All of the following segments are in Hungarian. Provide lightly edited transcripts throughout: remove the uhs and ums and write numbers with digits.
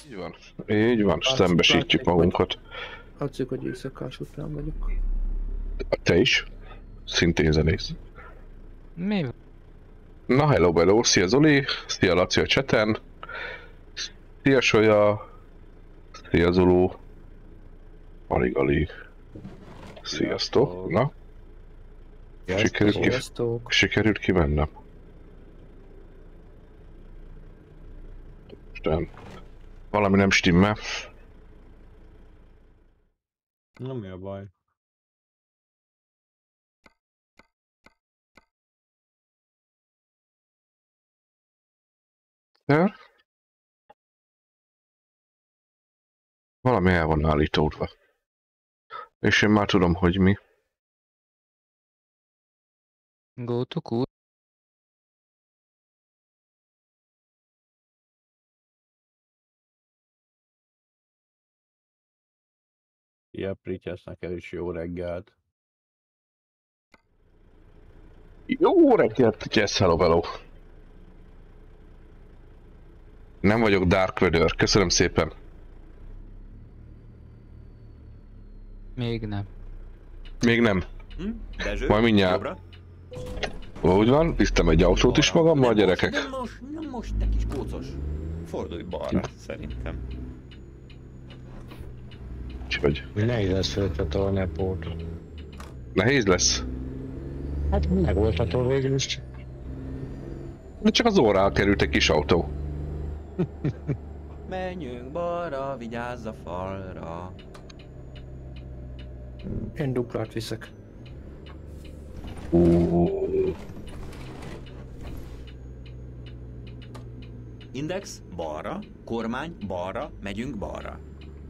Így van. Így van, szembesítjük magunkat. Látszik, hogy éjszakás után vagyok. Te is? Szintén zenész. Mi van? Na hello, szia Zoli, szia Laci a cseten. Szia Solya, szia Zulu. Alig. Sziasztok. Na? Sikerült kimennem. Isten. Valami nem stimmel. Na mi a baj? Valami el van állítódva. És én már tudom, hogy mi. Go to cool. Szia Prityász, neked is jó reggelt. Jó reggelt, yes, hello. Nem vagyok Dark Vader, köszönöm szépen. Még nem. Még nem. Dezső, Majd mindjárt. jobbra. Úgy van, visztem egy autót is magammal, gyerekek. Nem most, te kis kócos. Fordulj balra, szerintem. Úgyhogy Nehéz lesz felcsatolni a pótot. nehéz lesz. Hát megoldható végül is. De csak az órára került egy kis autó. Menjünk balra, vigyázz a falra. Én duplát viszek. Index, balra, kormány, balra, megyünk balra.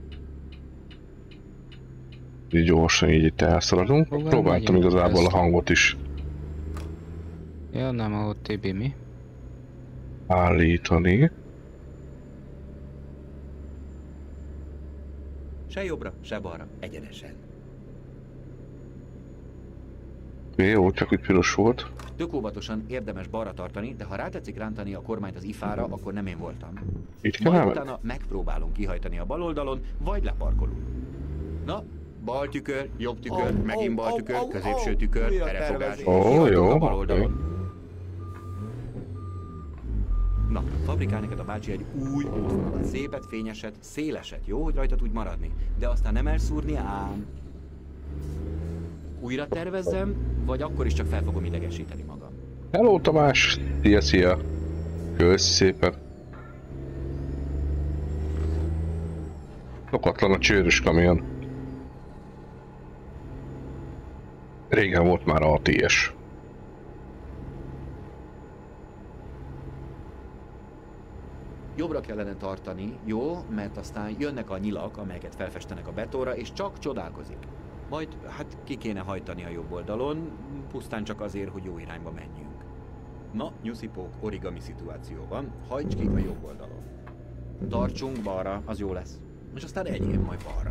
Így gyorsan így itt elszaladunk. Hova Próbáltam megyünk? igazából a Ezt. hangot is Ja, nem, ahol TB mi? állítani. Se jobbra, se balra, egyenesen. Jó, csak úgy piros volt. Tök óvatosan érdemes balra tartani, de ha rátetszik rántani a kormányt az ifára, akkor nem én voltam. Itt kell Majd elmenni. utána megpróbálunk kihajtani a bal oldalon, vagy leparkolunk. Na, bal tükör, jobb tükör, megint bal tükör, középső tükör, erefogás, kihajtunk jó, a bal oké. oldalon. Na, fabrikál neked a bácsi egy új autót, szépet, fényeset, széleset, jó, hogy rajta tudj maradni, de aztán nem elszúrni ám. Újra tervezzem, vagy akkor is csak fel fogom idegesíteni magam. Hello Tamás! Szia! Köszi szépen! Szokatlan a csőrös kamion. Régen volt már ATS. Jobbra kellene tartani, jó, mert aztán jönnek a nyilak, amelyeket felfestenek a betonra, és csak csodálkozik. Majd hát ki kéne hajtani a jobb oldalon, pusztán csak azért, hogy jó irányba menjünk. Na, nyuszipók, origami szituáció van, hajts ki a jobb oldalon. Tartsunk balra, az jó lesz. És aztán egyéb majd balra.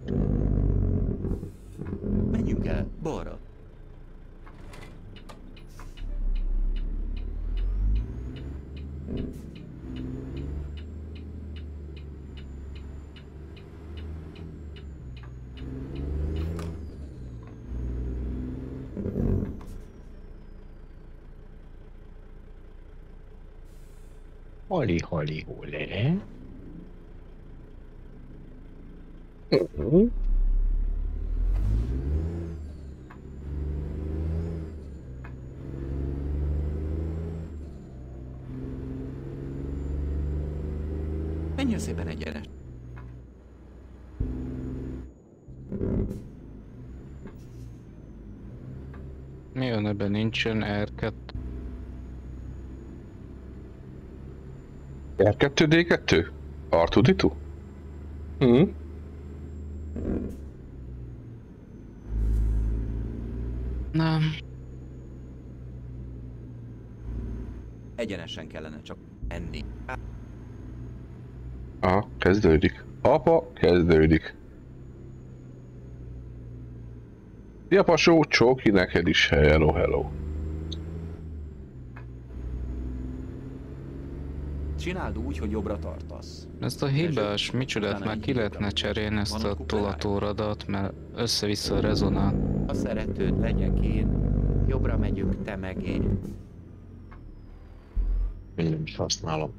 Menjünk el balra. Hali, hole. Menjél szépen egyenes. Mi van ebben? Nincsen R2. R2D2? R2D2? Nem. Egyenesen kellene csak menni. Aha, kezdődik. Apa, kezdődik. Szia pasó, csóki, neked is, hello. Csináld úgy, hogy jobbra tartasz. Ezt a hibás micsodát már ki lehetne cserélni, ezt a tolatóradat, mert össze-vissza rezonál. Ha szeretőd legyek én, jobbra megyünk, te meg én. Én nem is használom.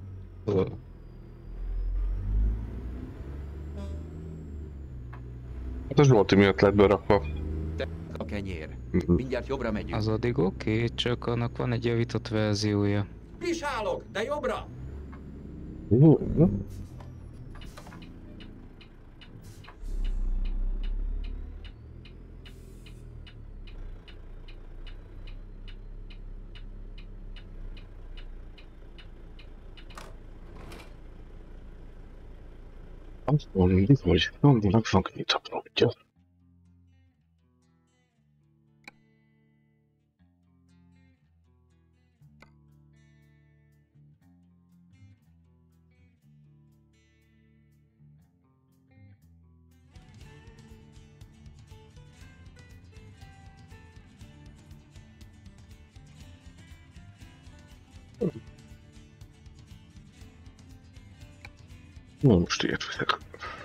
Hát a Zsolti miatt lett berakva. A kenyér. Mindjárt jobbra megyünk. Az addig oké, csak annak van egy javított verziója. Pisálok, de jobbra! Jó. Azt mondjuk, hogy hangilag van kinyithatródja. Na, most értek.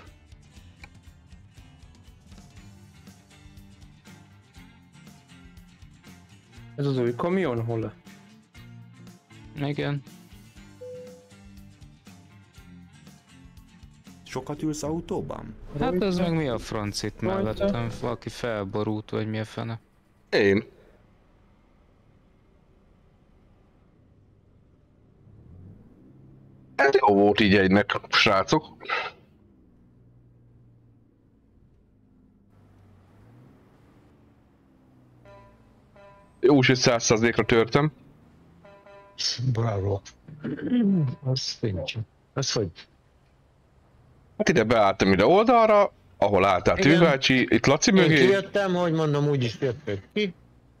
Ez az új kamion hol? Igen. Sokat ülsz autóban? Hát ez meg mi a franc itt mellettem? Valaki felborult, vagy mi a fene? Én. Ez jó volt így egynek, srácok. Jó, hogy 100%-ra törtem. Bravo. Az fincsi. Az hogy? Hát ide beálltam ide oldalra, ahol álltál Tűzvácsi, itt Laci Én mögé, kijöttem, hogy mondom, úgyis jöttök ki.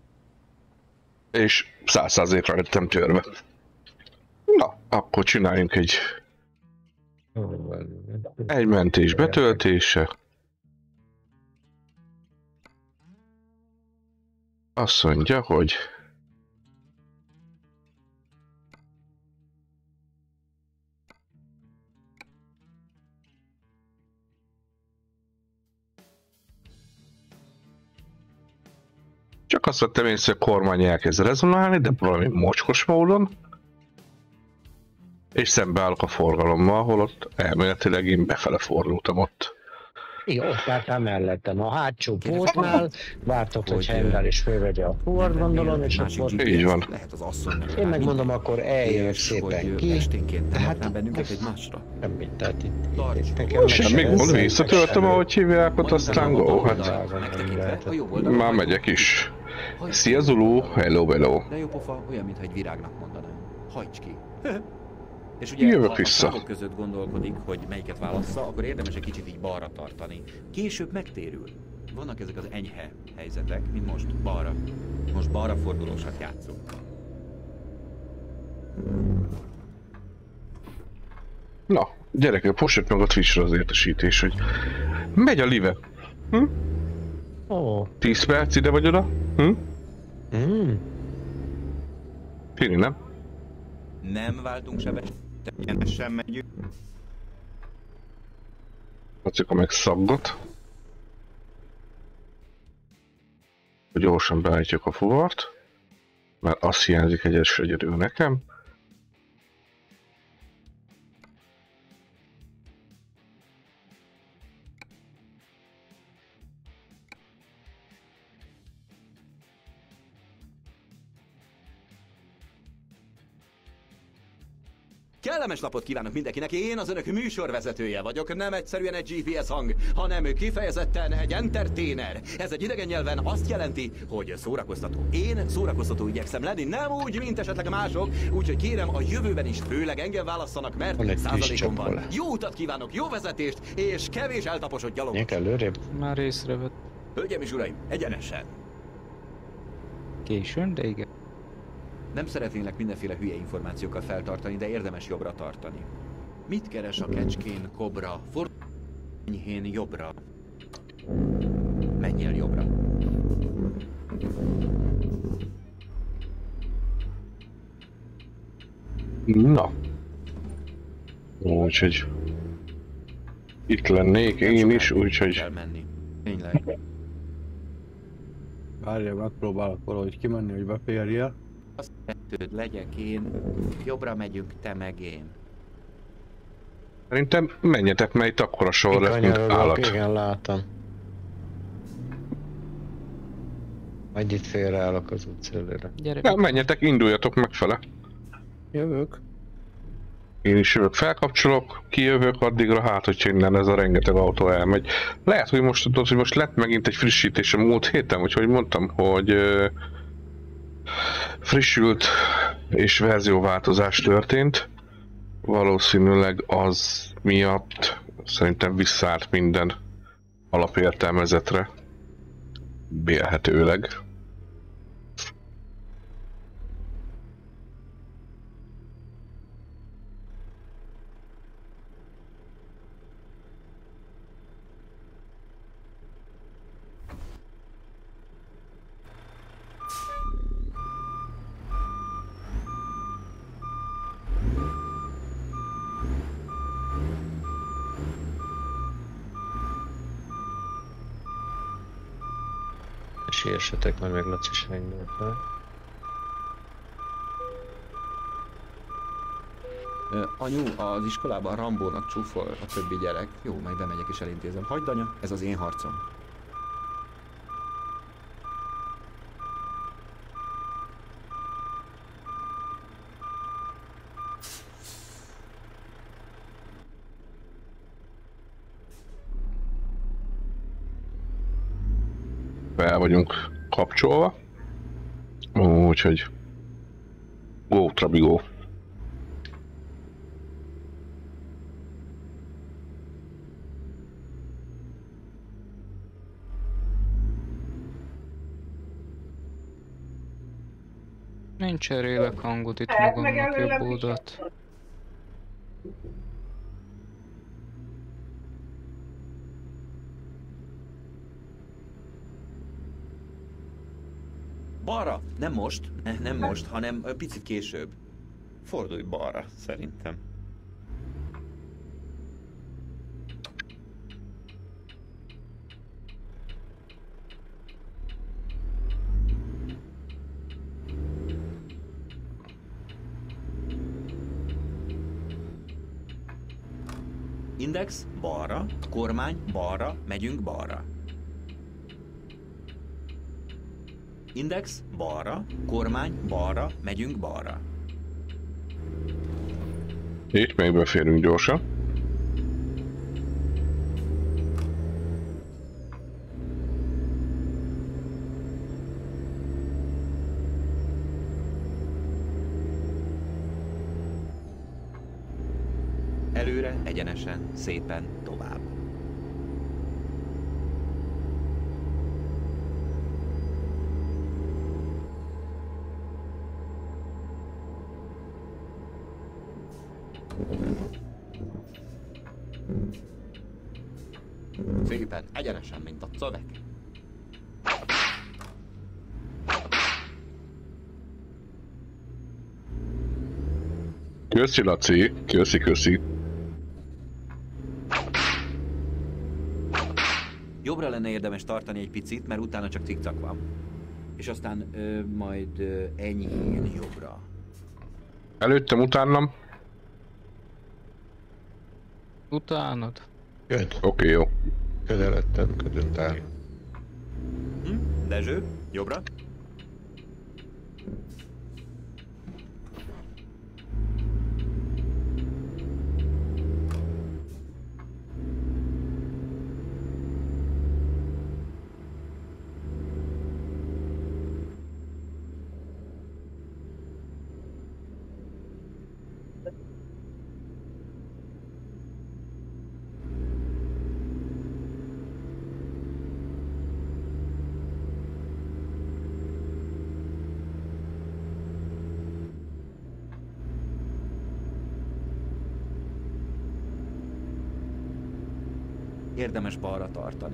és 100%-ra lettem törve. Na, akkor csináljunk egy mentés betöltése. Azt mondja, hogy csak azt vettem észre, hogy a kormány elkezd rezonálni, de valami mocskos módon. És szembeállok a forgalommal, holott elméletileg én befele fordultam ott. Jó, ott vártál mellettem. A hátsó pótnál vártok, hogy Hendel is fölvegye a ford, gondolom, és akkor... Így van. Lehet az asszonynak. Én megmondom, akkor eljövök szépen ki. Esténként Hát, temetnem bennünket egymásra. Semmit, tehát itt Tarts. nekem Semmi gond, visszatöltöm, ahogy hívják ott, aztán go, hát Megtekintve, a jobb oldalon már megyek is. Szia Zulu, hello, hello. De jó pofa, olyan, mintha egy virágnak mondanám. Hajts ki. És ugye, Jövök ha vissza. a szavak között gondolkodik, hogy melyiket válassza, akkor érdemes egy kicsit így balra tartani. Később megtérül. Vannak ezek az enyhe helyzetek, mint most, balra. Most balra fordulósat játszunk. Na, gyerekek, posset meg a Twitch-re az értesítés, hogy megy a live. Ó. 10 perc ide vagy oda? Fini, nem? Nem váltunk sebességet, egyenesen megyünk. Lacika meg szaggat. Hogy gyorsan beállítjuk a fuvart. Mert azt hiányzik egyedül nekem. Kellemes napot kívánok mindenkinek, én az önök műsorvezetője vagyok, nem egyszerűen egy GPS hang, hanem kifejezetten egy entertainer. Ez egy idegen nyelven azt jelenti, hogy szórakoztató. Én szórakoztató igyekszem lenni, nem úgy, mint esetleg mások, úgyhogy kérem a jövőben is főleg engem válasszanak, mert százalékom van. Jó utat kívánok, jó vezetést, és kevés eltaposott gyalogot. Nyek előrébb. Már észrevett. Hölgyeim és uraim, egyenesen. Későn, de igen. Nem szeretnének mindenféle hülye információkkal feltartani, de érdemes jobbra tartani. Mit keres a kecskén kobra? Enyhén jobbra. Menj el jobbra. Na. Úgyhogy itt lennék én is, úgyhogy kell menni. Tényleg. Várjál, megpróbálok valahogy kimenni, hogy beférje. Azt kettőd legyek én, jobbra megyünk, te meg én. szerintem menjetek, mert itt akkora sor lesz, mint állat. Igen, látom. Majd itt félreállok az útszélére. Gyere, Ja, menjetek, induljatok megfele. Jövök. Én is jövök, felkapcsolok, kijövök addigra, hát hogyha innen ez a rengeteg autó elmegy. Lehet, hogy most tudod, hogy most lett megint egy frissítés a múlt héten, úgyhogy mondtam, hogy frissült és verzióváltozás történt. Valószínűleg az miatt szerintem visszaállt minden alapértelmezetre. Vélhetőleg. Sírsetek, mert még Laci sem indult fel. Anyu, az iskolában Rambónak csúfol a többi gyerek. Jó, majd bemegyek és elintézem. Hagyd, anya, ez az én harcom. Fel vagyunk kapcsolva. Úgyhogy go, Trabi, go. Nincs cserélek hangot itt magamnak jobb oldalt. Balra! Nem most, nem most, hanem picit később. Fordulj balra, szerintem. Index balra, kormány balra, megyünk balra. Index balra, kormány balra, megyünk balra. Itt még beférünk gyorsan. Előre, egyenesen, szépen, tovább. Szépen, egyenesen, mint a szöveg. Köszi, Laci, köszi. Jobbra lenne érdemes tartani egy picit, mert utána csak cikcak van. És aztán majd enyhén jobbra. Előttem, utánam. Utánad? Köd. Oké, jó. Közeledtem, ködönt áll. Dezső, jobbra. Érdemes balra tartani.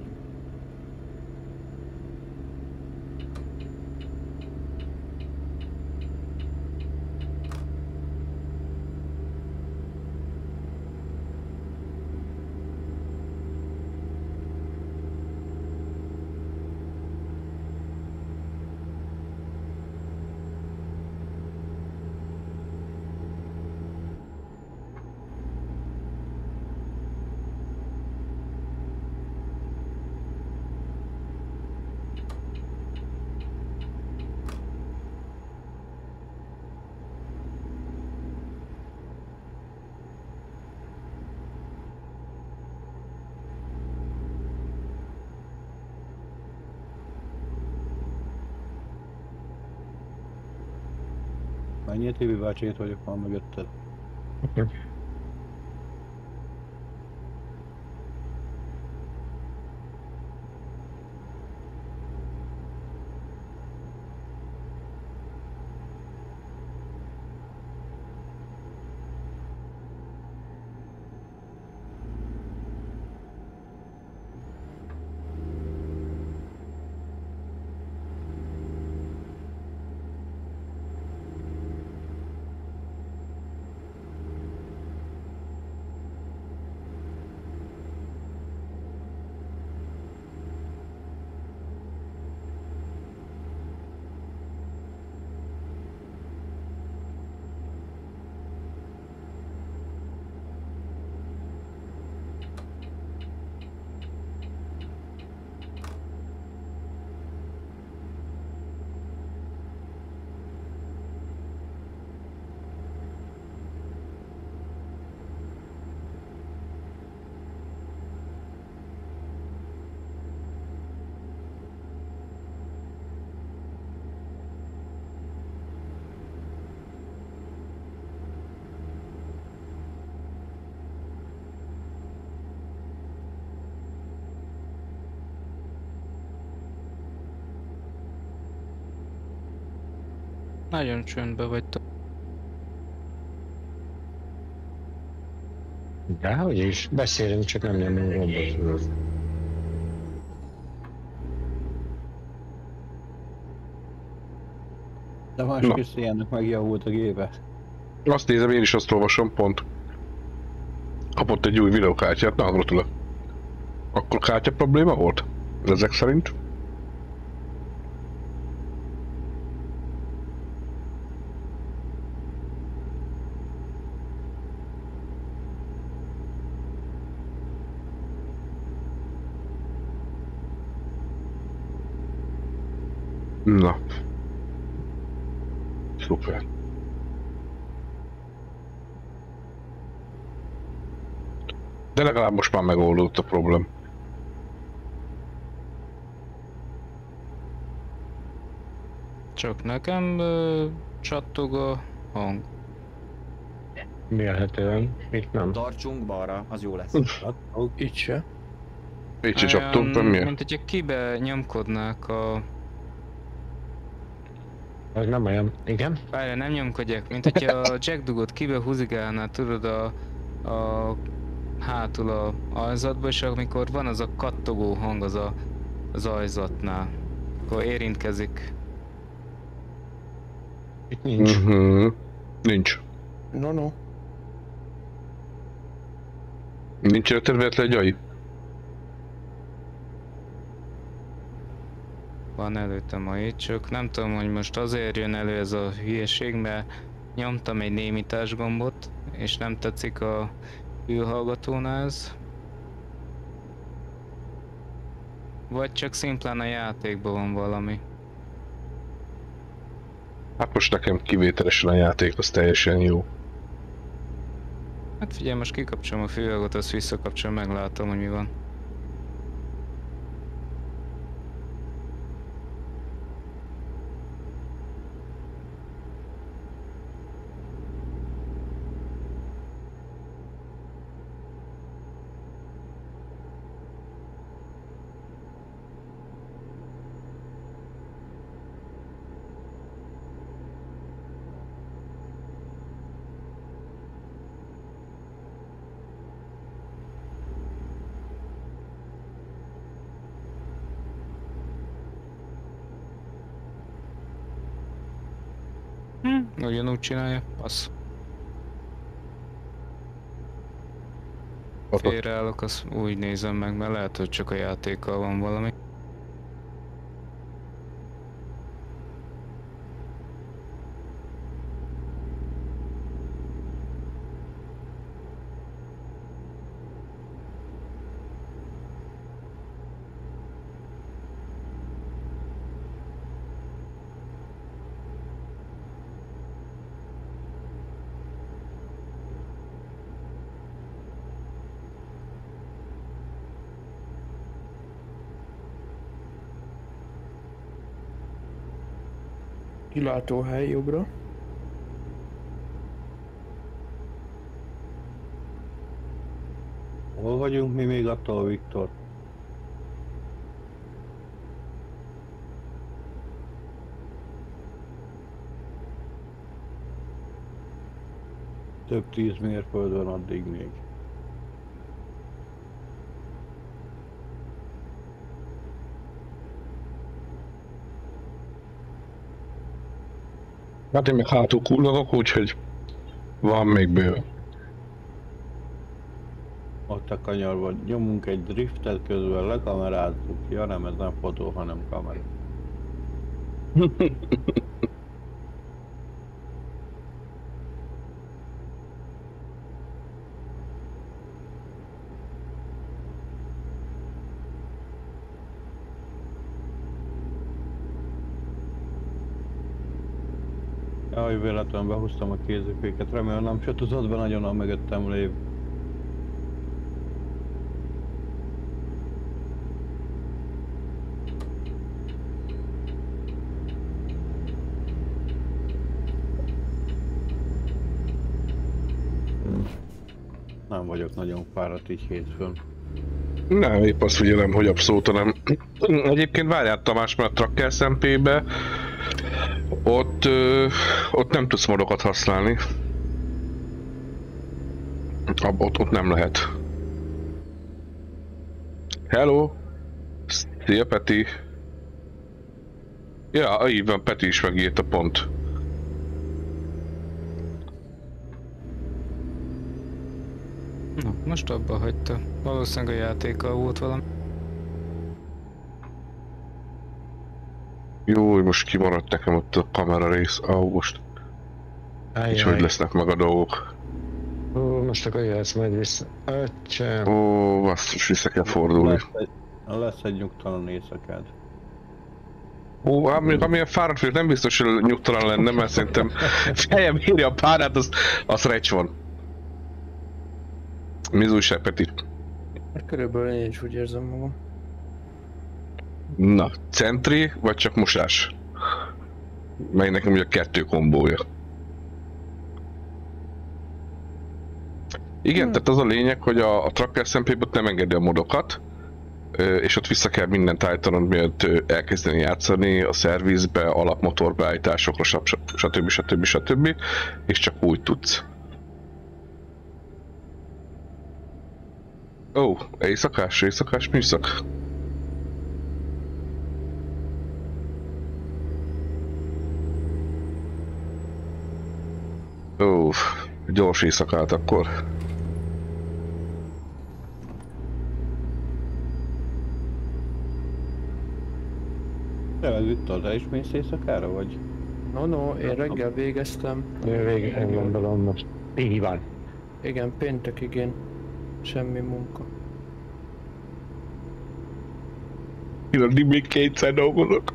Menjél, Tibi bácsi, itt vagyok már mögötted. Nagyon csöndbe vagytok. Dehogy is, beszélünk, csak nem nyomunk gombot. De másik is ilyennek megjavult a gépe. Azt nézem, én is azt olvasom, pont. Kapott egy új videókártyát, na gratulálok. Akkor kártya probléma volt? Ezek szerint? Na. Szuper. De legalább most már megoldódott a problém. Csak nekem csattog a hang. Mérhetően, itt nem. Tartsunk balra, az jó lesz. Itt se. Így se csaptunk, nem miért? Mint hogyha kibe nyomkodnák a... Az nem olyan, igen? Várjál, nem nyomkodják, mint hogyha a Jack Dugot kibe húzigálná, tudod, a hátul a ajzatba, és amikor van az a kattogó hang az ajzatnál, akkor érintkezik. Itt nincs. Nincs. No. Nincs eltervetlen egy AI? Van előttem a itt, csak nem tudom, hogy most azért jön elő ez a hülyeség, mert nyomtam egy némítás gombot, és nem tetszik a fülhallgatónál ez. Vagy csak szimplán a játékban van valami. Hát most nekem kivételesen a játék, az teljesen jó. Hát figyelj, most kikapcsolom a fülhallgatót, azt visszakapcsolom, meglátom, hogy mi van. Ugyanúgy csinálja, az. Félreállok, azt úgy nézem meg, mert lehet, hogy csak a játékkal van valami. Kilátóhely jobbra. Hol vagyunk mi még attól, Viktor? Több 10 mérföld van addig még. Hát én meg hátul kullogok, úgyhogy van még bőven. Ott a kanyarban nyomunk egy driftet, közben lekamerázzuk. Ja nem, ez nem fotó, hanem kamera. Jaj, véletlenül behúztam a kéziféket, remélem nem csatozod be nagyon a mögöttem lév. Nem vagyok nagyon fáradt így hétfőn. Nem, épp azt figyelem, hogy abszolút nem. Egyébként várjál Tamás, mert a Tracker SMP-be ott nem tudsz modokat használni. Ott nem lehet. Hello! Szia Peti! Ja, így van, Peti is megírta pont. Na, most abba hagyta. Valószínűleg a játékkal volt valami. Jó, hogy most kimaradt nekem ott a kamera rész. Most. Így hogy lesznek meg a dolgok. Ó, most akkor jöhetsz majd vissza. Öcsém. Ó, basszus, vissza kell fordulni. Lesz egy nyugtalan éjszakád. Ó, hát mondjuk amilyen fáradt vagyok, nem biztos, hogy nyugtalan lenne, mert szerintem fejem írja a párát, az recs van. Mi az újság, Peti? Hát körülbelül én is úgy érzem magam. Na, centri, vagy csak mosás? Mely nekem ugye a 2 kombója. Igen, tehát az a lényeg, hogy a Tracker SMP-ben nem engedi a modokat, és ott vissza kell mindent állítanod, mielőtt elkezdeni játszani a szervizbe, alapmotorbeállításokra, stb. És csak úgy tudsz. Ó, éjszakás műszak. Ó, gyors éjszakát akkor. Tényleg Viktor, te is mész éjszakára vagy? No, én reggel végeztem. Végén gondolom most. Így van. Igen, péntekig én. Semmi munka. Én addig még 2-szer dolgozok.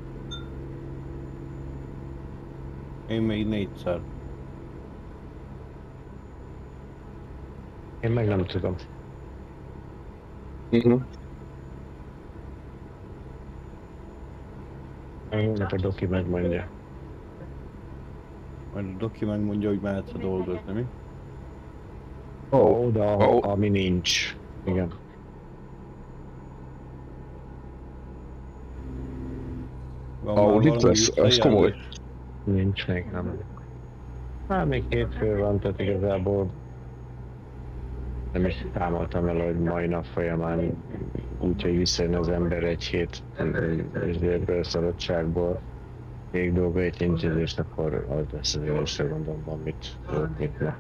Én még 4-szer. Én meg nem tudom. Ennek a doki megmondja. Majd a doki megmondja, hogy mehetsz a dolgozni, mi? Oda, ami nincs. Igen. Itt lesz, ez komoly. Nincs még, nem. Hát még 2 fő van, tehát igazából nem is számoltam el, hogy mai nap folyamán úgyhogy visszajön az ember egy hét szabadságból. Még dolga egy intézést, akkor az lesz az először gondolom van mit le.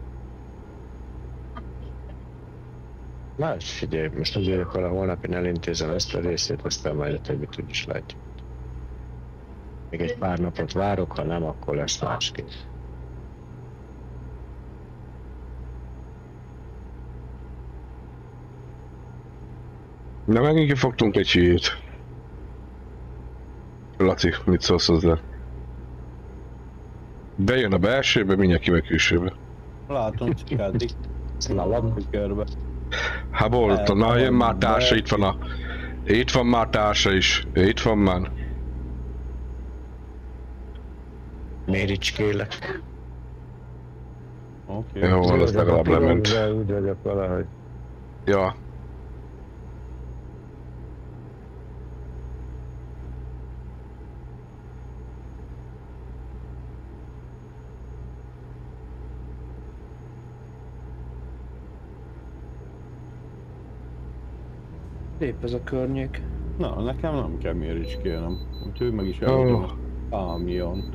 Más, figyelj, most azért akkor a holnapin elintézem ezt a részét, aztán majd a többit úgyis látjuk. Még egy pár napot várok, ha nem, akkor lesz másképp. Na megint kifogtunk egy hülyét. Laci, mit szólsz hozzá? Bejön a belsőbe, mindjárt ki meg külsőbe. Látom, cikádik. Körbe. Hát bolton, na jön már társa, itt van Itt van már társa is. Itt van már. Méricskélek. Oké. Jó, az legalább lement. Úgy vagyok valahogy. Ja. Szép ez a környék. Na, nekem nem kell méricskélnem. Úgyhogy meg is Ó. elhagyom a kamiont.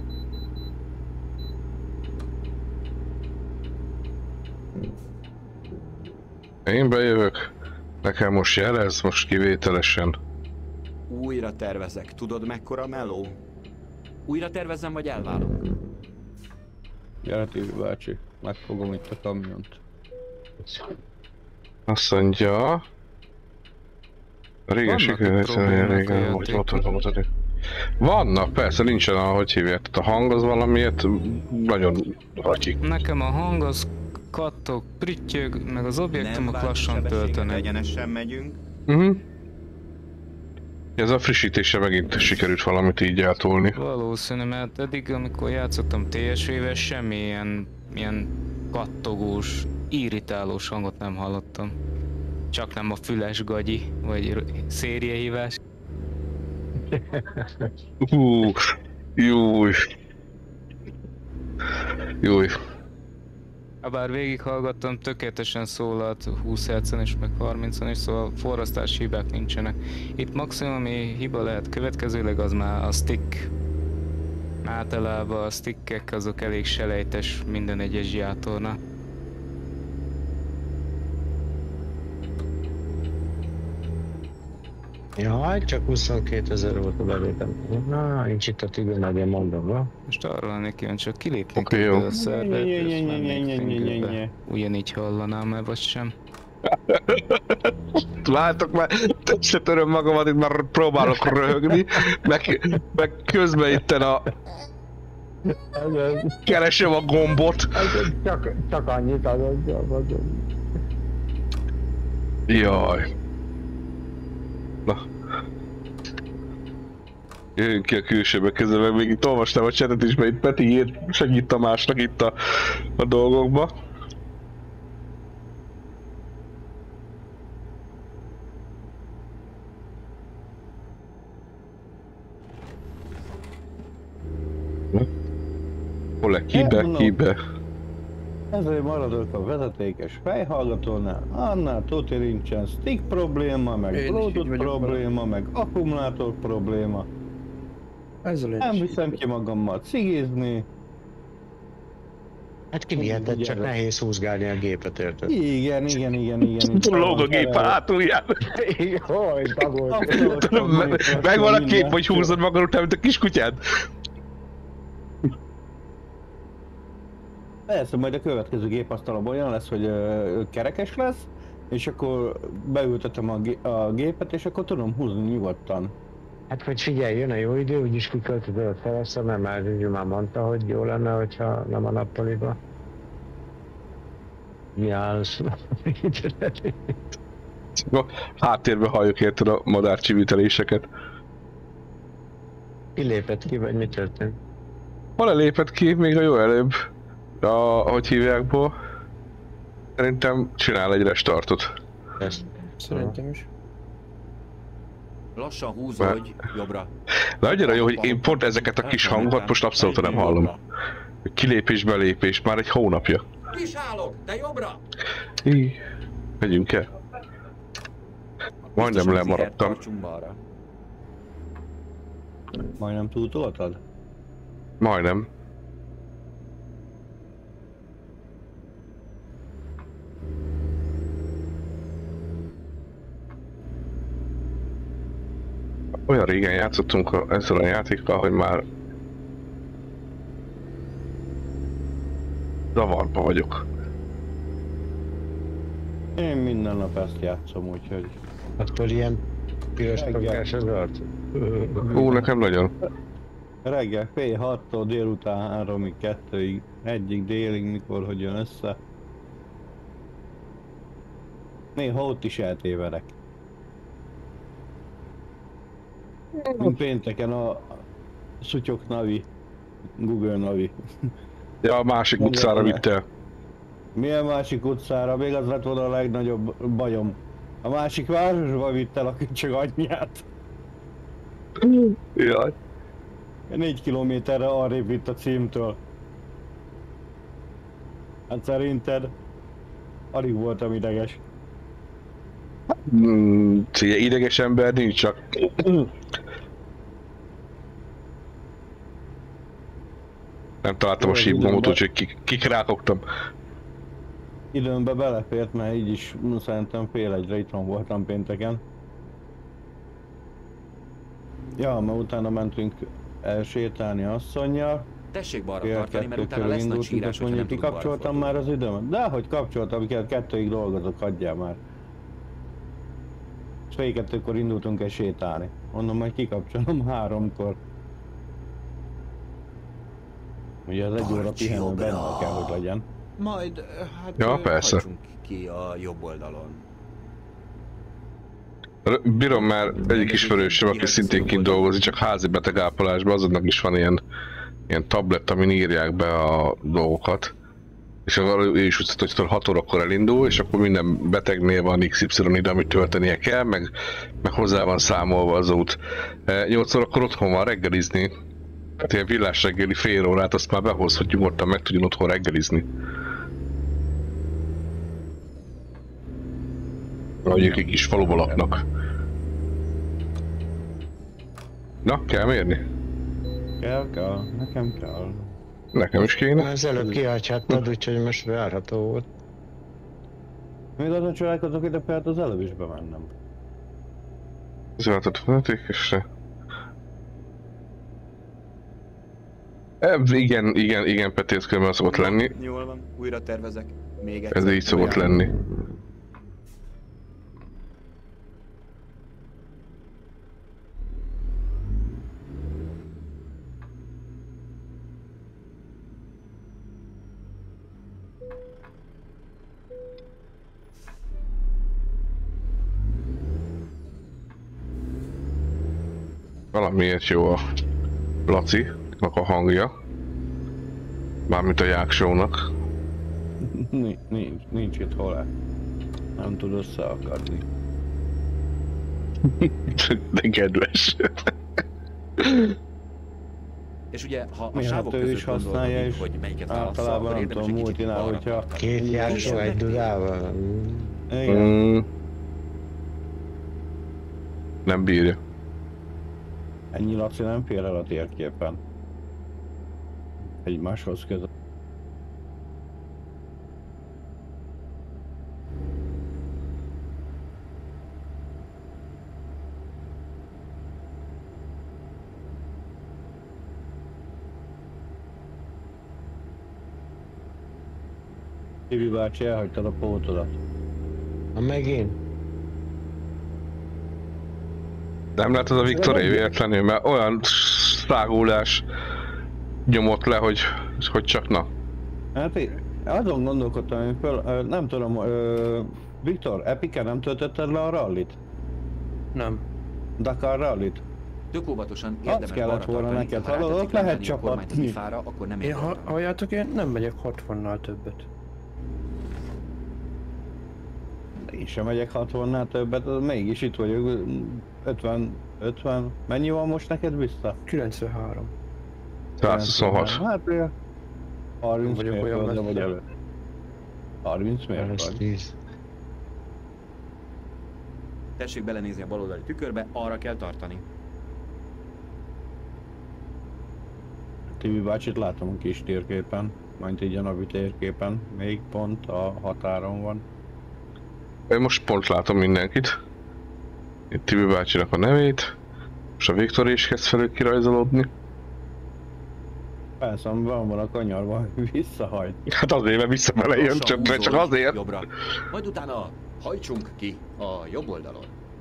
Én bejövök. Nekem most jelez, most kivételesen. Újra tervezek. Tudod mekkora meló? Újra tervezzem, vagy elválok? Gyere Tibi bácsi, megfogom itt a kamiont. Azt mondja... Régen Vannak sikerült, problémák a régen, hogy játékban. motorra. Vannak, persze, nincsen, ahogy hívják. Tehát a hang az valamiért nagyon ratyik. Nekem a hang az kattog, prüttyög, meg az objektumok váltó lassan sebességet, töltenek. Egyenesen megyünk. Ez a frissítése megint sikerült valamit így eltolni. Valószínű, mert eddig, amikor játszottam TSV-vel, semmi ilyen kattogós, irritálós hangot nem hallottam. Csak nem a füles gagyi, vagy szériahívás. Júj. Júj. Habár végighallgattam, tökéletesen szólalt 20 Hz-en is, meg 30-on is, szóval forrasztási hibák nincsenek. Itt maximum, ami hiba lehet következőleg, az már a stick. Általában a stickek azok elég selejtes minden egyes zsiátornál. Jaj, csak 22 000 volt a bevétem. Na, nincs itt a Tibi, nagyon mondom, va? Most arra lennék kíváncsi, hogy kilépnék Oké, jó. ebből a szerverből, és mennék fingőbe. Ugyanígy hallanám-e, vagy sem? Váltok már, se töröm magamat, itt már próbálok röhögni, meg közben itten keresem a gombot. Csak annyit adod. Jaj. Na. Jöjjünk ki a külsőbe közben, meg még itt olvastam a chatet is, mert itt Peti írt, segít Tamásnak itt a dolgokba. Hol-e? Kibe? Ezért maradok a vezetékes fejhallgatónál, annál tuti nincsen stick probléma, meg Én is így Bluetooth vagyok probléma, meg akkumulátor probléma. Ezzel én Nem is viszem ki magammal cigizni. Hát kiviheted, csak nehéz húzgálni a gépet, érted? Igen. Lóg a gép a hátulján. Jaj, tagolt. Megvan a kép, hogy húzod magad után, mint a kiskutyád. Persze, majd a következő gépasztalom olyan lesz, hogy kerekes lesz, és akkor beültetem a gépet, és akkor tudom húzni nyugodtan. Hát vagy figyelj, jön a jó idő, úgyis kiköltözöl a teraszra, mert már mondta, hogy jó lenne, hogyha nem a nappaliba. Jálsz. Háttérbe halljuk érted a madárcsiviteléseket. Kilépett ki, vagy mi történt? Hol lépett ki még a jó előbb? Hogy hívjákból? Szerintem csinál egy restartot. Ezt. szerintem is. Lassan húzódj jobbra. De annyira jó, hogy én pont ezeket a kis hangokat most abszolút nem hallom. Kilépés, belépés, már egy hónapja. Is állok, de jobbra! Megyünk el. Majdnem lemaradtam. Tartsunk balra. Majdnem túltoltad? Majdnem. Olyan régen játszottunk ezzel a játékkal, hogy már zavarba vagyok. Én minden nap ezt játszom, úgyhogy... Akkor ilyen piros pankás az arc. Nekem nagyon. Reggel fél 6-tól délután 3-ig, 2-ig, 1-ig, délig, mikor hogy jön össze. Néha ott is eltévedek. Mint pénteken a Szutyok Navi, Google Navi. Ja, a másik utcára vitt el. Milyen másik utcára? Még az lett volna a legnagyobb bajom. A másik városba vitt el a csak anyját. Jaj. 4 kilométerre arrébb vitt a címtől. Hát szerinted? Alig voltam ideges. Ideges ember nincs, csak... Nem találtam a sípgomot, úgyhogy kikrákogtam. Időmbe belefért, mert így is szerintem fél egyre itthon voltam pénteken. Ja, mert utána mentünk elsétálni asszonnyal. Tessék balra Fél tartani, mert kettő utána körül lesz nagy indultunk, sírás, azt hogyha nem mondja, tudunk balra kikapcsoltam már fordulni. az időmet? Dehogy kapcsoltam, 2-ig dolgozok, hagyjál már. És fél 2-kor indultunk el sétálni. Mondom, majd kikapcsolom 3-kor. Ugye az 1 óra pihenő benne kell, hogy legyen. Majd, hát Ja, persze. hajtsunk ki a jobb oldalon. Bírom már egyik ismerősöm, aki szintén kint dolgozik, csak házi betegápolásban, azonnak is van ilyen tablet, amin írják be a dolgokat. És ő is úgy szokott, hogy 6 órakor elindul, és akkor minden betegnél van XY ide, amit töltenie kell, meg hozzá van számolva az út. 8 órakor otthon van reggelizni. Hát ilyen villás reggeli fél órát azt már behoz, hogy nyugodtan meg tudjon otthon reggelizni. Ahogy ők egy kis faluba laknak. Na, kell mérni? Kell, nekem kell. Nekem is kéne. Az előbb kihagyhattad, úgyhogy most várható volt. Még azon csodálkozok, ide például az előbb is bemennem. Zöldet vezetékesre. Igen, Peti, ez körülbelül szokott lenni. Jól van, újra tervezek. Még egyszer. Ez így szokott lenni. Valamiért jó a Laci-nak a hangja. Mármint a Jáksónak. Nincs itt hol. Nem tud összeakadni. De kedves. És ugye, ha a Mi, sávok hát ő is között használja, gondolkodik, és hogy melyiket válassza, általában akkor nem érdemes tudom, egy kicsit multinál, balra hogyha... tartani. 2 Jáksó egy Dudával. Igen. Nem bírja. Ennyi Laci nem fér el a térképen. Egymáshoz közel. Tibi bácsi, elhagytad a pótodat. Ha megint? Nem lehet az a Viktor véletlenül, mert olyan szágulás nyomott le, hogy csak na. Hát én azon gondolkodtam, hogy föl, nem tudom, Viktor, Epike nem töltötted le a rallit? Nem. Dakar rallit? Tök óvatosan Az érdemes kellett balra volna tartani, neked, ha hallod, rátetszik ott lehet rátenni a kormányt az csapatni. ifára, akkor nem Én érdemes. halljátok, én nem megyek 60-nál többet. Én sem megyek 60-nál többet, mégis itt vagyok, 50, mennyi van most neked vissza? 93. 126. Hát 30 vagyok olyan mérföldre messze. vagy előtt. 30 Ez mérföld. 10. Tessék belenézni a baloldali tükörbe, arra kell tartani. Tibi bácsit látom a kis térképen, majd így a navi térképen, még pont a határon van. Én most pont látom mindenkit. Itt Tibi bácsinak a nevét. Most a Viktor is kezd felül kirajzolódni. Persze, van a kanyarban, visszahajt. Hát azért, mert visszafele jön, Lassan csak húzódj azért. Jobbra. Majd utána hajtsunk ki a jobb oldalon.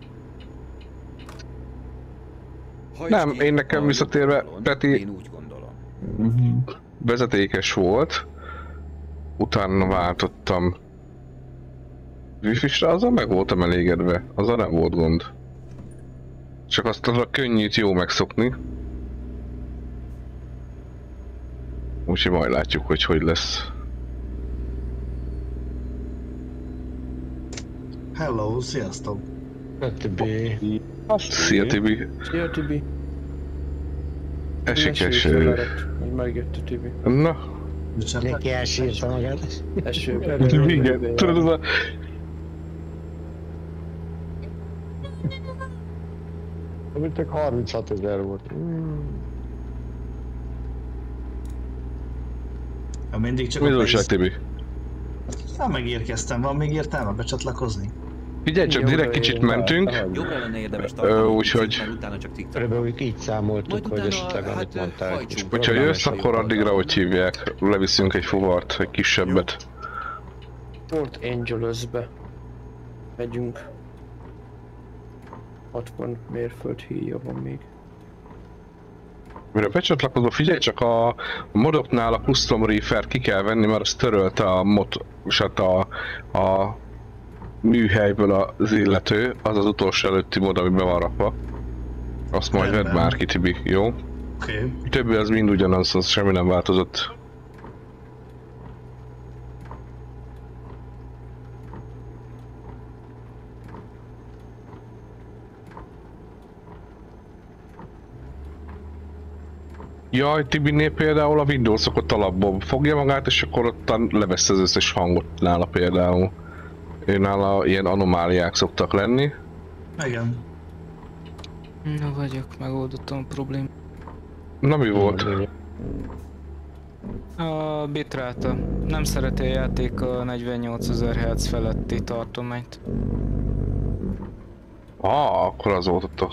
Hajts Nem, ki én nekem a visszatérve, jobb oldalon, Peti- Én úgy gondolom. Vezetékes volt. Utána váltottam Wi-Fi-sre, azzal meg voltam elégedve. Azzal nem volt gond. Csak azt a könnyűt jó megszokni. Úgyhogy majd látjuk, hogy lesz. Hello, sziasztok! Tibi. Szia Tibi. Szia Tibi. Esik Eső eső. felett, hogy megjött a Tibi. Na, Micsoda? Neki elsírta magát. Esőben. igen, tudod az a... Amit csak 36 000 volt. Mindig csak Mi a újság, pénz. Tibi? Hát megérkeztem, van még értelme becsatlakozni? Figyelj csak, Jó, direkt jó, kicsit jó. mentünk. Jobbra lenne érdemes tartani, úgyhogy- mert utána csak tiktak. Körülbelül így számoltuk, Majd hogy utána, esetleg amit hát, mondtál. hajtsunk. kis Hogyha program jössz, esetleg. akkor addigra, hogy hívják, leviszünk egy fuvart, egy kisebbet. Port Angeles-be megyünk. 60 mérföld híja van még. Mire becsatlakozom, figyelj csak, a modoknál a custom reefer ki kell venni, mert az törölte a mod-sat a műhelyből az illető, az az utolsó előtti mod, ami be van rakva. Azt majd vedd Rendben. már ki, Tibi, jó? Oké. A többi az mind ugyanaz, az semmi nem változott. Jaj, Tibinél például a Windows ott alapból fogja magát, és akkor ottan levesz az összes hangot nála például. Ő nála ilyen anomáliák szoktak lenni. Igen. Na vagyok, megoldottam a problémát. Na mi volt? A bitráta. Nem szereti a játék a 48 000 Hz feletti tartományt. Akkor az volt ott a...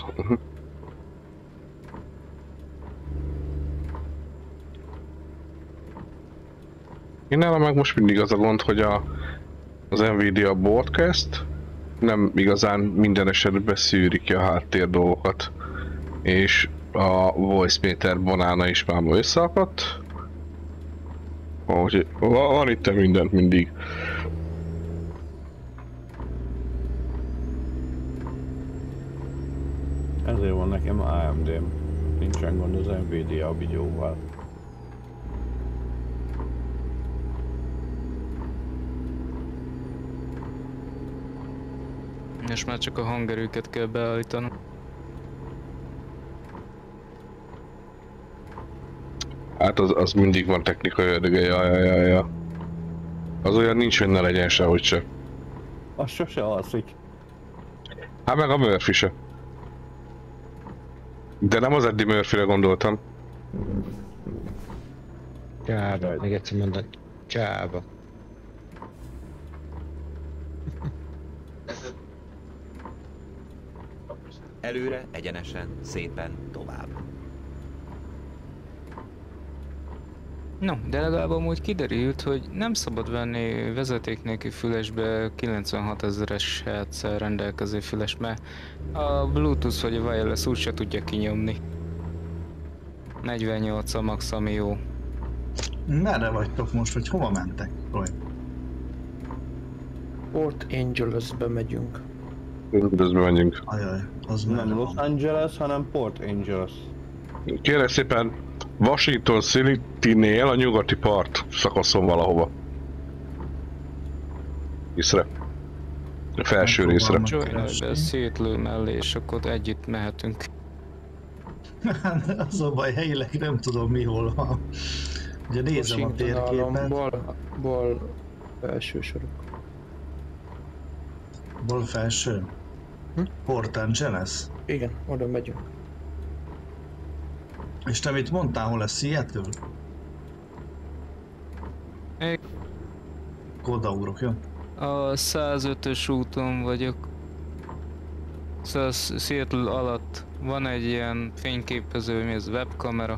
Én nálam meg most mindig az a gond, hogy az Nvidia Broadcast nem igazán minden esetben szűri ki a háttér dolgokat. És a voice meter banána is már összeakadt. Úgyhogy van itt mindent mindig. Ezért van nekem AMD-m. Nincsen gond az Nvidia a videóval. És már csak a hangerőket kell beállítani. Hát az mindig van technikai ördöge, ja. Az olyan nincs, hogy ne legyen sehogy se. Az sose alszik. Hát meg a Murphy se. De nem az Eddie Murphyre gondoltam. Csába, még egyszer mondani. Csába. Előre, egyenesen, szépen, tovább. No, de legalább amúgy kiderült, hogy nem szabad venni vezeték nélkül fülesbe 96 000-es hertz-szel rendelkező füles, mert a Bluetooth vagy a wireless úgyse tudja kinyomni. 48 a max, ami jó. Merre vagytok most, vagy hova mentek? Roy? Port Angeles-be megyünk. Közben menjünk. Ajaj, az merre Nem Los van? Angeles, hanem Port Angeles. Kérlek szépen, Washington City-nél a nyugati part szakaszon valahova. Észre. A felső részre. Joyner be Seattle mellé, és akkor együtt mehetünk. Az a baj, helyileg nem tudom mi hol van. Ugye nézem a Washington állam, térképet. bal felső sorok. Bal felső. Port Angeles. Igen, oda megyünk. És te mit mondtál, hol lesz Seattle? É- Odaúrok, jó? A 105-ös úton vagyok. Szóval Seattle alatt van egy ilyen fényképező, mi ez, webkamera.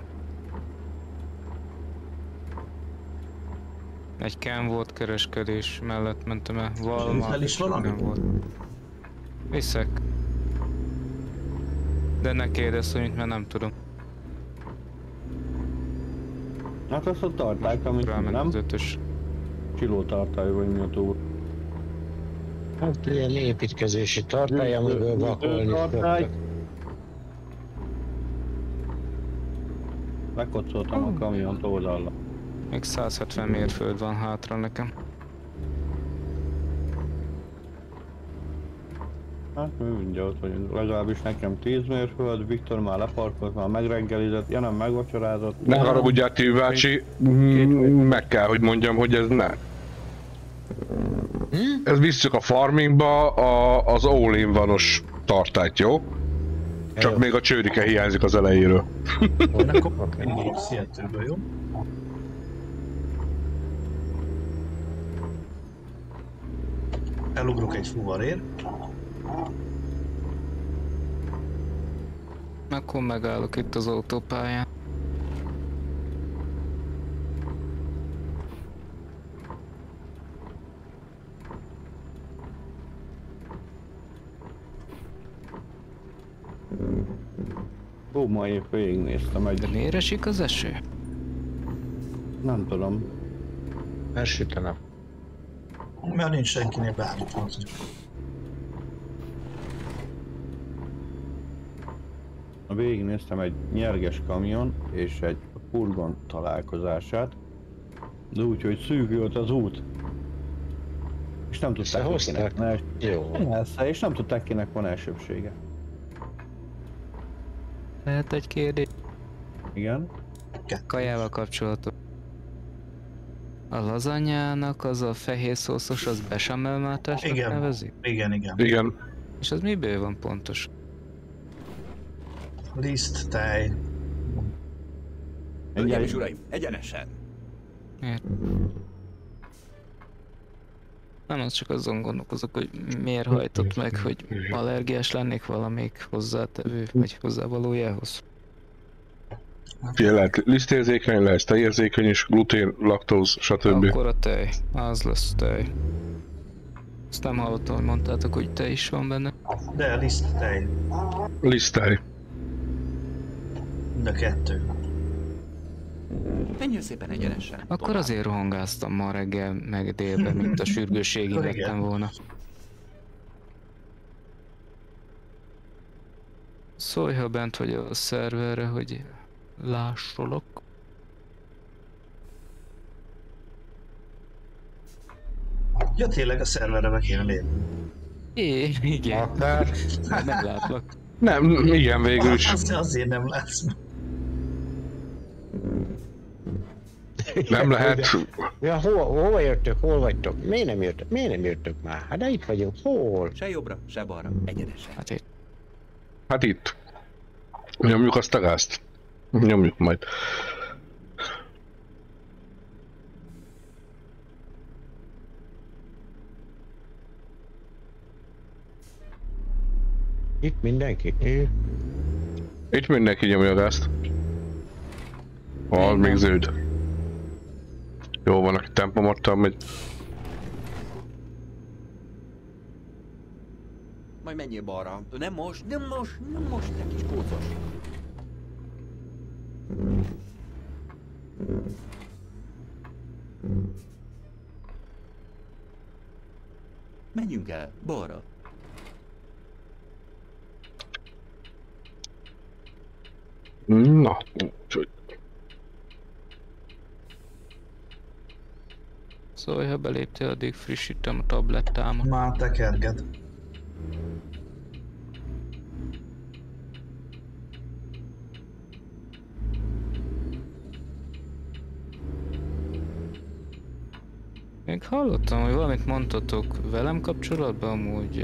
Egy Ken volt kereskedés mellett mentem el. Walmart Viszel is és valamit? minden volt. Viszek. De ne kérdezz, hogy mit, mert nem tudom. Hát azt ott tartják, amit Ráment nem? az 5-ös. Csiló tartály vagy mi a túl. Hát ilyen építkezési tartály, amiből vakolni tartály. szoktak. Megkocoltam a kamiont oldalra. Még 170 mérföld van hátra nekem. Hát mi mindjárt ott vagyunk. Legalábbis nekem 10 mérföld, Viktor már leparkolt, már megreggelizett, ja nem megvacsorázott. Ne haragudjál, Tibi bácsi, meg kell, hogy mondjam, hogy ez ne. Ez visszük a farmingba az all-in-vanos tartályt, jó? Csak még a csőrike hiányzik az elejéről. Akkor indulok Seattle-ből, jó? Elugrok egy fuvarért. Akkor megállok itt az autópályán. Ó, ma épp végignéztem egy... De miért esik az eső? Nem tudom. Elsüt a nap. Mert nincs senkinél beállítva. Végignéztem egy nyerges kamion és egy furgon találkozását. De úgy, hogy szűk volt az út. És nem tudták, hogy kinek van elsőbsége. Jó. Persze, és nem tudták, kinek van elsőbsége. Lehet egy kérdés? Igen. Kajával kapcsolatos. A lazanyának az a fehér szószos, az bechamelmátásnak Igen. nevezik? Igen. Igen. És az miből van pontos? Liszt, tej. Hölgyeim és uraim, egyenesen! Nem, az csak azon gondolkozok, hogy miért hajtott meg, hogy allergiás lennék valamelyik hozzátevő, vagy hozzávalójához. Lehet lisztérzékeny, lehet tejérzékeny is, glutén, laktóz, stb. Akkor a tej, az lesz tej. Azt nem hallottam, hogy mondtátok, hogy tej is van benne. De liszt, tej. Lisztej. Mind a kettő. Menjél szépen egyenesen. Akkor tovább. azért rohangáztam ma reggel, meg délben, mint a sürgősségi Igen. lettem volna. Szólj, ha bent vagy a szerverre, hogy lássolok. Ja, tényleg a szerverre be kéne lépni. Igen. Akár. Nem látlak. Nem, igen, végül is. Azért nem látsz. Nem lehet. Ja, hova jöttök? Hol vagytok? Miért nem jöttök? Miért nem jöttök már? Hát de itt vagyunk. Hol? Se jobbra, se balra, egyenesen. Hát itt. Hát itt. Nyomjuk azt a gázt. Nyomjuk majd. Itt mindenki? Itt mindenki nyomja a gázt. Még zöld. Jó van, aki tempomattal megy. Majd menjél balra. Nem most, nem most, te kis kócos. Menjünk el, balra. Na, úgyhogy. Szólj, ha beléptél, addig frissítem a tablettámat. Már tekerged. Még hallottam, hogy valamit mondtatok velem kapcsolatban, amúgy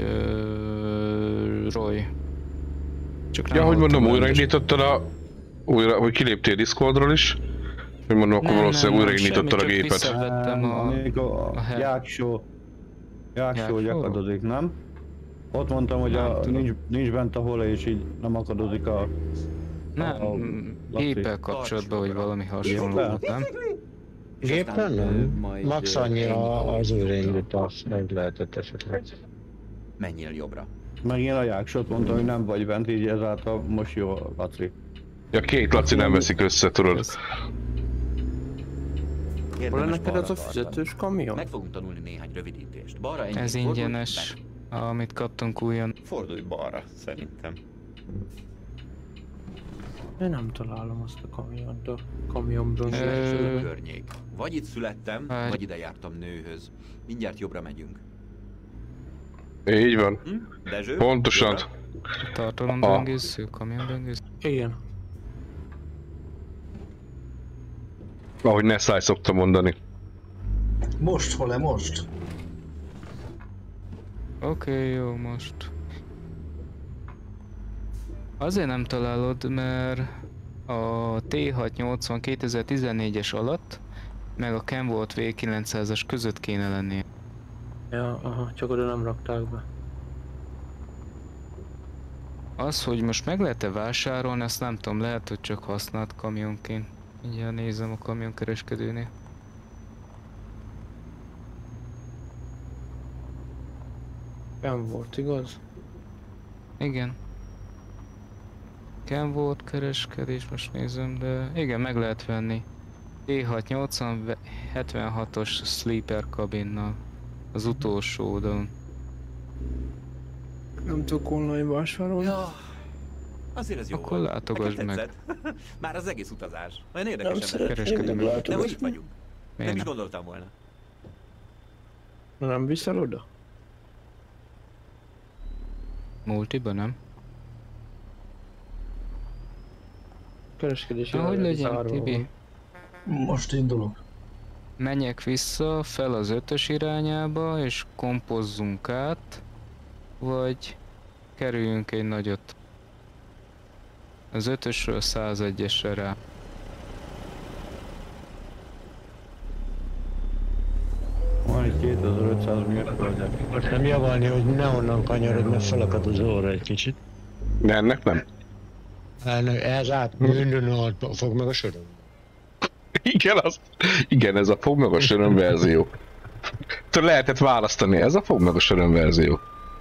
Roy. Csak nem Ja, hogy mondom, hallottam újraindítottad hogy kiléptél Discordról is. Hogy mondom, akkor valószínűleg újraindítottad a gépet. Visszavettem Még a Jáksó hogy akadozik, nem? Ott mondtam, hogy nincs bent a hole és így nem akadozik a... Nem, géppel kapcsolatban, hogy valami hasonló volt, nem? Gépen nem? Max annyi az újraindítás, meg lehetett esetleg. Menjél jobbra. Meg én a Jáksót mondtam, hogy nem vagy bent, így ezáltal most jó, Laci. Ja, két Laci nem veszik össze, tudod. Hol Érdemes neked az balra a fizetős tartani. kamion? Meg fogunk tanulni néhány rövidítést. Balra ennyi. Ez fordulj, ingyenes, meg. amit kaptunk újon. Fordulj balra, szerintem. Én nem találom azt a kamiont a kamionból. Környék. Vagy itt születtem, Várj. vagy ide jártam nőhöz. Mindjárt jobbra megyünk. Így van. Dezső? Pontosan. Jobbra? Tartalomböngésző, kamionböngésző. Igen. Ahogy Nessai szokta mondani. Most, hol-e most? Oké, jó, most. Azért nem találod, mert a T680 2014-es alatt, meg a Kenworth V900-as között kéne lennie. Ja, aha, csak oda nem rakták be. Az, hogy most meg lehet-e vásárolni, azt nem tudom, lehet, hogy csak használt kamionként. Mindjárt nézem a kamionkereskedőnél. Nem volt, igaz? Igen. Kenworth kereskedés, most nézem, de igen, meg lehet venni. T680 76-os sleeper kabinnal. Az utolsó oldalon. Nem tudok online vásárolni. Ja, azért ez jó Akkor volt. látogass Nekem meg. tetszett. Már az egész utazás. Olyan Nem érdekesen. szeretném kereskedő meg. De hogy meglátogatni. itt vagyunk. Nem Miért is nem? gondoltam volna. Nem viszel oda? Multiba nem? Kereskedési Na, hogy árad legyen, zárva Tibi? van. Most indulok. Menjek vissza fel az 5-ös irányába és kompozzunk át, vagy kerüljünk egy nagyot. Az 5-ösről 101-esre rá. Van egy 2500 mérföldet. Most nem javalni, hogy ne onnan kanyarod, mert felakad az óra egy kicsit. De ennek nem. Ez át minden fog meg a soron. Igen, ez a fog meg a söröm verzió. Tudod, lehetett választani, ez a fog meg a söröm verzió.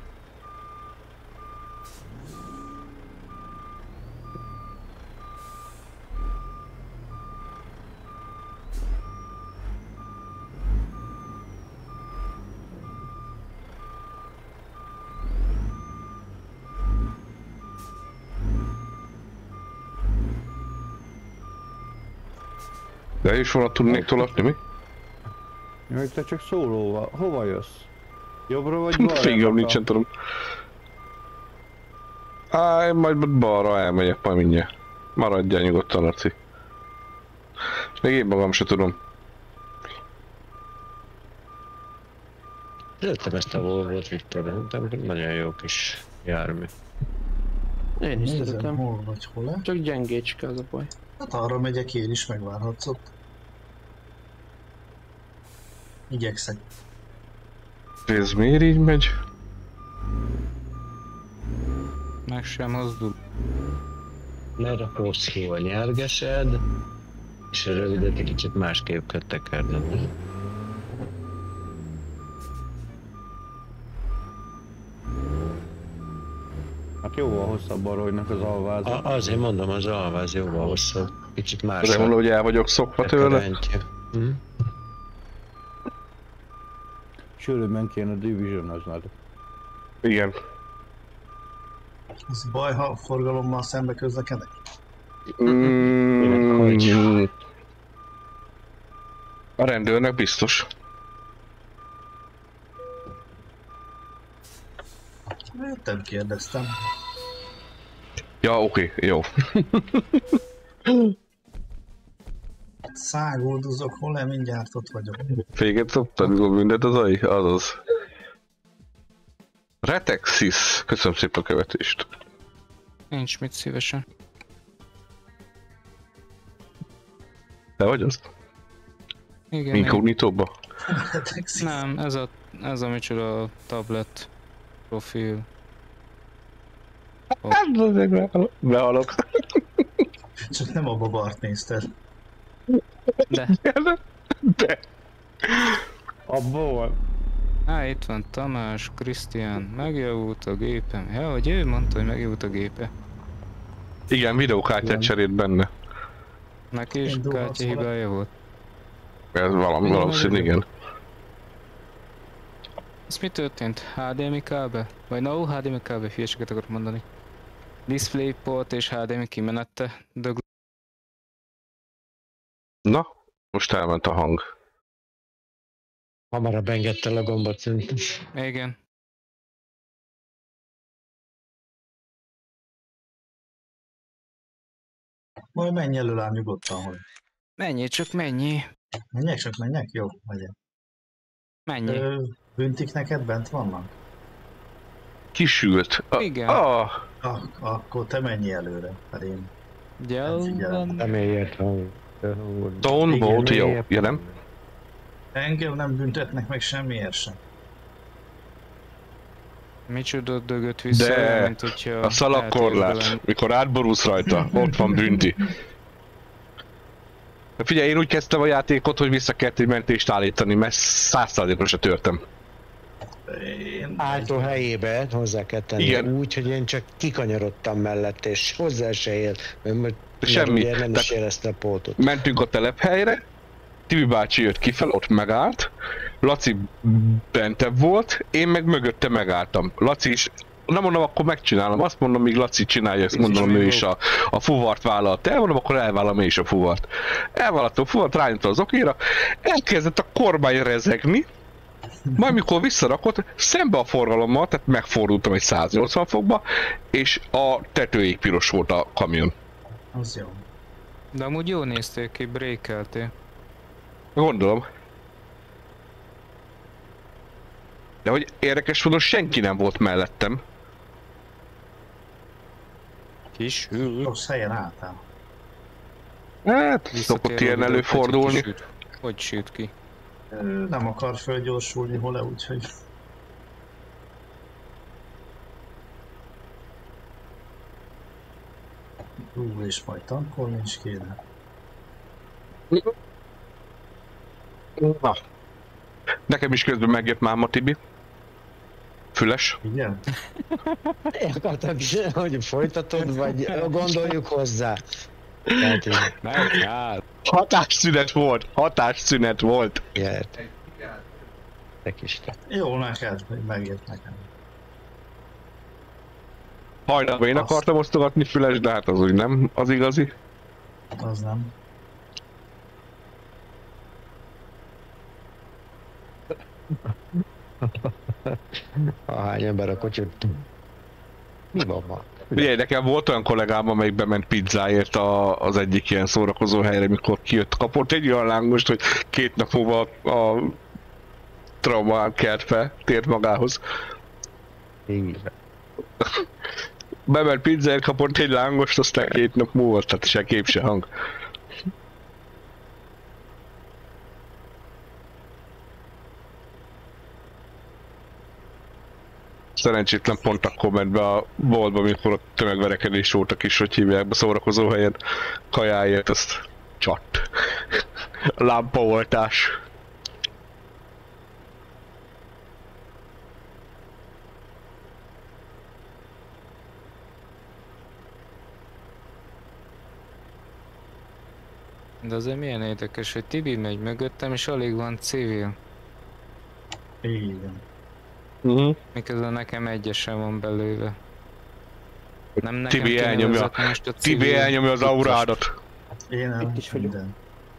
De is volna tudnék tolatni, mi? Még te csak szólóval. Hova jössz? Jobbra vagy balra? Fingom nincsen, tudom. Én majd balra elmegyek majd mindjárt. Maradjál nyugodtan, Laci. Még én magam se tudom. Szerettem ezt a Volvo-t, Viktor, nagyon jó kis jármű. Én is Nézem, szeretem. hol vagy, hol-e? Csak gyengécske az a baj. Hát arra megyek én is, megvárhatsz ott. Igyekszek. Ez miért így megy? Meg sem mozdul. Mert a hosszú a nyergesed, és a rövidet egy kicsit másképp kell tekerned. Hát jóval hosszabb a Roynak az alváza. Azért mondom, az alváz jóval hosszabb. Kicsit más. Azért mondom, hogy el vagyok szokva tőle. Sűrűbben kéne divisionoznod. Igen. Ez baj, ha forgalommal szembe közlekedek? A rendőrnek biztos. Nem kérdeztem. Ja, oké, jó. Száguldozok, hol-e, mindjárt ott vagyok. Féget szoptad, mindent az AI? Azaz. Retexis, köszönöm szépen a követést. Nincs mit szívesen. Te vagy az? Igen, én. Inkognitóba? Nem, ez a micsoda tablet profil. Hát azért behalok. Csak nem a babart nézted. De. De. Abból van. Itt van Tamás, Krisztián, megjavult a gépem. Ja, hogy ő mondta, hogy megjavult a gépe. Igen, videókártyát cserélt benne. Neki is Én dolgozom kártya hibája volt. Ez valószínű, igen. Ez mi történt? HDMI kábel? Vagy no HDMI kábel, hülyeséget akarok mondani. DisplayPort és HDMI kimenette. Na, most elment a hang. Hamarabb engedte a gombot szerintem. Igen. Majd menj elő ám nyugodtan, hogy. Mennyi, csak mennyi. Menjek, csak menjek? Jó, megyek. Mennyi. Büntik neked bent vannak? Kisült. Igen. Akkor te menj előre, mert én nem figyelem. Remélyért hang. Stone Igen, volt, jó. miért? Ja, nem? Engem nem büntetnek meg semmiért sem. Micsoda dögött vissza, De mint hogyha... a szalagkorlát, mikor átborulsz rajta, ott van bünti. Figyelj, én úgy kezdtem a játékot, hogy vissza kellett egy mentést állítani, mert 100%-ra se törtem. Álltó helyébe hozzá kell tenni. Igen. Úgy, hogy én csak kikanyarodtam mellett, és hozzá se élt, mert Semmi. ugye nem is Tehát- érezte a pótot. Mentünk a telephelyre, Tibi bácsi jött kifel, ott megállt, Laci bentebb volt, én meg mögötte megálltam. Laci is, nem mondom, akkor megcsinálom, azt mondom, míg Laci csinálja, ezt mondom, ő is a fuvart vállalt. Elmondom, akkor elvállalom én is a fuvart. Elvállaltam a fuvart, rányomtam az okéra, elkezdett a kormány rezegni, majd mikor visszarakott, szembe a forgalommal, tehát megfordultam egy 180 fokba, és a tetőig piros volt a kamion. Az jó. De amúgy jól néztél ki, brékeltél. Gondolom. De hogy érdekes módon senki nem volt mellettem. Kis Rossz helyen álltál. Hát, szokott ilyen előfordulni. Hogy sült ki? Nem akar fölgyorsulni hol-e, úgyhogy... És majd tankolni is kéne. Na. Nekem is közben megjött Máma Tibi. Füles. Igen? Én akartam, hogy folytatod, vagy gondoljuk hozzá. Tehát így, Hatásszünet volt. gyert. Te kis te. Jó neked, hogy megjött nekem. Hajnalban én akartam osztogatni Füles, de hát az úgy nem az igazi. Az nem. Ahány ember a kocsit. Mi van ma? Ugye nekem volt olyan kollégám, amelyik bement pizzáért az egyik ilyen szórakozó helyre, mikor kijött, kapott egy olyan lángost, hogy 2 nap múlva a traumán kelt fel, tért magához. Igen. Bement pizzáért, kapott egy lángost, aztán 2 nap múlva, tehát se kép, se hang. Szerencsétlen pont akkor ment be a boltba, mikor a tömegverekedés volt a kis, hogy hívják be szórakozó helyen kajáért, azt csatt. Lámpaoltás. De azért milyen érdekes, hogy Tibi megy mögöttem, és alig van civil. Igen. Miközben nekem egyesen van belőle. Nem nekem Tibi kéne elnyomja, vezetni most a Tibi civil. elnyomja az aurádat. Én el is vagyok. minden.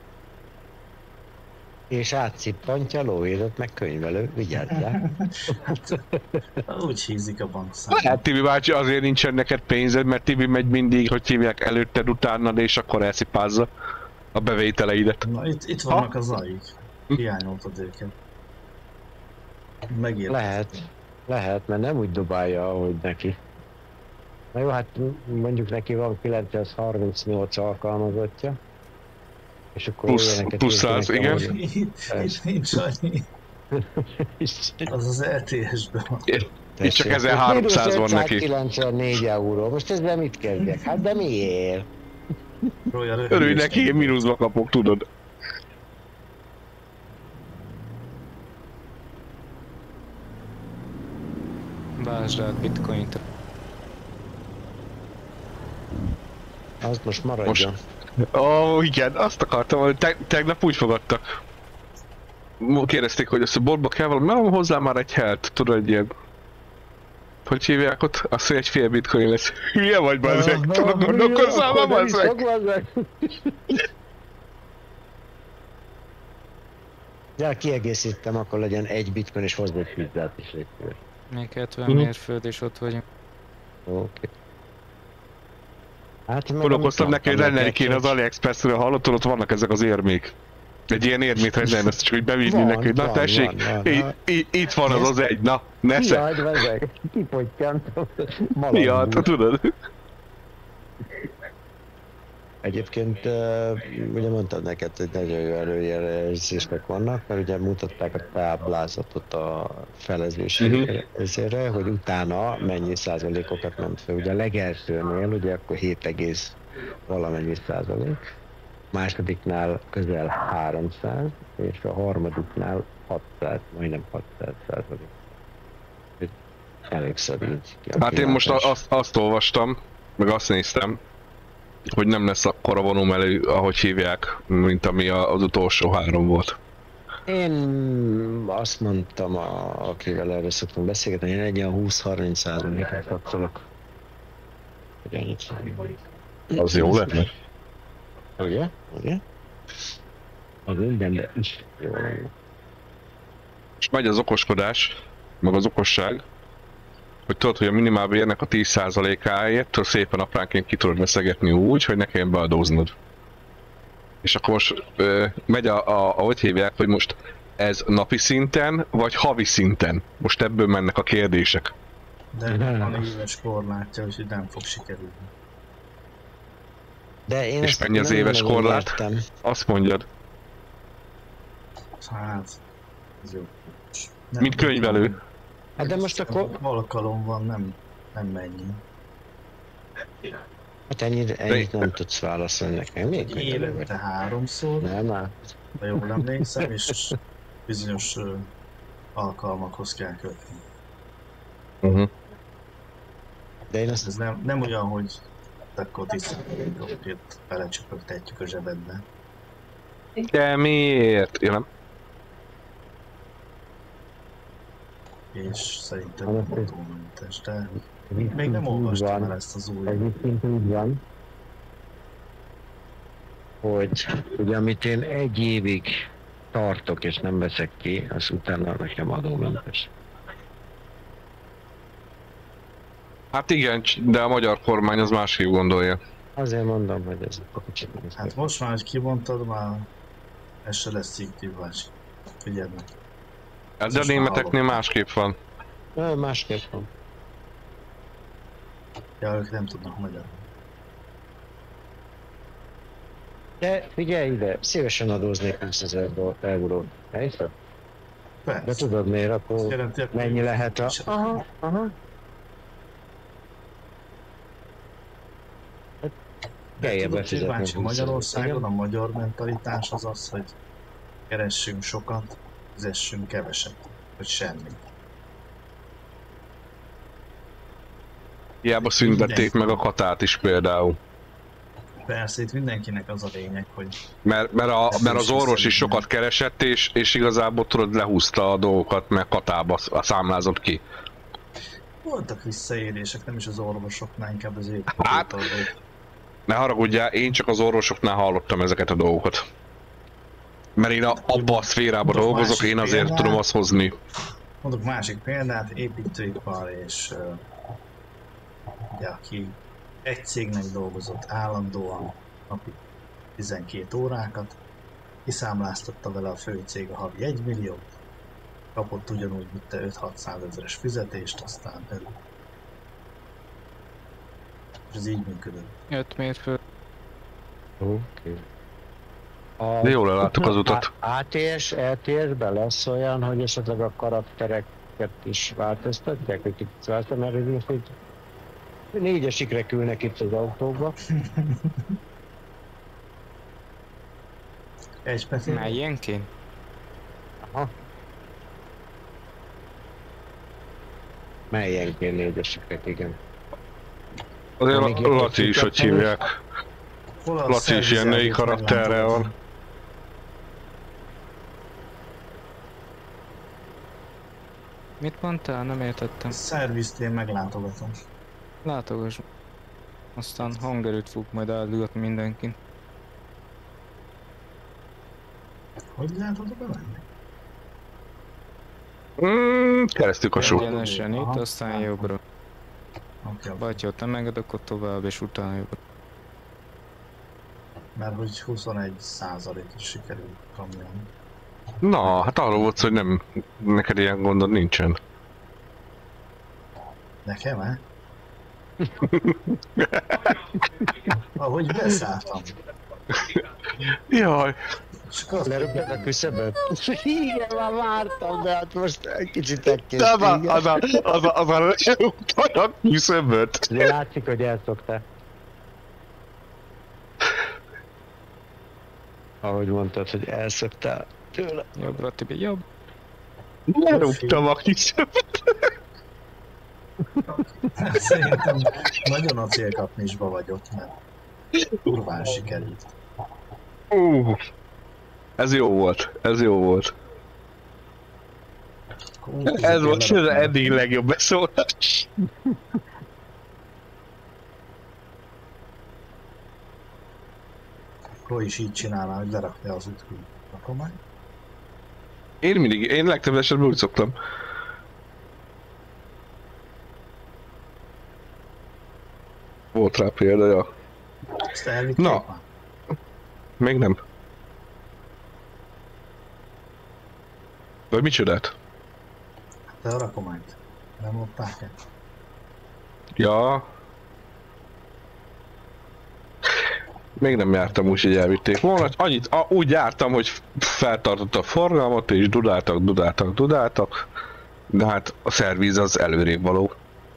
És átszippantja a lóvédot, meg könyvelő, vigyázzál. Úgy hízik a bankszámla. Hát Tibi bácsi, azért nincsen neked pénzed, mert Tibi megy mindig, hogy hívják előtted, utánad, és akkor elszipázza a bevételeidet. Na itt vannak az aik. Hiányoltad őket. Megértem. Lehet, mert nem úgy dobálja, ahogy neki. Na jó, hát mondjuk neki van 938 alkalmazottja. És akkor Plusz 100, igen. Itt nincs annyi. Az az LTS-ben van. És csak 1300 van neki. 94 euró. Most ezzel mit kezdjek? Hát de miért? Örülj neki, én mínuszba kapok, tudod. Vásd át bitcoint. Az most maradjon. Ó, igen, azt akartam, hogy tegnap úgy fogadtak. Kérdezték, hogy ezt a boltba kell valami, nem hozzá már egy helt, tudod, egy ilyen... Hogy hívják ott? Azt, hogy egy fél bitcoin lesz. Hülye vagy, bazzeg, tudod, gondolkozzál már, bazzeg. De kiegészítem, akkor legyen egy bitcoin és hozzá egy pizzát is létszős. Még 70 mérföld és ott vagyunk. Oké. Gondolkoztam neki, hogy rendelni kéne az AliExpress-ről, hallottad, ott vannak ezek az érmék. Egy ilyen érmét rendelni, ezt csak úgy bevinni neki, hogy na tessék, itt van az egy, na, nesze. Jaj, vezek, kifogytyantam. Ja, tudod. Egyébként ugye mondtad neked, hogy nagyon jó előjelzések vannak, mert ugye mutatták a táblázatot a felezőségre, hogy utána mennyi százalékokat ment fel. Ugye a legelsőnél ugye akkor 7, valamennyi százalék, másodiknál közel 300, és a harmadiknál 600, majdnem 600 százalék. Elég szorít. Hát én most azt olvastam, meg azt néztem, hogy nem lesz akkora vonómelő, ahogy hívják, mint ami az utolsó 3 volt. Én azt mondtam, akivel erről szoktunk beszélgetni, én egy ilyen 20-30%-et kapcsolok. Hogy ennyit számít. Az jó lenne. Ugye? Ugye? Az mindenben is jó lenne. És megy az okoskodás, meg az okosság, hogy tudod, hogy a minimálbérnek a 10%-áért szépen apránként ki tudod veszegetni úgy, hogy ne kelljen beadóznod. És akkor most megy ahogy hívják, hogy most ez napi szinten, vagy havi szinten? Most ebből mennek a kérdések. De van éves korlátja, úgyhogy nem fog sikerülni. De én és mennyi az éves korlát? Értem. Azt mondjad. Hát, ez jó. Mint könyvelő. Hát de most akkor... Alkalom van, nem mennyi. Hát ennyit nem tudsz válaszolni nekem. Még Évente 3-szor. Nem már. Ha jól emlékszem, és bizonyos alkalmakhoz kell kötni. De én azt... Ez nem olyan, hogy akkor 10%-okat belecsöpögtetjük a zsebedbe. De miért? Jelen. És szerintem autómentes, de még nem olvastam el ezt az új... Egyébként úgy van, hogy ugye amit én 1 évig tartok és nem veszek ki, az utána nekem adómentes. Hát igen, de a magyar kormány az másképp gondolja. Azért mondom, hogy ez a kicsit... Hát most már, hogy kimondtad, már ez se lesz szívtívás. Figyeld meg. De a németeknél másképp van. Másképp van. Ja, ők nem tudnak magyarul. De figyelj ide, szívesen adóznék 20 000 eurót. Elhiszed? Persze. De tudod miért, akkor mennyi lehet a... Aha. Tudod, Magyarországon a magyar mentalitás az az, hogy keressünk sokat, fizessünk keveset, vagy semmit. Hiába szüntették meg a katát is például. Persze, itt mindenkinek az a lényeg, hogy... Mert az orvos is sokat keresett, és igazából tudod, lehúzta a dolgokat, mert katába számlázott ki. Voltak visszaélések, nem is az orvosoknál, inkább az ő. Hát, ne haragudjál, én csak az orvosoknál hallottam ezeket a dolgokat. Mert én abba a szférában dolgozok, én azért tudom azt hozni. Mondok másik példát, építőipar és ugye, aki egy cégnek dolgozott állandóan napi 12 órákat, kiszámláztatta vele a főcég a havi 1 milliót, kapott ugyanúgy, mint te 5-600 ezeres fizetést, aztán elő. És ez így működött. 5 mérföld. Oké. De jól ellátok az utat. ATS-ben lesz olyan, hogy esetleg a karaktereket is változtatják, hogy kicsit változtatják, mert ez most így 4-esikre külnek itt az autóba. Egy speciál. Már ilyenként? Aha. Melyenként 4-esiket, igen. Azért Laci is, hogy hívják. Laci is ilyen női karakterrel van. Mit mondtál? Nem értettem. Szervizt én meglátogatom. Látogass. Aztán hangerőt fog majd áldulgatni mindenkin. Hogy látod bemenni? Keresztül Kassó. Egyenesen itt, aztán jobbra. Okay. Vagy ha ott nem enged, akkor tovább, és utána jobbra. Mert hogy 21%-os sikerült kamion. Na, hát arról volt szó, hogy nem, neked ilyen gondod nincsen. Nekem-e? Ahogy beszálltam. Jaj, Csak azt Leröpted a küszöböt? Igen, már vártam, de hát most egy kicsit de megkérdeztem. az a küszöböt. De látszik, hogy elszokta. Ahogy mondtad, hogy elszoktál tőle. Jobbra, Tibi, jobb. Lerúgtam a küszöböt. Szerintem nagyon acélkapnisba vagyok, mert kurván sikerült. Ez jó volt, ez jó volt. Akkor Ez volt az leraknám. eddig legjobb beszólás. Roy is így csinálná, hogy lerakja az útkül. Akkor majd? Én legtöbb esetben úgy szoktam. Volt rá példája. Ezt elvitték Na. már? Még nem. Vagy micsodát? De a rakományt. Nem lopták el? Ja. Még nem jártam úgy, hogy elvitték volna. Úgy jártam, hogy feltartott a forgalmat, és dudáltak. De hát a szervíz az előrébb való.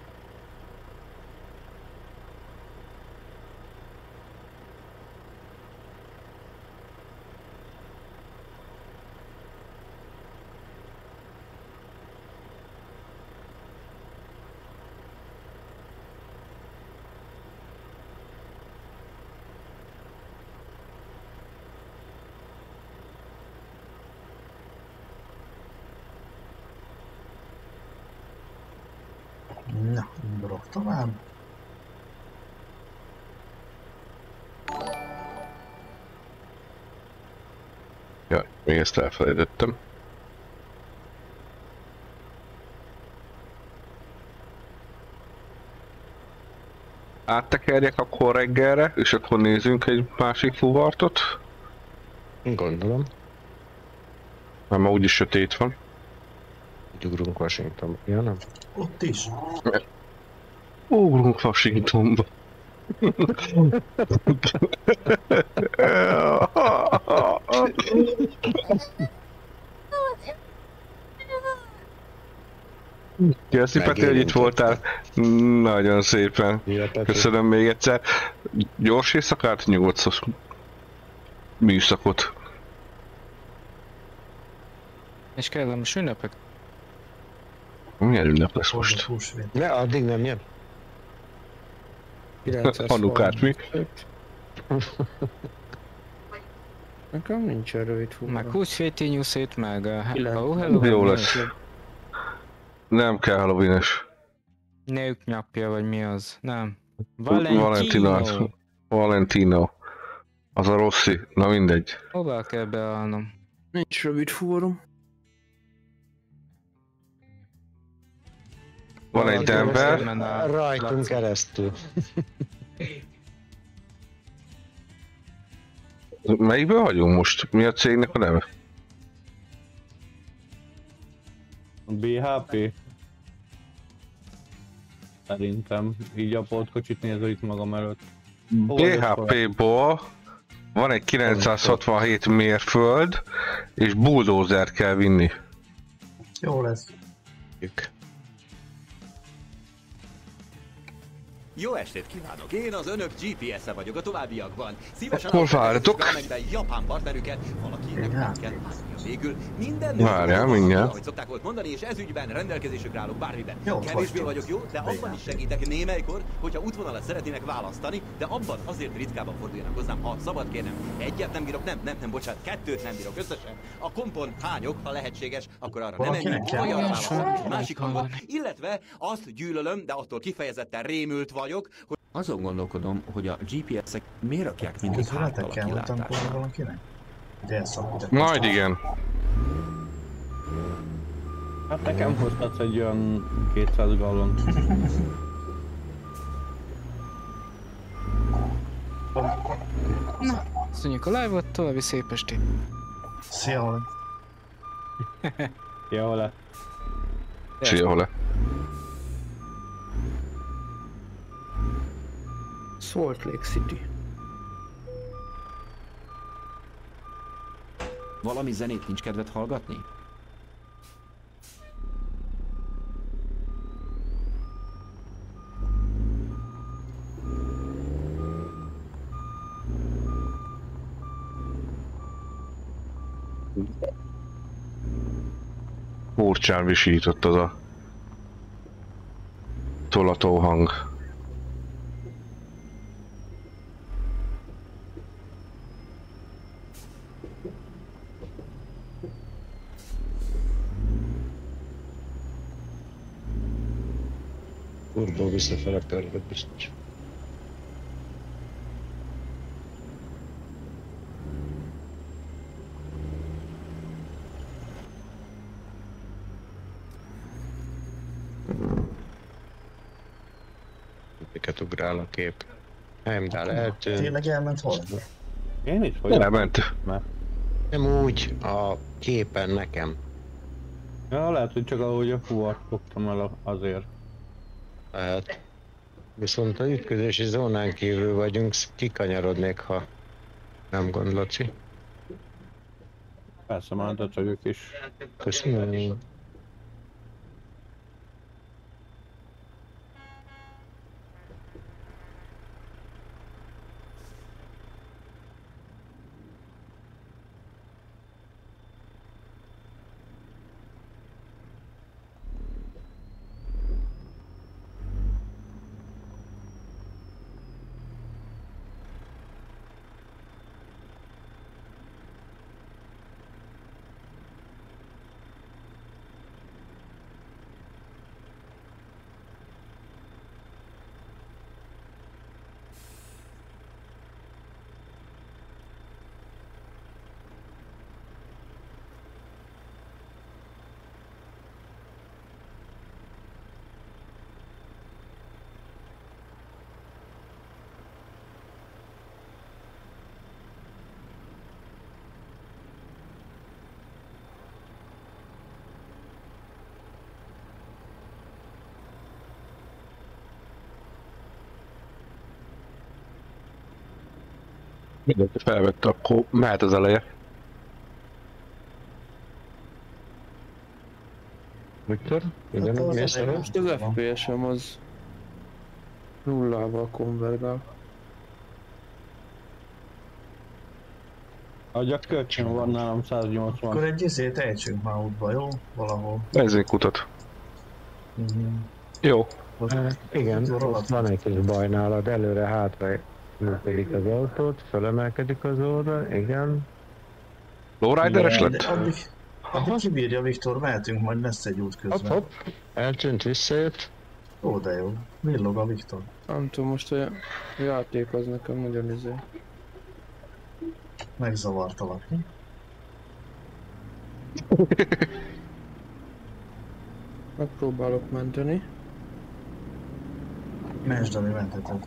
Na, indulok tovább. Jaj, még ezt elfelejtettem. Áttekerjek akkor reggelre, és akkor nézzünk egy másik fuvartot. Gondolom. Mert ma úgyis sötét van. Úgy ugrunk Washingtonba. Ja, nem? Ott is. Ugrunk Washingtonba. Köszi Peti, hogy itt voltál. Nagyon szépen. Köszönöm még egyszer. Gyors éjszakát, nyugodt műszakot. És kellemes ünnepek. Milyen ünnep lesz Most. most? Húsvét. De addig nem jön. 930. Hanukát mi? Nekem nincs rövid fúra. Meg húsvéti nyuszét, meg Kilenc. Halloween. Jó lesz. Nem kell Halloween-es. Nők napja, vagy mi az? Nem. Valentino. Az a Rossi. Na mindegy. Hová kell beállnom? Nincs rövid fúrom. Van egy ember. Rajtunk keresztül. Melyikből vagyunk most? Mi a cégnek a neve? BHP. Szerintem így a pótkocsit nézve itt magam előtt. BHP-ból van egy 967 mérföld, és bulldozer kell vinni. Jó lesz. Jó estét kívánok! Én az önök GPS-e vagyok a továbbiakban. Szívesen Hol vártok? amelyben japán partnerüket, valakinek nem kell látnia végül. Minden Várjál, mindjárt. ahogy szokták volt mondani, és ez ügyben rendelkezésükre állok bármiben. Jó, Kevésbé vagytok. vagyok jó, de abban is segítek némelykor, hogyha útvonalat szeretnének választani, de abban azért ritkában forduljanak hozzám, ha szabad kérnem. Egyet nem bírok, nem, bocsánat, kettőt nem bírok összesen. A kompon hányok, ha lehetséges, akkor arra nem Valakinek menjünk, kell vagy arra olyan válaszolok másik hangot, illetve azt gyűlölöm, de attól kifejezetten rémült vagyok, hogy azon gondolkodom, hogy a GPS-ek miért rakják mindig Közületek háttal a kell, hogy tankolni kilátásra. valakinek? Ugye elszakított. Majd igen. Hát nekem hoztatsz egy olyan 200 gallont. Köszönjük a live-ot, további szép estét! Szia, Ole. Ja, Ole. Szia, Ole. Salt Lake City. Valami zenét nincs kedved hallgatni? Furcsán visított az a tolató hang. Úrból visszafele pörgött biztos. Miket ugrál a kép? Heimdall eltűnt. Tényleg elment valami? Én is vagyok. Elment. Nem úgy, a képen nekem. Ja, lehet, hogy csak ahogy a fuvart fogtam el azért. Hát, viszont a ütközési zónán kívül vagyunk, kikanyarodnék, ha nem gond, Laci. Persze, már ők is. Köszönöm. Mindent felvette, akkor mehet az eleje. Viktor? Igen, Hát az mész elején el? Most az FPS-em az nullával konvergál. A kölcsön van nálam 180. Akkor egy izét ejtsünk már útba, jó? Valahol. Benzinkutat. Mhm. Jó. Igen, ott van egy kis baj nálad, előre-hátra működik az autót, fölemelkedik az óra, igen. Lowrider-es De lett? addig kibírja Viktor, mehetünk, majd lesz egy út Hopp, közben. hopp, eltűnt, visszajött. Ó, de jó. Villog a Viktor. Nem tudom, most a játék az nekem nagyon izé. Megzavartalak. Mi? Megpróbálok menteni. Mensd, ami mentheted.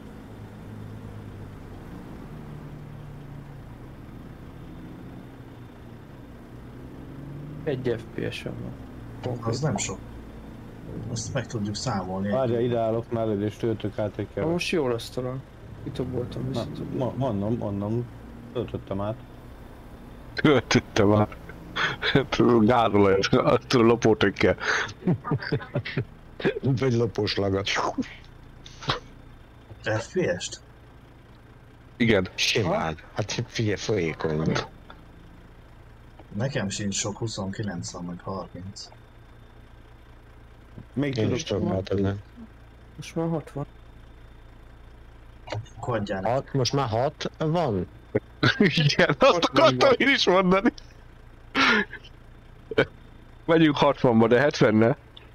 Egy FPS-em van. Az nem sok. Azt meg tudjuk számolni. Várja, ide állok mellé és töltök át egy Na kevet. most jó lesz talán. Kitoboltam, Na, visszatudom. mondom, töltöttem át. Töltötte már. Gázolajat, azt a lopótökkel. Vagy lopós lagat. FPS-t? Igen. Simán. Hát figyelj, folyékony. Nekem sincs sok, 29 van, meg 30. Még Én is tudok. tudom átadni. Most már 60. Akkor adjál neki. 6, most már 6 van? Igen, azt akartam én is mondani. Megyünk 60-ba, de 70-ne.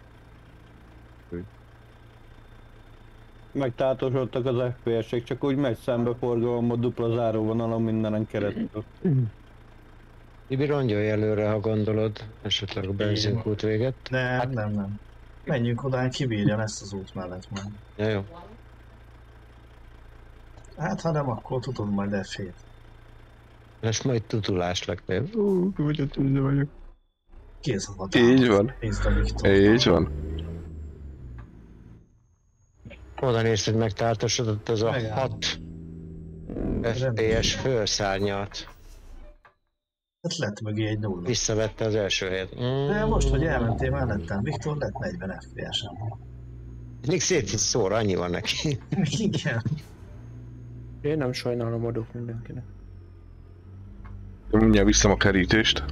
Megtátosodtak az FPS-ek, csak úgy megy szembe forgalomba dupla záróvonalon mindenen keresztül. Ibi, rongyolj előre, ha gondolod, esetleg a benzinkút véget. Nem. Menjünk oda, kibírja, lesz az út mellett majd. Ja, jó. Hát ha nem, akkor tudod majd F7. Lesz majd tutulás legfeljebb. Hogy tűző vagyok. Kézhavat. Így van. Nézd a Viktor. Így van. Oda nézd, hogy megtáltosodott az a Megáll. 6 FPS fölszárnyalt. Hát lett mögé egy nulla. Visszavette az első helyet. De most, hogy elmentél mellettem, Viktor lett 40 FPS-en. Még szét is szóra, annyi van neki. Igen. Én nem sajnálom, adok mindenkinek. Mindjárt visszam a kerítést.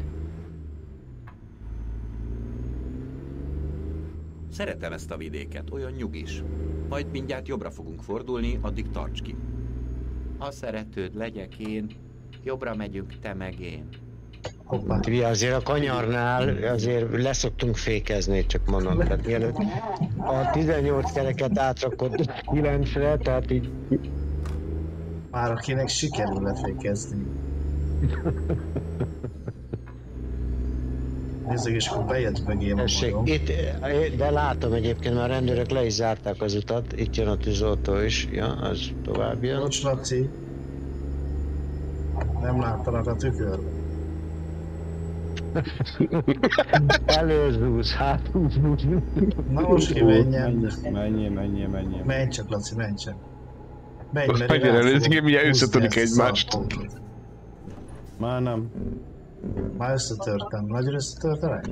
Szeretem ezt a vidéket, olyan nyugis. Majd mindjárt jobbra fogunk fordulni, addig tarts ki. Ha szeretőd legyek én, jobbra megyünk te meg én. Hoppá. Ugye azért a kanyarnál azért leszoktunk fékezni, csak mondom. Tehát mielőtt a 18 kereket átrakott 9-re, tehát így Már akinek sikerül lefékezni. Nézzük, és akkor bejött mögém a tessék, magam. itt, de látom egyébként már a rendőrök le is zárták az utat, itt jön a tűzoltó is, ja, az tovább jön. Bocs, Laci. Nem láttanak a tükörbe. Előzúz, háthúz. Na most ki menjen. Menjél. Menj csak, Laci, menj csak. Menj, Most mert én megjelölik, át fogom milyen húzni összetörik ezt a egymást. szarpókot. Már nem. Már összetörtem. Nagyon összetörtelek?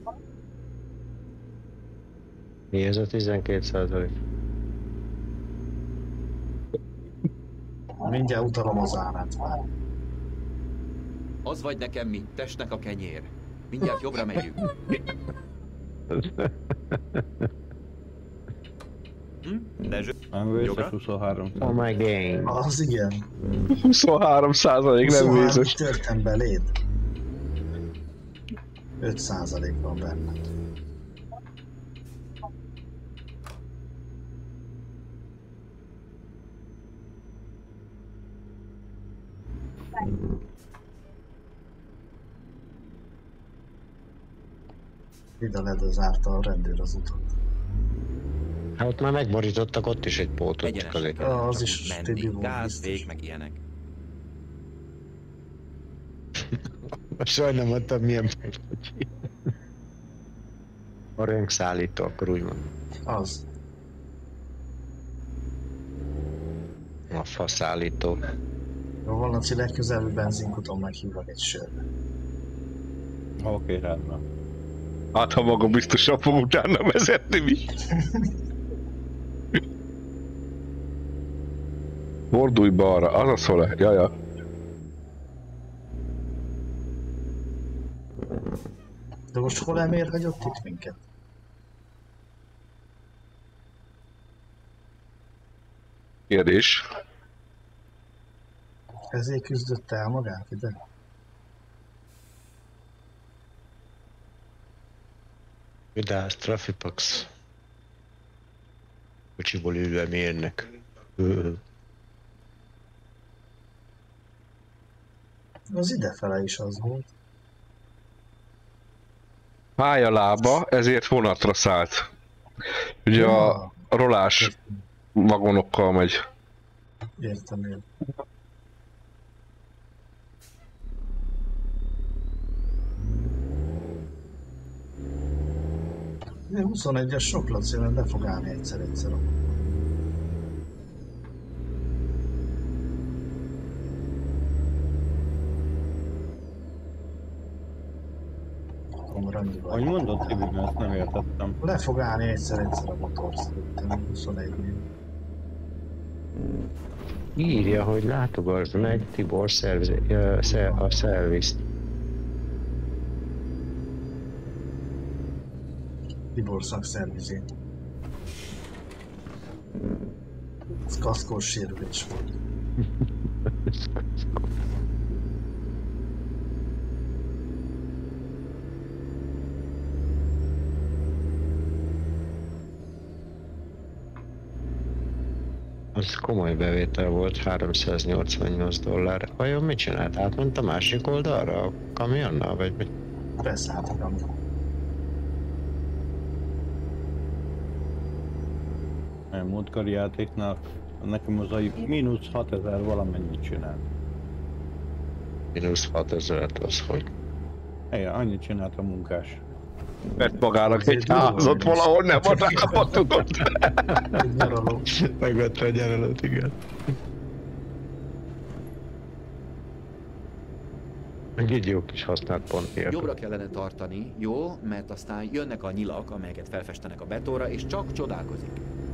Mi ez a 12%? Mindjárt utalom az árát már. Az vagy nekem mi, testnek a kenyér. Mindjárt jobbra megyünk. Dezső, Nem vészes Jobbra? 23. Oh my game. Az igen. 23% nem 23 vészes. törtem beléd. 5% van benne. Ide ledözárta a rendőr az utat. Hát ott már megborítottak ott is egy pótot. egyenesen Azért. kell Az csak is menni. Tibi volt Gáz, biztos. fék, meg ilyenek. Sajnálom mondtam milyen bajbocsi. A rönkszállító, akkor úgy van. Az. A faszállító. Jó, van, Laci, legközelebbi benzinkuton meghívlak egy sörbe. Oké, rendben. Hát ha maga biztosan fog utána vezetni mi. Fordulj balra, az a szole, jaja. De most hol elmérhagyott itt minket? Kérdés. Ezért küzdött el magát ide? Vidász, Trafipax. Kocsiból ülve mérnek. Az idefele is az volt. Fáj a lába, ezért vonatra szállt. Ugye a rolás vagonokkal megy. Értem én. De 21-es sok, Laci, mert le fog állni egyszer. Annyival. Ahogy mondott Tibi, mert ezt nem értettem. Le fog állni egyszer a motor, szerintem 21-nél. Írja, hogy látogass meg Tibor a szervizt. Tibor szakszervizén. Ez kaszkós sérülés volt. Az komoly bevétel volt, $388. Vajon mit csinált? Átment a másik oldalra a kamionnal, vagy mit? Beszálltak a A múltkori játéknál nekem az a mínusz 6000 valamennyit csinál. -6000, az hogy? Igen, annyit csinált a munkás. Vett magának egy házat valahol, nem a rápatukot. Egy nyaraló. Megvette a nyaralót, igen. Meg egy jó kis használt pontért. Jobbra kellene tartani, jó? Mert aztán jönnek a nyilak, amelyeket felfestenek a betonra, és csak csodálkozik.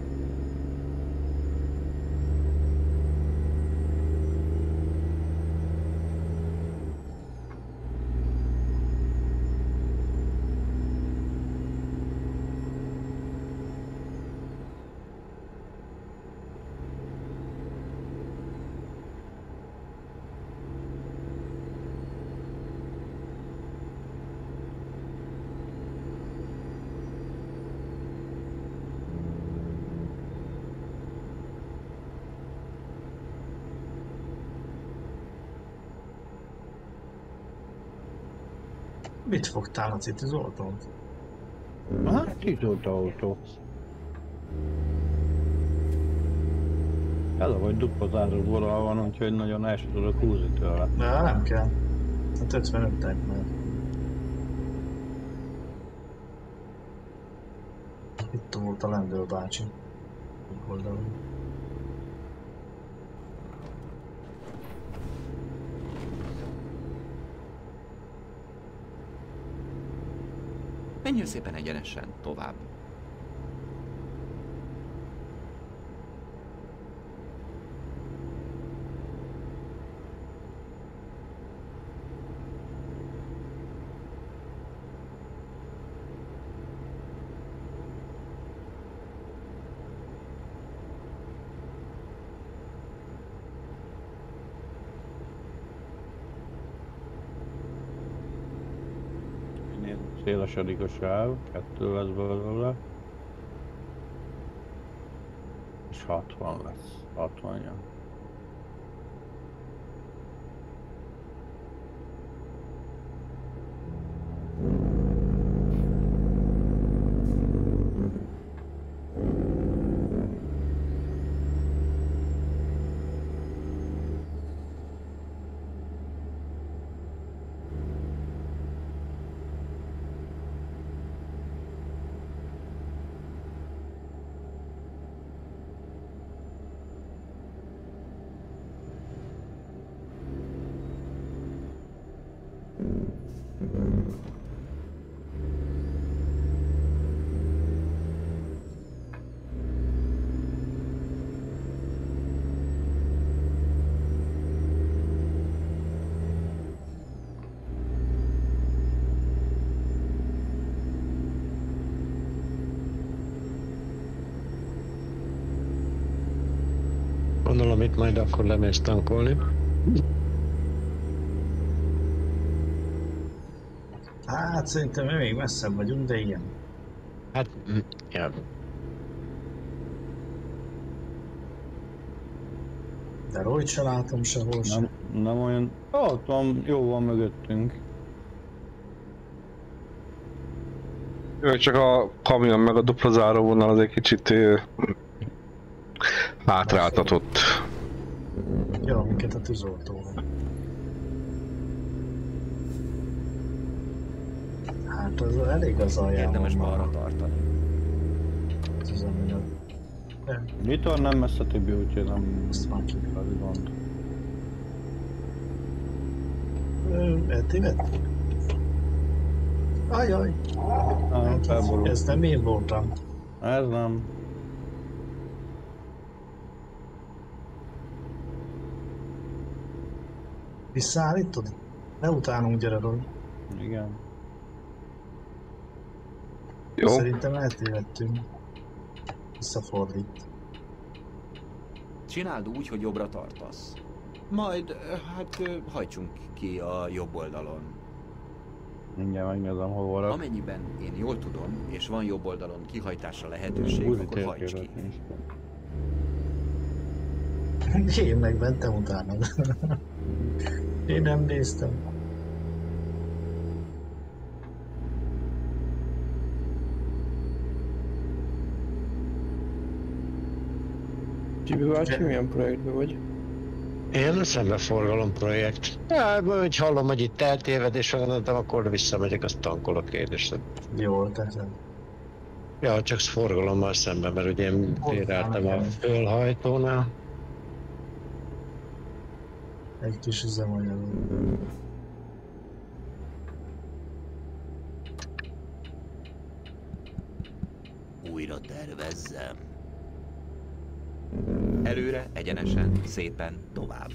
Mit fogtál a tituzoltót? Hát titult autó. Ez a vagy dupla záró vonal van, úgyhogy nagyon el sem tudok húzni tőle. De nem kell. Hát 55-tek már. Itt volt a Lendő bácsi. Oldalon. Menjünk szépen egyenesen tovább. Szélesedik a sáv, 2 lesz belőle. És 60 lesz. 60 jön. Gondolom itt majd akkor lemész tankolni. Hát szerintem még messzebb vagyunk, de igen. Hát, ja. De Royt se látom sehol sem. Nem olyan... Ott van, jó van mögöttünk. Jó, csak a kamion meg a dupla záróvonal az egy kicsit hátráltatott. Jó, minket a tűzoltóval. Hát az elég az alján. Érdemes balra tartani. Vitor nem messze többi, úgyhogy nem... Azt már ki. Az gond. Eltévedtük? Ajaj! Hát ez nem én voltam. Ez nem. Visszaállítod? Ne utánunk, gyere Roy. Igen. Jó. Szerintem eltévedtünk. Visszafordít. Csináld úgy, hogy jobbra tartasz. Majd, hát, hajtsunk ki a jobb oldalon. Mindjárt megnézem, hol voltak. Amennyiben én jól tudom, és van jobb oldalon kihajtásra lehetőség, akkor hajts ki. Én megmentem utána. Én nem néztem. Csibi bácsi, milyen projektben vagy? Ilyen szembeforgalom projekt. Ja, hogy hallom, hogy itt eltévedés van, de akkor visszamegyek, azt tankolok kérdést. Jól teszed. Ja, csak forgalommal szemben, mert ugye én félreálltam a fölhajtónál. Egy kis üzemanyag. Újra tervezzem. Előre, egyenesen, szépen, tovább.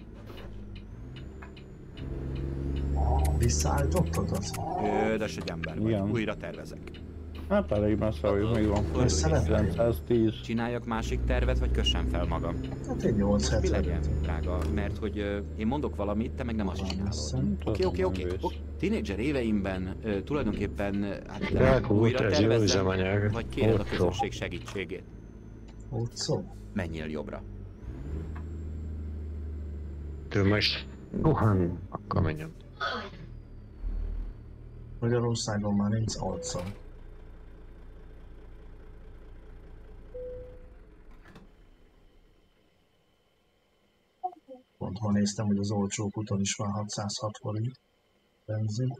Visszaállítottad azt? Ödes egy ember vagy. Igen. Újra tervezek. Hát elég messze vagyok, még van. Fordulj vissza. 910. Csináljak másik tervet, vagy kössem fel magam? Hát egy Mi 870. legyen, drága? Mert hogy én mondok valamit, te meg nem azt csinálod. Oké. Tínédzser éveimben tulajdonképpen hát Elkúlt, ez jó tervezzem, üzemanyag. vagy kéred a Olcsó. közösség segítségét. Úgy szó. Menjél jobbra. Ő most Wuhan, akkor menjem. Magyarországon már nincs arca. Pont ma néztem, hogy az olcsó úton is van 606 forint benzin.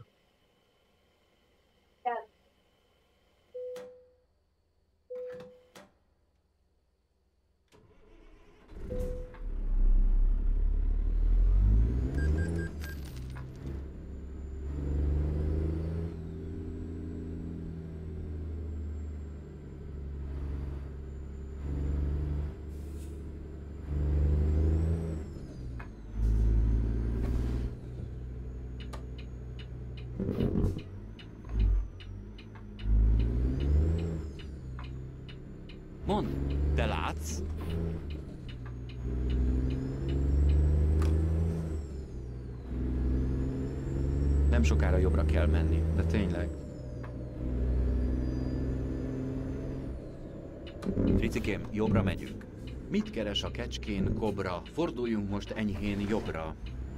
Mondd, te látsz? Nem sokára jobbra kell menni, de tényleg. Fricikém, jobbra megyünk. Mit keres a kecskén, kobra? Forduljunk most enyhén jobbra.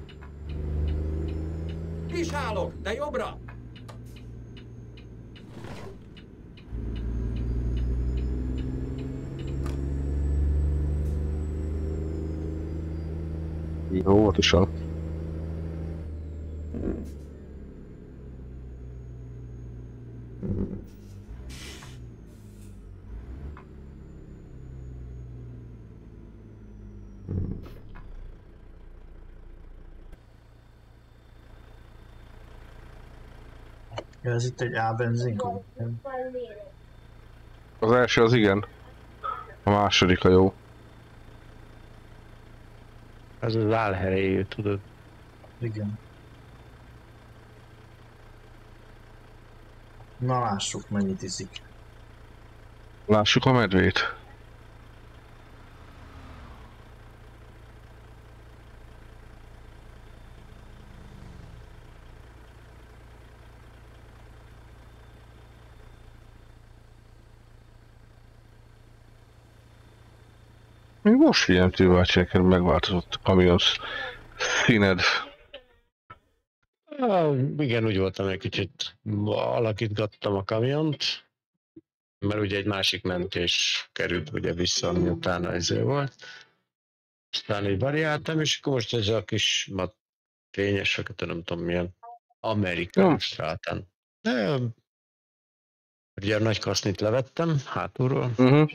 Is állok, de jobbra! Óvatosan. Ja, ez itt egy A benzinkó. Az első az igen. A második a jó. Ez az álherejű, tudod. Igen. Na lássuk, mennyit iszik. Lássuk a medvét. Még most figyelem tűváltság, nekem megváltozott a kamion színed. Igen, úgy voltam, egy kicsit alakítgattam a kamiont, mert ugye egy másik mentés került ugye vissza, ami utána ezért volt. Aztán így variáltam, és akkor most ez a kis fényeseket, nem tudom milyen amerikai sátán. De ugye a nagy kasznit levettem hátulról.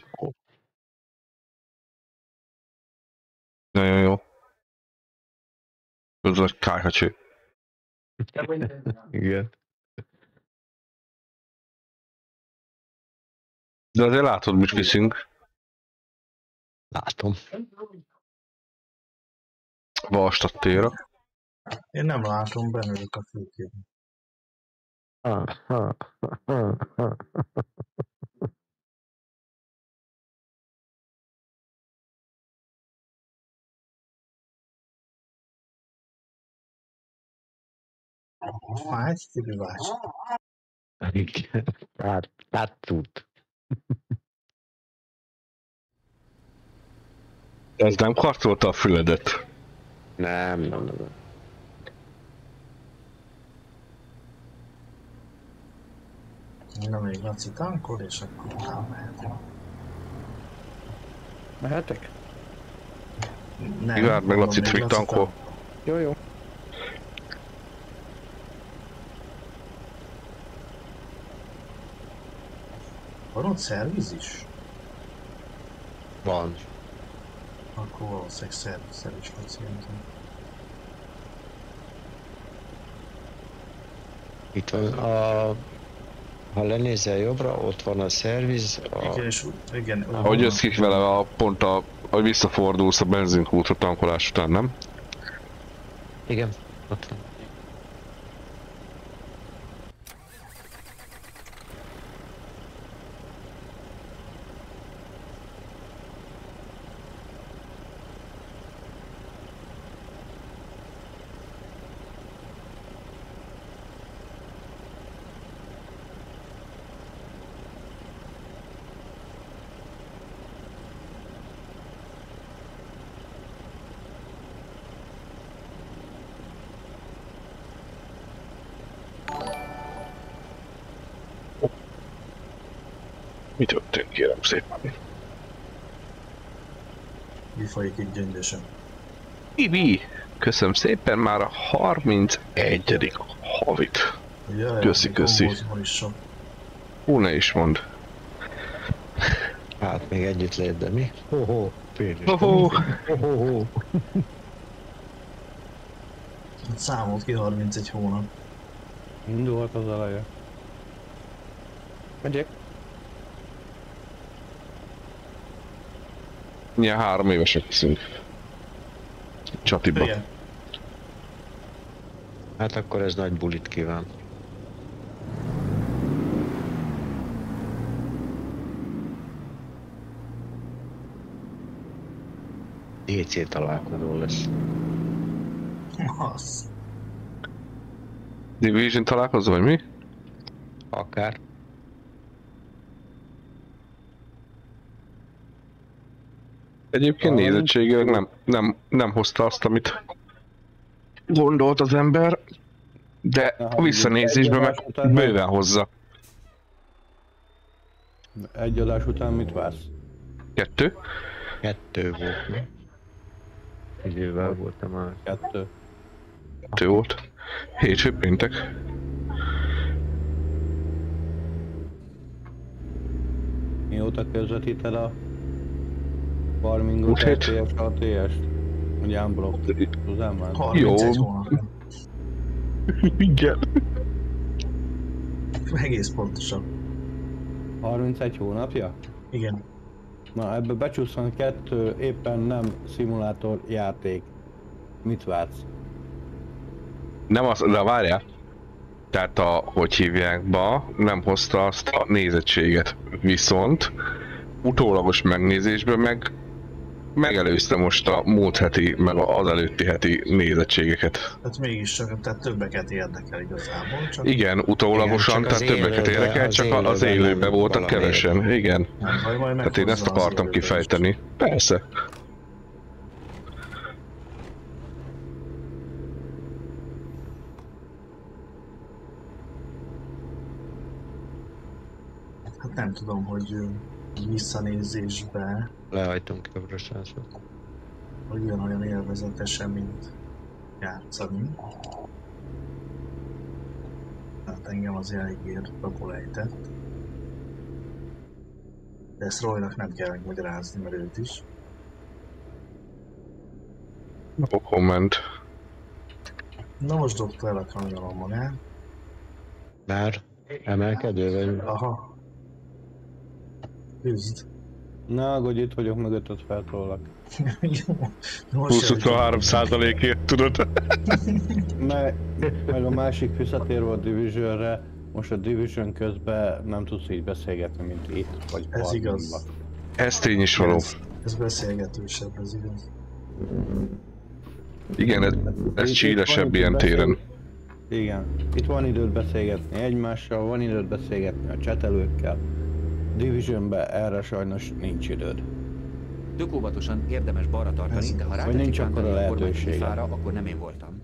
Nagyon jó. Ez a kájhacső. Igen. De azért látod, mit viszünk. Látom. Valstadt téra. Én nem látom, benülök a fülkében. Fájt, Tibi bácsi? Igen. Hát tud. Ez nem karcolta a füledet. Nem. Na még Laci tankol, és akkor utána mehetünk. Mehetek? Nem, Igár, meg Laci még trik tankol. Jó, jó. Van ott szerviz is? Van. Akkor valószínűleg szervizsel is van szerintem. Itt van ha lenézel jobbra, ott van a szerviz. Igen, és igen. Ahogy jössz ki vele ahogy visszafordulsz a benzinkútra tankolás után, nem? Igen, ott van. Mi történt, kérem szépen? Mi folyik itt gyöngyösen? Ibi! Köszönöm szépen, már a 31. havit. Jaj, Köszi, még köszi. gombózban is sok. Hú, ne is mondd. Hát még együtt lehet, de mi? Ho-ho, félés. Ho-ho. Ho-ho-ho. Számolt ki 31 hónap. Indult az eleje. Megyek. Ilyen 3 évesek leszünk. Csatiba. Igen. Hát akkor ez nagy bulit kíván. DC találkozó lesz. Az. Division találkozó, vagy mi? Akár. Egyébként nézettségileg nem hozta azt, amit gondolt az ember, de a visszanézésben meg bőven hozza. Egy adás után mit vársz? 2. 2 volt, mi? Idővel voltam már. 2. 2 volt. Hétfő péntek. Mióta közvetíted a farmingot, Úgyhogy- RTS, ATS-t? Ugye unblock, tudám már? 31 Jó. hónap. Igen. Egész pontosan. 31 hónapja? Igen. Na ebbe becsúszson 2 éppen nem szimulátor játék. Mit vársz? Nem az, de várjál. Tehát hogy hívják ba, nem hozta azt a nézettséget. Viszont utólagos megnézésben megelőzte most a múlt heti, meg az előtti heti nézettségeket. Tehát mégiscsak, tehát többeket érdekel igazából. Csak Igen, utólagosan, Igen, csak tehát az többeket élőben- érdekel, az csak az élőben élőben nem voltak valami. kevesen. Igen. nem baj, majd Tehát én ezt meghozza az akartam élőben is. kifejteni. Persze. Hát nem tudom, hogy visszanézésbe, Lehajtunk ki a brosásot. hogy jön olyan élvezetesen, mint játszani. Hát engem az eléggé rakol ejtett. De ezt Roynak nem kell megmagyarázni, mert őt is. No comment. Na most dobta el a kamionon magát. Már emelkedő vagy? Aha. Üzd. Ne aggódj, itt vagyok, mögötted feltrollak. Jó. Most jön. 23%-ért tudod. Meg a másik visszatérve a Divisionre, most a Division közben nem tudsz így beszélgetni, mint itt, vagy Ez farmingba. igaz. Ez tény is való. Ez beszélgetősebb, ez igaz. Igen, ez Itt csílesebb van ilyen időt téren. beszélgetni. Igen. Itt van időt beszélgetni egymással, van időt beszélgetni a csetelőkkel. Divisionben erre sajnos nincs időd. Tök óvatosan érdemes balra tartani, Ez- de ha vagy rátetszik nincs rántani akkora a kormány lehetősége. fára, akkor nem én voltam.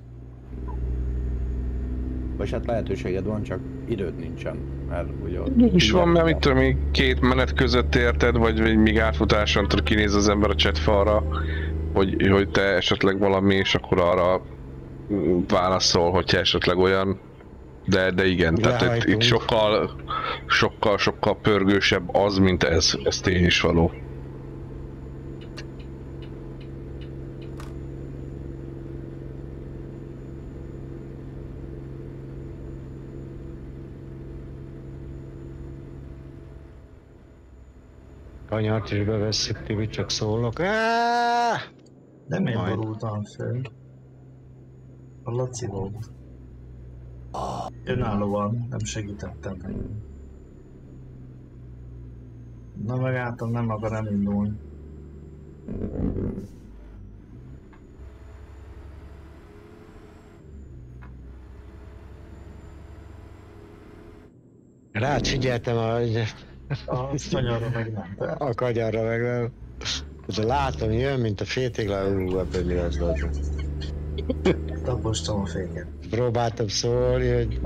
Vagy hát lehetőséged van, csak időd nincsen. Mert ugye ott Így is van, mert mit figyelni tudom én, 2 menet között érted, vagy míg átfutáson tudod kinéz az ember a chatfalra, hogy te esetleg valami, és akkor arra válaszol, hogyha esetleg olyan. De igen, tehát itt sokkal pörgősebb az, mint ez tény is való. Kanyart is bevesszük, Tibi, csak szólok. Nem én Majd. borultam föl. A Laci volt. Önállóan nem segítettem neki. Na megálltam, nem akar elindulni. Rád figyeltem, A kanyarra meg nem. a kanyarra meg nem. De látom, jön, mint a féltéglá, ebben mi az az. Tapostam a féket. Próbáltam szólni, hogy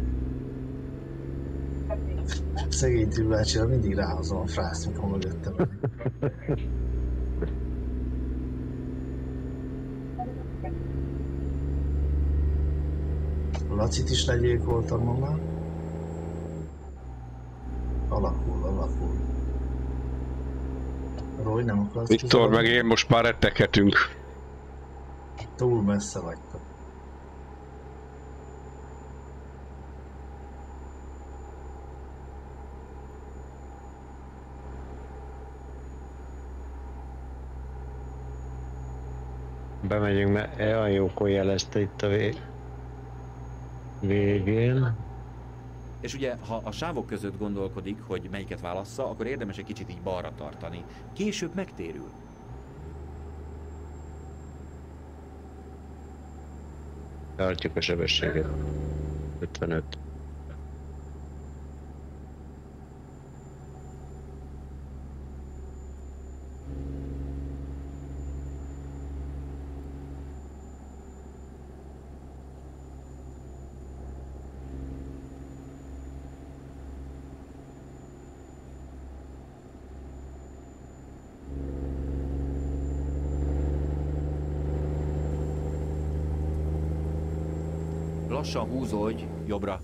Szegény Tűbácsira mindig ráhozom a frászt, mikor mögöttem. Lacit is legyilkoltam ma már. Alakul. Roy, nem akarsz Viktor, meg én most már retteghetünk. Túl messze vagytok. bemegyünk, mert olyan jókor jelezte itt a végén. És ugye, ha a sávok között gondolkodik, hogy melyiket válassza, akkor érdemes egy kicsit így balra tartani. Később megtérül. Tartjuk a sebességet. 55. Lassan húzódj jobbra.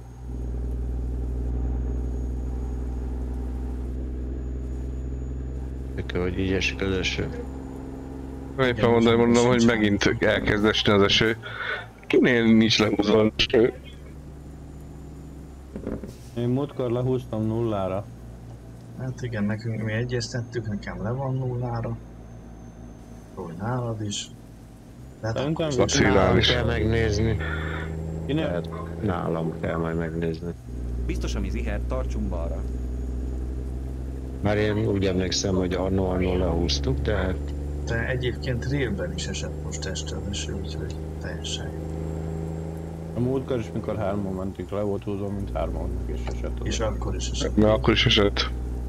Mikor, hogy így esik az eső. Éppen mondom, hogy megint elkezd esni az eső. Kinél nincs lehúzva az eső? Én múltkor lehúztam nullára. Hát igen, nekünk mi egyeztettük, nekem le van nullára. Roy, nálad is. Hát Szerintem akkor Laci rá Nálam is. kell megnézni. Kinek? Tehát nálam kell majd megnézni. Biztos, ami ziher, tartsunk balra. Már én úgy emlékszem, hogy annó lehúztuk, tehát te egyébként Realben is esett most este az eső, úgyhogy teljesen jó. A múltkor is, mikor 3 momentig le volt húzva, mint 3 és esett az. És akkor is esett. Mert akkor is esett.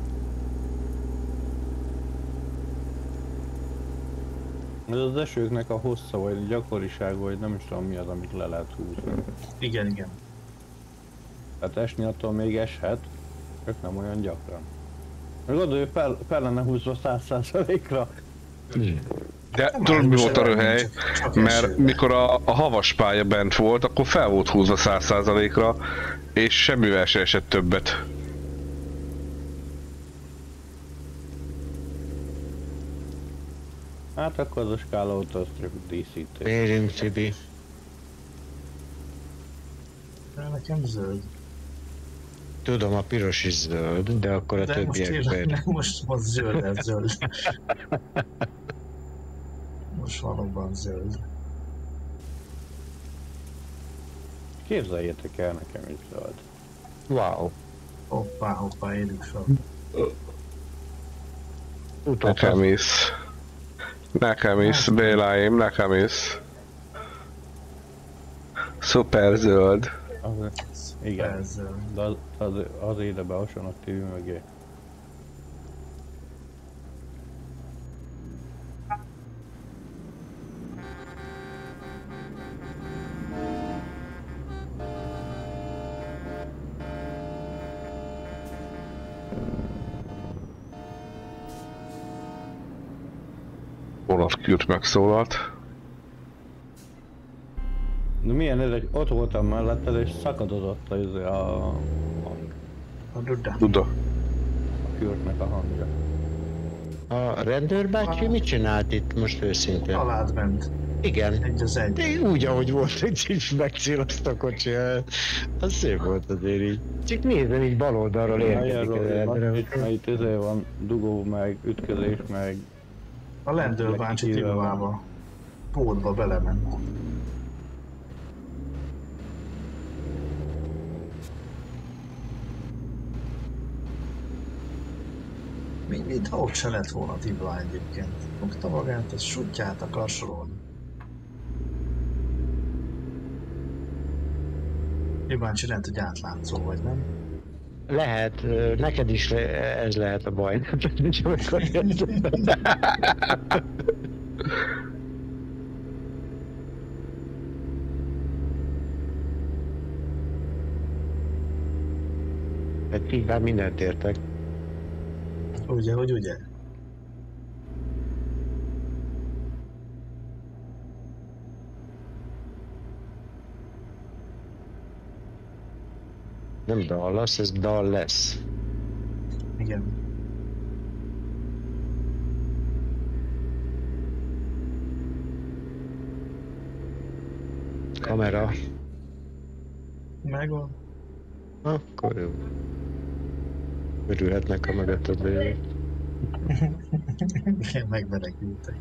Ez az esőknek a hossza, vagy gyakorisága, vagy nem is tudom mi az, amit le lehet húzni. Igen. Tehát esni attól még eshet, csak nem olyan gyakran. Meg oda, hogy fel lenne húzva 100%-ra. De tudod mi volt a röhely? Mert mikor a havas pálya bent volt, akkor fel volt húzva 100%-ra, és semmivel se esett többet. Hát akkor az a skála ott az csak díszítés. mérjünk, Tibi. De nekem zöld. Tudom, a piros is zöld, de akkor a De most többiek tényleg, verd. most zöld, ez zöld. Most valóban zöld. Képzeljétek el, nekem is zöld. Wow. Hoppá, élünk fel. Nekem is, Béláim, nekem is. Szuper zöld. Igen, Ez zöld. de az ide behasonlott TV mögé. Northcute megszólalt. De milyen ez, hogy ott voltam melletted és szakadozott a Duda. Kürtnek a hangja. A rendőrbácsi mit csinált itt most őszintén? Alád ment. Igen. Egy az egy. De úgy, ahogy volt, hogy is megcélozta a kocsi. Az szép volt azért így. Csak nézem, így bal oldalról érkezik a rendőr. Itt ezért van dugó, meg ütközés, meg... A rendőrbácsi Tibavába. Pótba belement. Mintha ott se lett volna Tibla egyébként. Fogta magát, és sutyát akar sorolni. Tibáncsi lehet, hogy átlátszó vagy, nem? Lehet, neked is ez lehet a baj. Hát így már mindent értek. Ugye, hogy ugye? Nem Dallas, ez Dallas. Igen. Kamera. Megvan. Akkor jó. Örülhetnek a mögötted lévő. Igen, megmenekültek.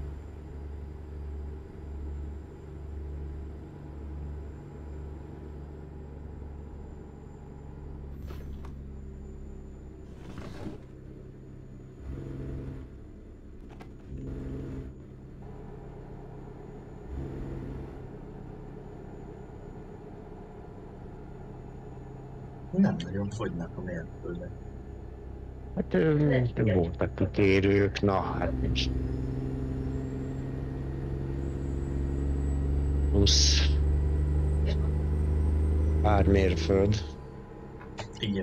Nem nagyon fogynak a mérföldek. Hát voltak kitérők, na hát nincs. Plusz pár mérföld. Igen.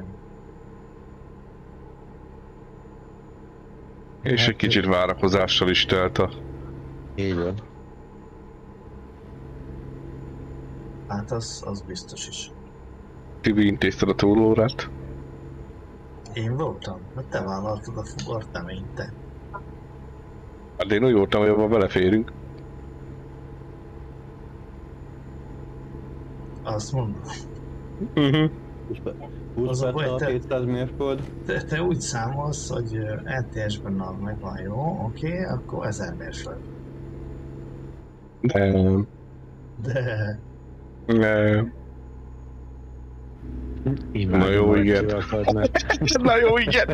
És egy kicsit várakozással is telt a... Így van. Hát az biztos is. Tibi, intézted a túlórát? Én voltam? Mert te vállaltad a fugart, nem én te. Hát én úgy voltam, hogy abban beleférünk. Azt mondom. Húsz a baj, perc a te- 200 mérföld. Te úgy számolsz, hogy LTS-ben megvan, jó? Oké, akkor 1000 mérföld. Nem. De... Nem. Na jó, igen. Na jó, igen.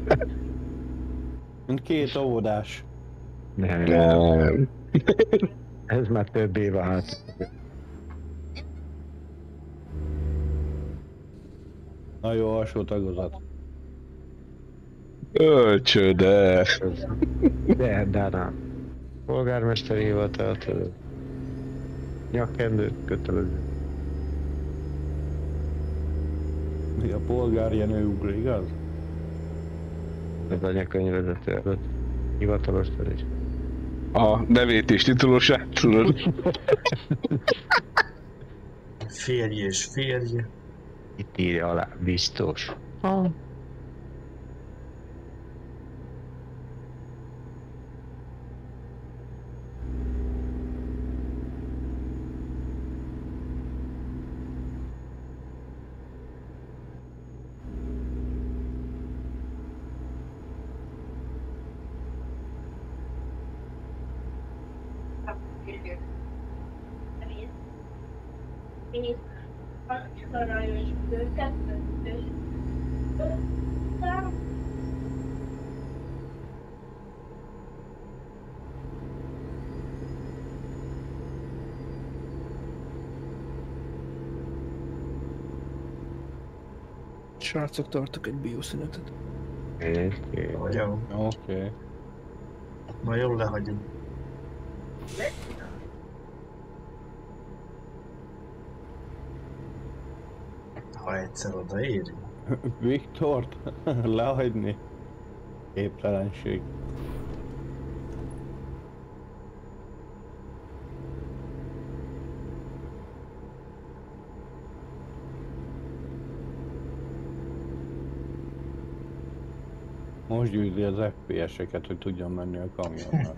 Mint két óvodás. Nem. Nem. Ez már több éve hát. Na jó, alsó tagozat. Ölcső, de... De nem. Polgármesteri hivatal, tudod. Nyakkendő kötelező. Mi a polgárjenő ugri, igaz? Az anyakönyvvezető előtt. Hivatalos törés. A nevét és titulosát, tudod? Férj és férj. Itt írja alá, biztos. Srácok, tartok egy bioszünetet. Jó. Oké. Na jól lehagyjuk. Ha egyszer odaérünk. Viktort lehagyni. Képtelenség. Most gyűjti az FPS-eket, hogy tudjon menni a kamionnal.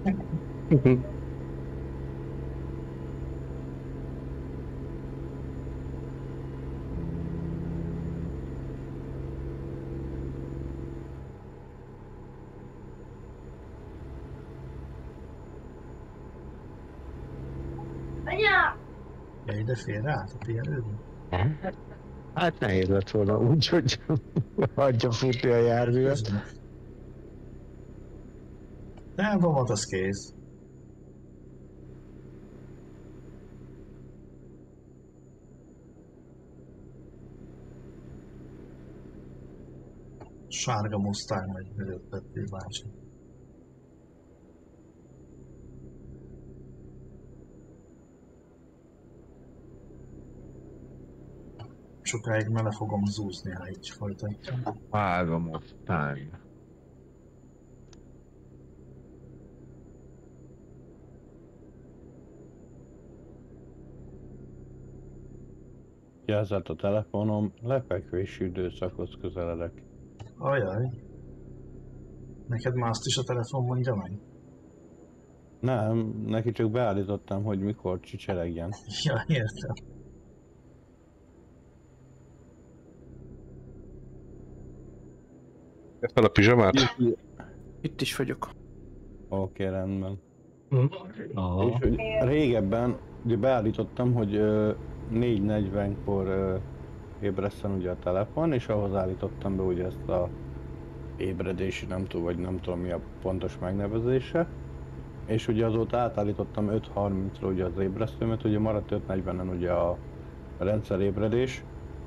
Ja, ide félre át a pihenődni? Hát nehéz lett volna úgy, hogy hagyja futni a járművet. Nem, van, az kész. Sárga Mustang megy mögötted, bácsi. Sokáig mele fogom zúzni, ha így folytatja. Vágom aztán. Jelzett a telefonom, lefekvési időszakhoz közeledek. Ajaj. Neked már azt is a telefon mondja meg? Nem, neki csak beállítottam, hogy mikor csicseregjen. Ja, értem. Fel a pizsamát? Itt is vagyok. Oké, rendben. Aha. És hogy régebben ugye beállítottam, hogy 4:40-kor ébreszten ugye a telefon, és ahhoz állítottam be ugye ezt a ébredési, nem tudom mi a pontos megnevezése. És ugye azóta átállítottam 5:30-ra ugye az ébresztőmet, ugye maradt 5:40-en ugye a rendszer ébredés.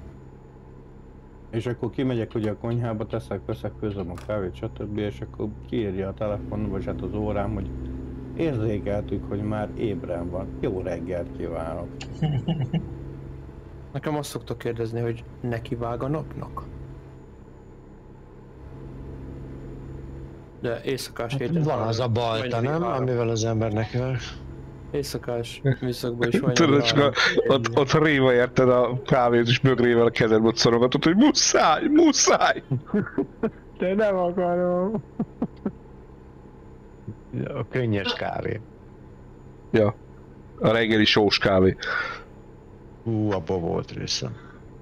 És akkor kimegyek ugye a konyhába, veszek főzöm a kávét, stb. És akkor kiírja a telefon, vagy hát az órám, hogy érzékeltük, hogy már ébren van. Jó reggelt kívánok! Nekem azt szoktak kérdezni, hogy nekivág a napnak? De éjszakás héten... Van az a balta, nem? Amivel az embernek jön. Éjszakás műszakban is van. Tudod, csak ott réva érted a kávét, és bögrével a kezedbe ott szorogatod, hogy muszáj! De nem akarom. A könnyes kávé. Ja, a reggeli sós kávé. Abba volt része.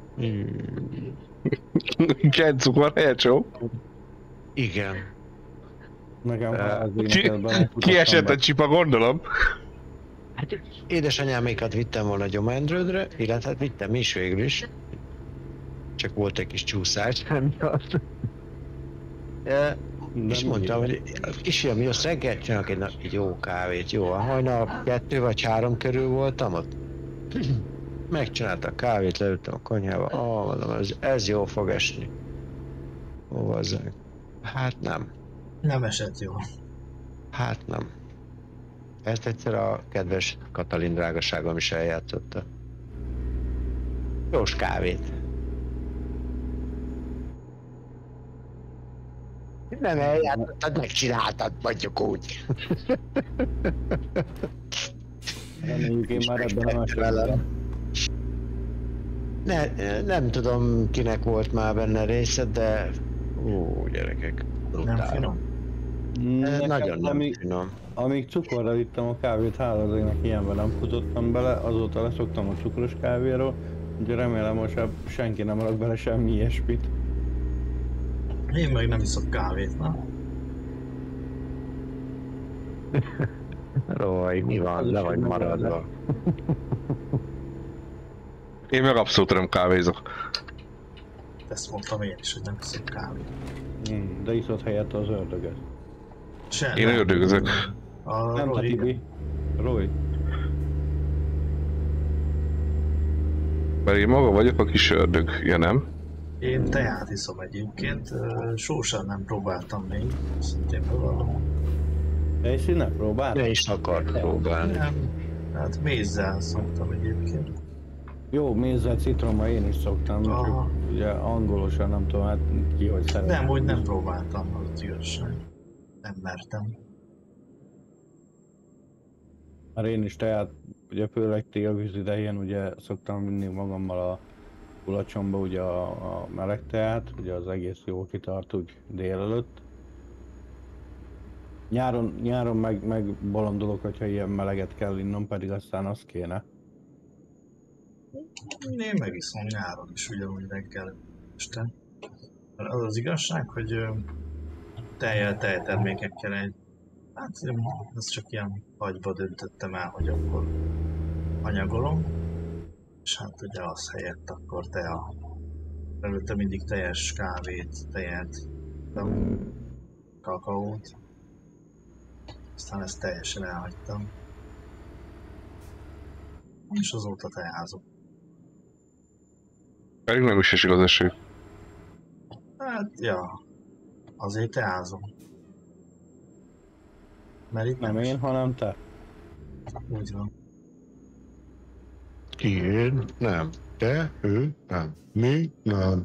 Kent cukor, helyecsó. Igen. Nekem az énekelben Kiesett a csipa, gondolom. Hát édesanyámékat vittem volna Gyomendrődre, illetve hát vittem is végül is. Csak volt egy kis csúszás emiatt. És mondtam, hogy kisfiam, jössz reggel, csinálok egy jó kávét, jó. Hajnal 2 vagy 3 körül voltam ott. Megcsináltam a kávét, leültem a konyhába, mondom, ez jó fog esni. Hova az? Hát nem. Nem esett jó. Hát nem. Ezt egyszer a kedves Katalin drágaságom is eljátszotta. Jós kávét. Nem eljátszottad, megcsináltad, mondjuk úgy. Reméljük én már ebben a esetben. Nem tudom kinek volt már benne része, de... gyerekek. Nem finom. Nagyon nem finom. Amíg cukorral ittam a kávét, hála az égnek ilyenben nem futottam bele, azóta leszoktam a cukros kávéról, ugye remélem most senki nem rak bele semmi ilyesmit. Én meg nem iszok kávét, na? Roy, mi van? Le vagy maradva. Én meg abszolút nem kávézok. Ezt mondtam én is, hogy nem iszok kávét. De iszod helyette az ördöget. Én ördögözök. Nem a Tibi. Roy. Mert én maga vagyok a kis ördög, ja nem? Én teát iszom egyébként, sósan nem próbáltam még, szintén bevallom. Te is ne próbáltad? Ne is akart próbálni. Nem, hát mézzel szoktam egyébként. Jó, mézzel, citrommal én is szoktam, csak ugye angolosan nem tudom, hát ki hogy szeretem. Nem, úgy nem próbáltam, az igazság. Nem mertem. Mert én is teát, ugye főleg télvíz idején ugye szoktam vinni magammal a Kulacsomba ugye a meleg teát, ugye az egész jól kitart úgy délelőtt. Nyáron meg bolondulok, hogyha ilyen meleget kell innom, pedig aztán az kéne. Én megiszom nyáron is ugyanúgy reggel este. Az az igazság, hogy tejtermékekkel hát ezt csak ilyen hagyba döntöttem el, hogy akkor anyagolom. És hát ugye az helyett akkor előtte mindig teljes kávét, tejet, kakaót. Aztán ezt teljesen elhagytam. És azóta teázom. Pedig nem is esik az eső. Hát, ja. Azért teázom. Mert itt Nem én, hanem te. úgy van. Én nem. Te, ő nem. Mi nem.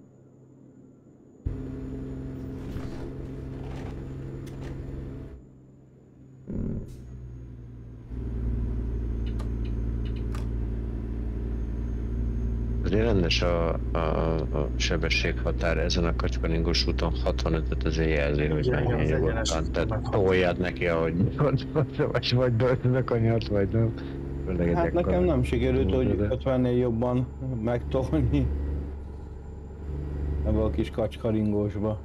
Azért rendes a sebességhatár ezen a Kacskaningos úton 65-öt azért jelzi, hogy Igen, menjen az nyugodtan. egyenes Tehát úton toljad neki, ahogy vagy döltöd a kanyart, vagy nem. Hát nekem nem sikerült, hogy 50-nél jobban megtolni ebbe a kis Kacskaringósba.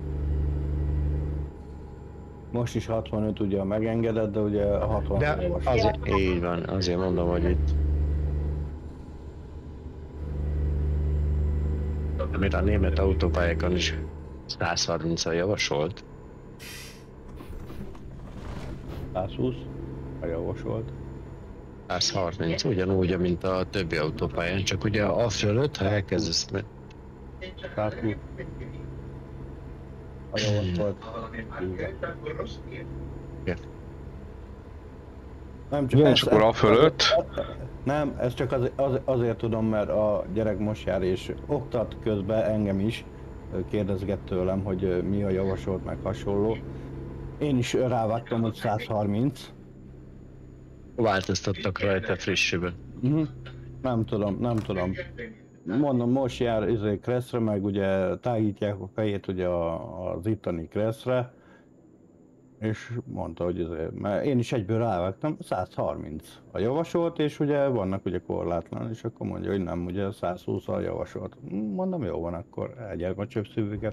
Most is 65 ugye megengedett, de ugye a 60 De azért, így van, azért mondom, hogy itt amit a német autópályákon is 130-al javasolt. 120 a javasolt. 130, ugyanúgy, mint a többi autópályán, csak ugye a fölött, ha elkezdesz... 120 a javasolt. Nem csak És akkor a fölött? Nem, ezt csak azért tudom, mert a gyerek most jár és oktat közben engem is, kérdezget tőlem, hogy mi a javasolt, meg hasonló. Én is rávágtam, hogy 130. Változtattak rajta frissében. Nem tudom. Mondom, most jár Kresszre, meg ugye tágítják a fejét ugye az itteni Kresszre. És mondta, hogy mert én is egyből rávágtam, 130 a javasolt, és ugye vannak ugye korlátlan, és akkor mondja, hogy nem, ugye 120 a javasolt. Mondom, jó van, akkor elgyerek a csöpszűvüket.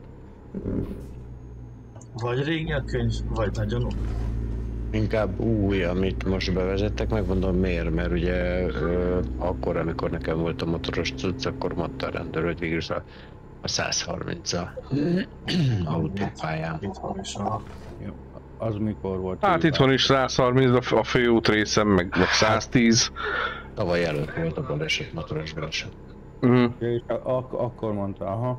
Vagy régi a könyv, vagy nagyon új. Inkább új, amit most bevezettek, megmondom miért, mert ugye akkor, amikor nekem volt a motoros cucc, akkor mondta a rendőr, hogy végül a 130-a autópályán. Itt van is a... Az mikor volt? Hát itt van is 130 a főút részem, meg 110. Tavaly előtt volt a baleset, motoros baleset. És akkor mondta, aha.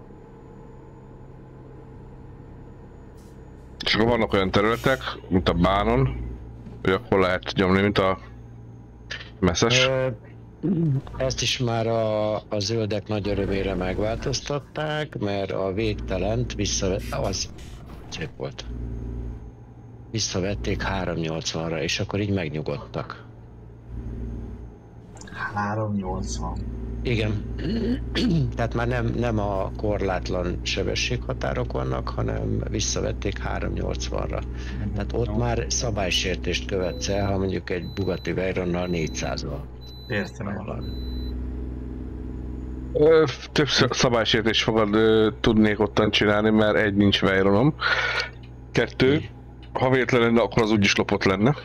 És akkor vannak olyan területek, mint a Bánon, hogy akkor lehet nyomni, mint a messzes. Ezt is már a zöldek nagy örömére megváltoztatták, mert a végtelent az szép volt. Visszavették 380-ra, és akkor így megnyugodtak. 380. Igen. Tehát már nem a korlátlan sebességhatárok vannak, hanem visszavették 380-ra. Tehát ott már szabálysértést követsz el, ha mondjuk egy Bugatti Veyronnal 400-val. Értem. Több szabálysértés fogad tudnék ottan csinálni, mert egy, nincs Veyronom. 2, ha véletlen lenne, akkor az úgyis lopott lenne.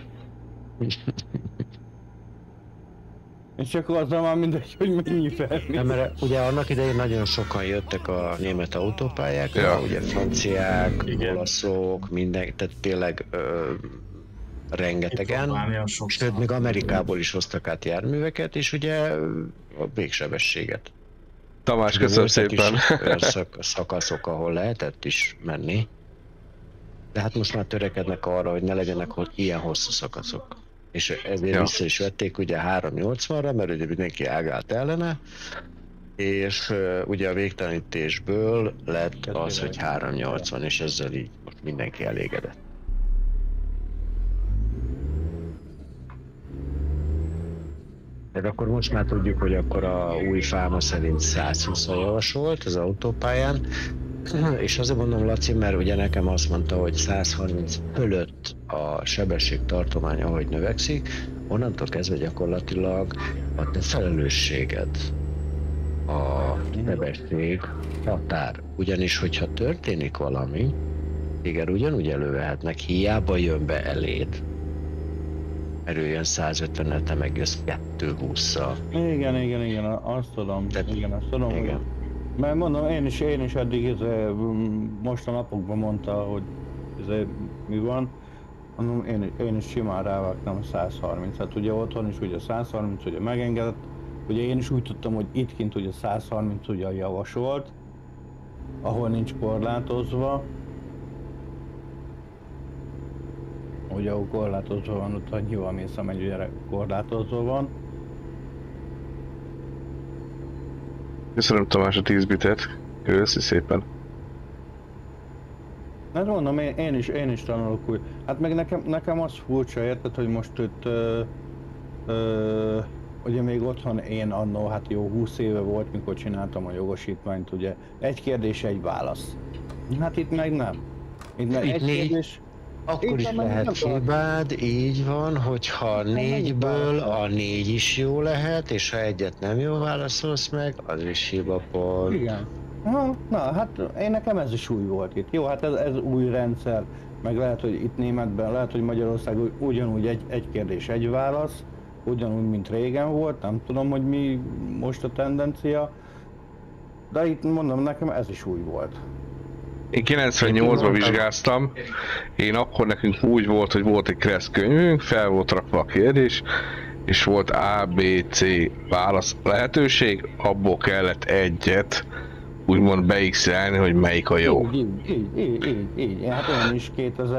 És csak azzal már mindegy, hogy mennyi fel. Nem, mert ugye annak idején nagyon sokan jöttek a német autópályákra, ugye franciák, olaszok, minden, tehát tényleg rengetegen. Sőt, még Amerikából is hoztak át járműveket, és ugye a végsebességet. Tamás, köszönöm szépen! Olyan szakaszok, ahol lehetett is menni. De hát most már törekednek arra, hogy ne legyenek ilyen hosszú szakaszok. És ezért vissza is vették ugye 380-ra, mert ugye mindenki ágált ellene, és ugye a végtelenítésből lett az, hogy 380, és ezzel így most mindenki elégedett. Tehát akkor most már tudjuk, hogy akkor a új fáma szerint 120-a javasolt az autópályán, és azért mondom, Laci, mert ugye nekem azt mondta, hogy 130 fölött a sebességtartomány, ahogy növekszik, onnantól kezdve gyakorlatilag a te felelősséged a sebesség határ. Ugyanis, hogyha történik valami, téged ugyanúgy elővehetnek, hiába jön be eléd. Erőjön 150-nel, te megjössz 220-szal. Igen, azt tudom. Igen, azt tudom. Igen. Mert mondom, én is eddig most a napokban mondta, hogy mi van. Mondom, én is simán rávágtam a 130-et. Ugye otthon is ugye 130 ugye megengedett. Ugye én is úgy tudtam, hogy itt kint ugye 130 ugye javasolt, ahol nincs korlátozva. Ugye ahol korlátozva van, ott annyival mész, amennyi ugye korlátozva van. Köszönöm Tamás a 10 bitet. Köszi szépen. Hát mondom, én is tanulok úgy. Hát meg nekem az furcsa, érted, hogy most itt ugye még otthon én annó, hát jó 20 éve volt, mikor csináltam a jogosítványt, ugye egy kérdés, egy válasz. Hát itt meg nem. Itt meg egy kérdés. Akkor is lehet hibád, így van, hogyha 4-ből a 4 is jó lehet, és ha egyet nem jól válaszolsz meg, az is hibapont. Igen. Na, hát én nekem ez is új volt itt. Jó, hát ez új rendszer, meg lehet, hogy itt németben, lehet, hogy Magyarországon ugyanúgy egy kérdés, egy válasz, ugyanúgy, mint régen volt, nem tudom, hogy mi most a tendencia, de itt mondom, nekem ez is új volt. Én 98-ban vizsgáztam, én akkor nekünk úgy volt, hogy volt egy kereszt könyvünk, fel volt rakva a kérdés, és volt A, B, C válasz lehetőség, abból kellett egyet úgymond beixelni, hogy melyik a jó. Így. Hát én is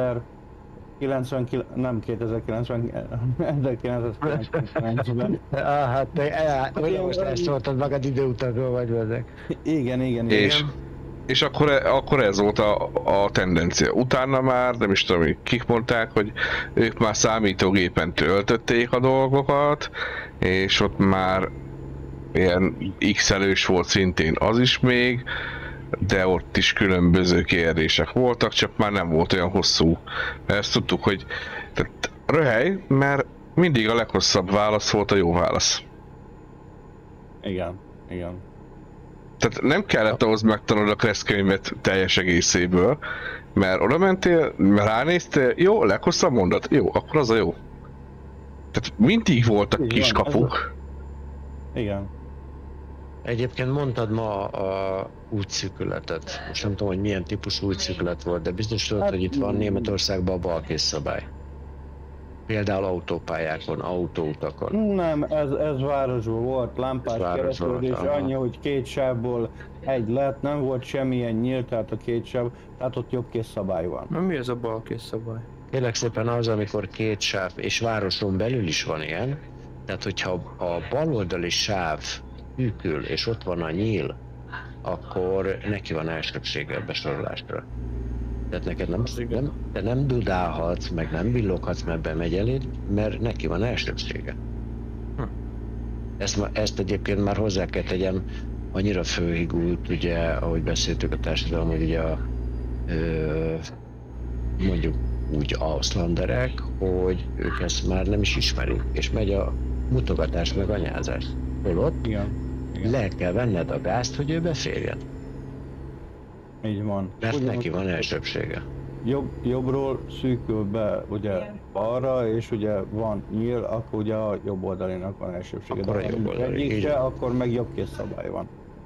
1990-ben. Hát te most elszóltad magad időutazó vagy ezek. Igen. És akkor ez volt a tendencia. Utána már, nem is tudom, kik mondták, hogy ők már számítógépen töltötték a dolgokat, és ott már ilyen x-elős volt szintén az is még, de ott is különböző kérdések voltak, csak már nem volt olyan hosszú. Mert ezt tudtuk, hogy tehát röhely, mert mindig a leghosszabb válasz volt a jó válasz. Igen. Tehát nem kellett ahhoz megtanulni a keresztkönyvet teljes egészéből, mert oda mentél, ránéztél, jó, leghosszabb mondat, jó, akkor az a jó. Tehát mindig voltak kiskapuk. Igen. Egyébként mondtad ma a útszűkületet. Most nem tudom, hogy milyen típusú útszűkület volt, de biztos tudod, hogy itt van Németországban a balkész szabály. Például autópályákon, autóutakon. Nem, ez városban volt, lámpás keresztülés, annyi, hogy két sávból egy lett, nem volt semmilyen nyílt, tehát a két sáv, tehát ott jobbkész szabály van. Na mi az a balkész szabály? Kérlek szépen az, amikor két sáv, és városon belül is van ilyen, tehát hogyha a baloldali sáv szűkül, és ott van a nyíl, akkor neki van elsőbsége a besorolásra. Tehát neked nem dudálhatsz, meg nem villoghatsz, mert bemegy eléd, mert neki van elsőbsége. Ezt egyébként már hozzá kell tegyem, annyira főhigult, ugye, ahogy beszéltük a társadalom, hogy ugye mondjuk úgy auszlanderek, hogy ők ezt már nem is ismerik, és megy a mutogatás meg anyázás. Holott le kell venned a gázt, hogy ő beférjen. Így van. Mert neki van elsőbsége. Jobbról szűkül be ugye balra, és ugye van nyíl, akkor ugye a jobb oldalinak van elsőbsége. Akkor a jobb oldali, akkor meg jobbkész szabály van.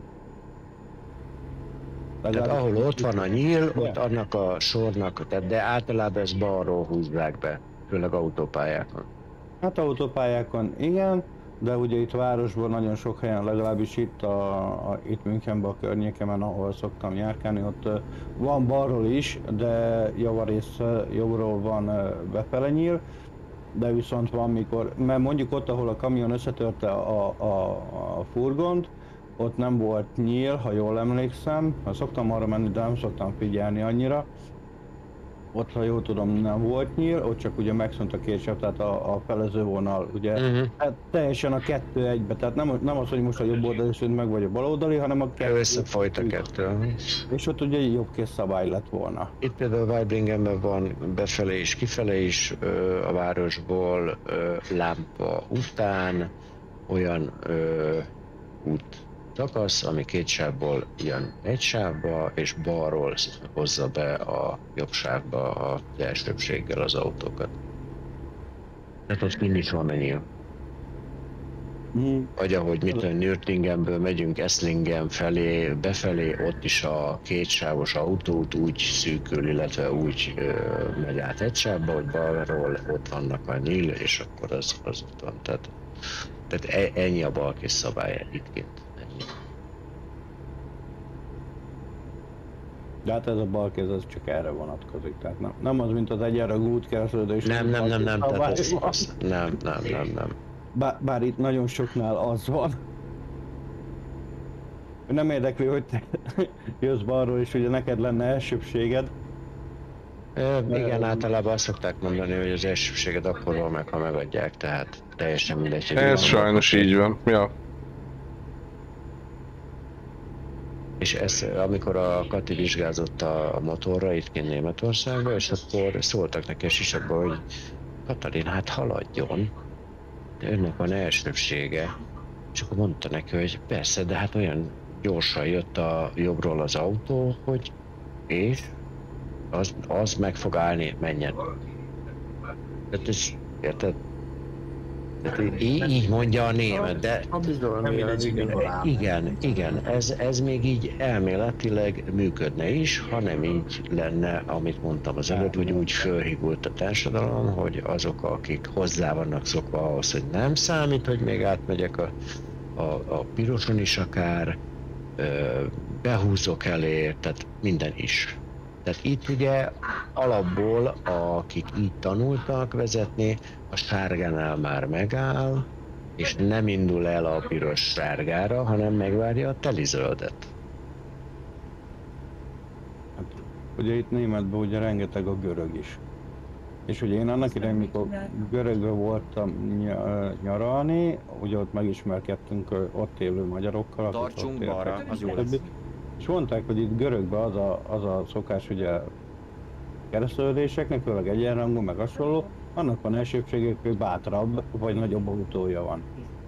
Tehát ahol ott van a nyíl, ott annak a sornak, de általában ezt balról húzzák be, főleg autópályákon. Hát autópályákon igen, de ugye itt városban nagyon sok helyen, legalábbis itt itt Münchenben a környékemen, ahol szoktam járkálni, ott van balról is, de javarész jobbról van befele nyíl, de viszont van mikor, mert mondjuk ott, ahol a kamion összetörte a furgont, ott nem volt nyíl, ha jól emlékszem, szoktam arra menni, de nem szoktam figyelni annyira. ott, ha jól tudom, nem volt nyíl, ott csak ugye megszűnt a két sáv, tehát a felező vonal, ugye, hát teljesen a 2-1-be, tehát nem az, hogy most a jobb oldali szűnt meg, vagy a bal oldali, hanem a kettő. Összefolyt a kettő. És ott ugye jobbkész szabály lett volna. Itt például Weibringenben van befelé és kifele is a városból lámpa után olyan út szakasz, ami két sávból jön egy sávba, és balról hozza be a jobb sávba az elsőbbséggel az autókat. Tehát ott mind is van ennyi. Vagy ahogy mit tudom, Nürtingenből megyünk Esslingen felé, befelé, ott is a kétsávos autót úgy szűkül, illetve úgy megy át egy sávba, hogy balról ott vannak a nyíl, és akkor az ott van. Tehát ennyi a balkész szabály itt kint. De hát ez a balkéz az csak erre vonatkozik, tehát nem az, mint az egyenragú útkeresztődés. Nem, tehát nem. Bár itt nagyon soknál az van. Nem érdekli, hogy te jössz balról és ugye neked lenne elsőbbséged. Igen, általában azt szokták mondani, hogy az elsőbbséged akkor van meg, ha megadják, tehát teljesen mindegy. Ez sajnos így van, ja. És ez, amikor a Kati vizsgázott a motorra itt kint Németországban, és akkor szóltak neki a sisakba, hogy Katalin, hát haladjon, de önnek van elsőbbsége. És akkor mondta neki, hogy persze, de hát olyan gyorsan jött a jobbról az autó, hogy és az meg fog állni, menjen. Tehát ez, érted? Tehát így mondja a német, de igen, ez még így elméletileg működne is, ha nem így lenne, amit mondtam az előtt, hogy úgy fölhigult a társadalom, hogy azok, akik hozzá vannak szokva ahhoz, hogy nem számít, hogy még átmegyek a piroson is akár, behúzok elé, tehát minden is. Tehát itt ugye alapból, akik így tanultak vezetni, a sárgánál már megáll, és nem indul el a piros sárgára, hanem megvárja a teli zöldet. Hát, ugye itt németben ugye rengeteg a görög is. És ugye én annak idején, mikor görögben voltam nyaralni, ugye ott megismerkedtünk ott élő magyarokkal. Tartsunk balra, az jó lesz. És mondták, hogy itt görögben az a szokás, ugye keresztülődéseknek, főleg egyenrangú, meg hasonló, annak van elsőbbségük, hogy bátrabb vagy nagyobb autója van.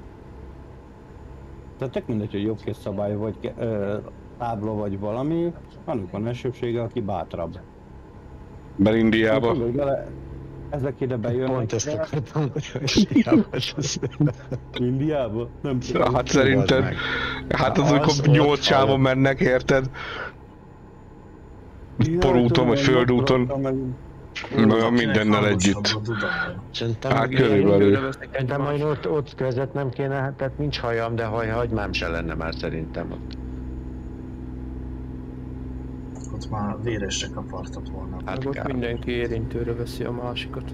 Tehát tök mindegy, hogy jobbkész szabály vagy tábla vagy valami, annak van elsőbbsége, aki bátrabb. Mert Indiába. Ezek ide bejönnek. Pont ezt akartam, hogy Indiába? Nem tudom. Hát szerinted, hát az, amikor 8 sávon mennek, érted? Porúton vagy földúton. Mindennel együtt. Hát körülbelül. De majd ott vezetnem kéne, hát tehát nincs hajam, de hagymám se lenne már szerintem ott. Ott már véresre kapartat volna. Hát ott mindenki érintőre veszi a másikat.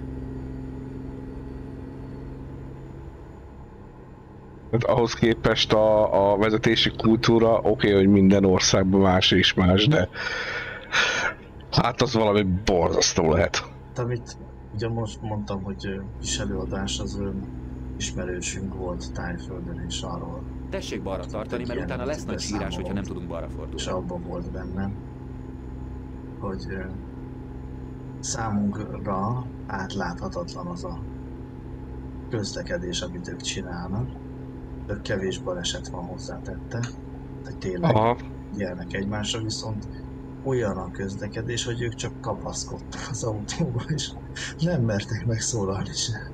Hát ahhoz képest a vezetési kultúra oké, hogy minden országban más és más, de hát az valami borzasztó lehet. Amit ugye most mondtam, hogy kis előadás az ön ismerősünk volt Tájföldön, és arról. Tessék balra tartani, mert utána lesz nagy sírás, hogyha nem tudunk balra fordulni. És abban volt bennem, hogy számunkra átláthatatlan az a közlekedés, amit ők csinálnak. Tök kevés baleset van hozzátette, hogy tényleg gyernek egymásra, viszont olyan a közlekedés, hogy ők csak kapaszkodtak az autóba, és nem mertek megszólalni se.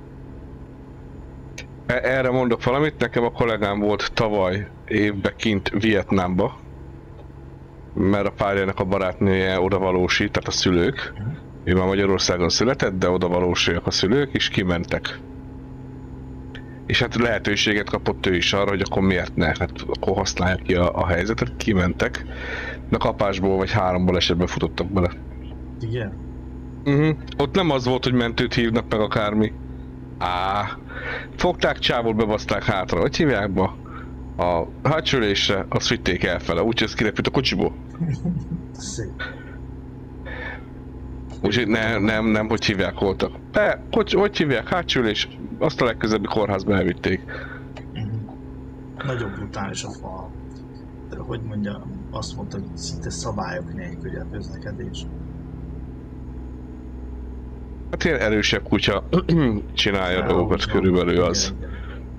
Erre mondok valamit, nekem a kollégám volt tavaly évben kint Vietnámba, mert a párjának a barátnője odavalósi, tehát a szülők. Ő már Magyarországon született, de odavalósiak a szülők, és kimentek. És hát lehetőséget kapott ő is arra, hogy akkor miért ne, hát akkor használják ki a helyzetet, kimentek. De kapásból vagy 3 balesetben futottak bele. Igen? Ott nem az volt, hogy mentőt hívnak meg akármi. Fogták, csávot bebaszták hátra, hogy hívják be? A hátsülésre, azt vitték elfele, úgyhogy ez kirepült a kocsiból. Szép. Úgyhogy nem, hogy hívják voltak. Hogy hívják? Hátsülés. Azt a legközelebbi kórházba elvitték. Nagyon brutális a fal. De hogy mondjam, azt mondta, hogy szinte szabályok nélküli a közlekedés. Hát ilyen erősebb kutya csinálja a dolgokat, körülbelül az. Igen.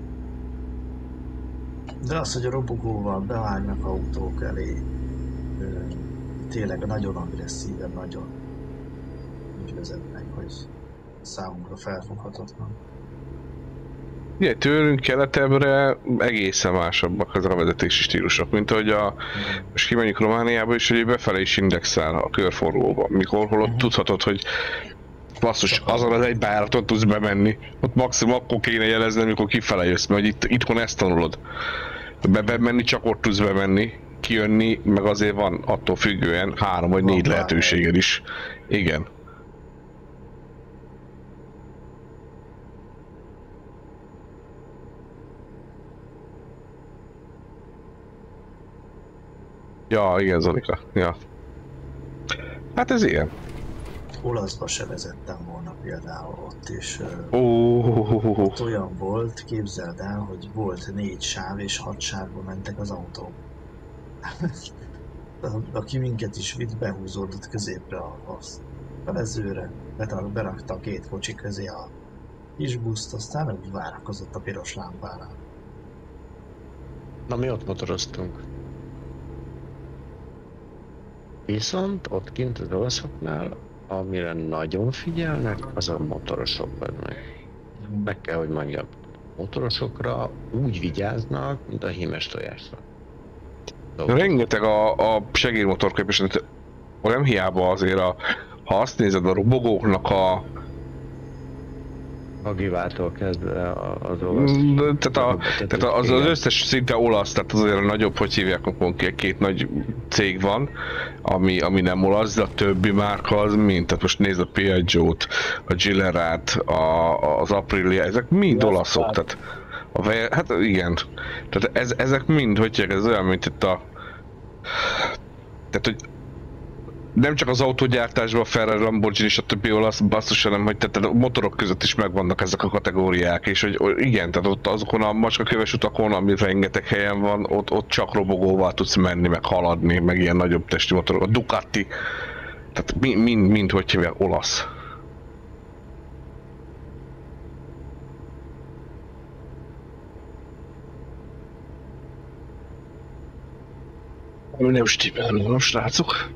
De az, hogy a robogóval bevágnak autók elé, tényleg nagyon agresszíven, nagyon úgy vezetnek, hogy számunkra felfoghatatlan. Ugye, tőlünk keletebbre egészen másabbak az a vezetési stílusok, mint ahogy most kimenjük Romániába is, hogy befelé is indexel a körforgóba, mikor holott tudhatod, hogy basszus, azon az egy bejáraton tudsz bemenni. Ott maximum akkor kéne jelezni, amikor kifele jössz, mert itthon ezt tanulod. Bemenni csak ott tudsz bemenni, kijönni, meg azért van attól függően 3 vagy 4 lehetőséged is. Igen. Ja, igen, Zolika. Ja. Hát ez ilyen. Olaszba se vezettem volna például ott is. Ott olyan volt, képzeld el, hogy volt 4 sáv és 6 sávba mentek az autók. Aki minket is vitt, behúzódott középre a felezőre, berakta a 2 kocsi közé a kis buszt, aztán úgy várakozott a piros lámpánál. Na, mi ott motoroztunk. Viszont ott kint az olaszoknál, amire nagyon figyelnek, az a motorosok meg. Meg kell, hogy mondjam, motorosokra úgy vigyáznak, mint a hímes tojásra. Rengeteg a segédmotorképviselő, nem hiába azért, ha azt nézed a robogóknak a Givától kezdve az olasz. Tehát az összes szinte olasz, tehát azért a nagyobb, hogy hívják, akkor 2 nagy cég van, ami nem olasz, de a többi márka az mind. Tehát most nézd a Piaggio-t, a Gillerát, az Aprilia, ezek mind olaszok. Tehát hát igen. Tehát ezek mind, hogy hívják, ez olyan, mint itt tehát, hogy nem csak az autógyártásban, Ferrari, Lamborghini és a többi olasz basszus, hanem hogy tehát a motorok között is megvannak ezek a kategóriák, és hogy igen, tehát ott azokon a macskaköves utakon, ami rengeteg helyen van, ott csak robogóval tudsz menni, meg haladni, meg ilyen nagyobb testi motorok, a Ducati, tehát mind hogy hívják, olasz. Nem stimmel, srácok.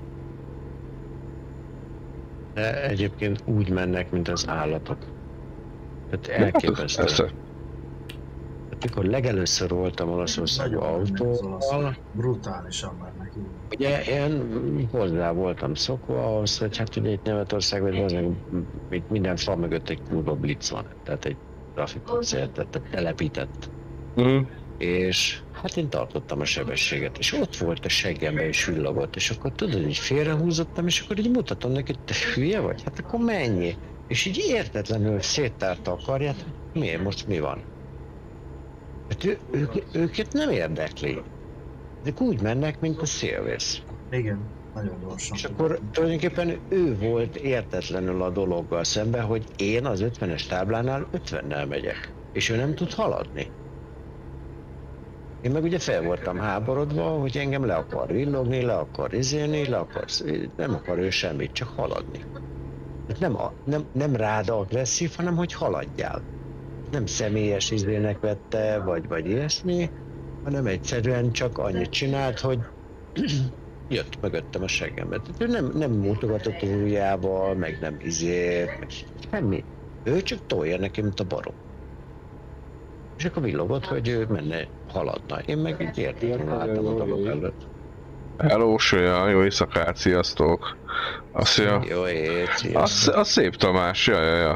De egyébként úgy mennek, mint az állatok. Tehát elképesztő. Hát, mikor legelőször voltam Olaszországban autóval, brutálisan mennek. Ugye én hozzá voltam szokva ahhoz, hogy hát ugye itt Németországban itt minden fal mögött egy kurva blitz van. Tehát egy trafikponcél, tehát telepített. És hát én tartottam a sebességet, és ott volt a seggembe és villogott, és akkor tudod, így félrehúzottam, és akkor így mutatom neki, hogy te hülye vagy? Hát akkor menjél. És így értetlenül széttárta a karját, hogy miért, most mi van? Hát őket nem érdekli. Ezek úgy mennek, mint a szélvész. Igen, nagyon gyorsan. És akkor tulajdonképpen ő volt értetlenül a dologgal szemben, hogy én az 50-es táblánál 50-nel megyek, és ő nem tud haladni. Én meg ugye fel voltam háborodva, hogy engem le akar villogni, le akar izélni, nem akar ő semmit, csak haladni. Nem rád agresszív, hanem hogy haladjál. Nem személyes izének vette, vagy ilyesmi, hanem egyszerűen csak annyit csinált, hogy jött mögöttem a seggembe. Tehát ő nem mutogatott ujjával, meg nem izélt, meg semmi. Ő csak tolja neki, mint a barom. És akkor villogott, hogy ő menne, haladna. Én meg így értetlenül álltam a dolog előtt. Hello, Sőja, jó éjszakát, sziasztok! Jó ét, sziasztok! Az szép Tamás, ja.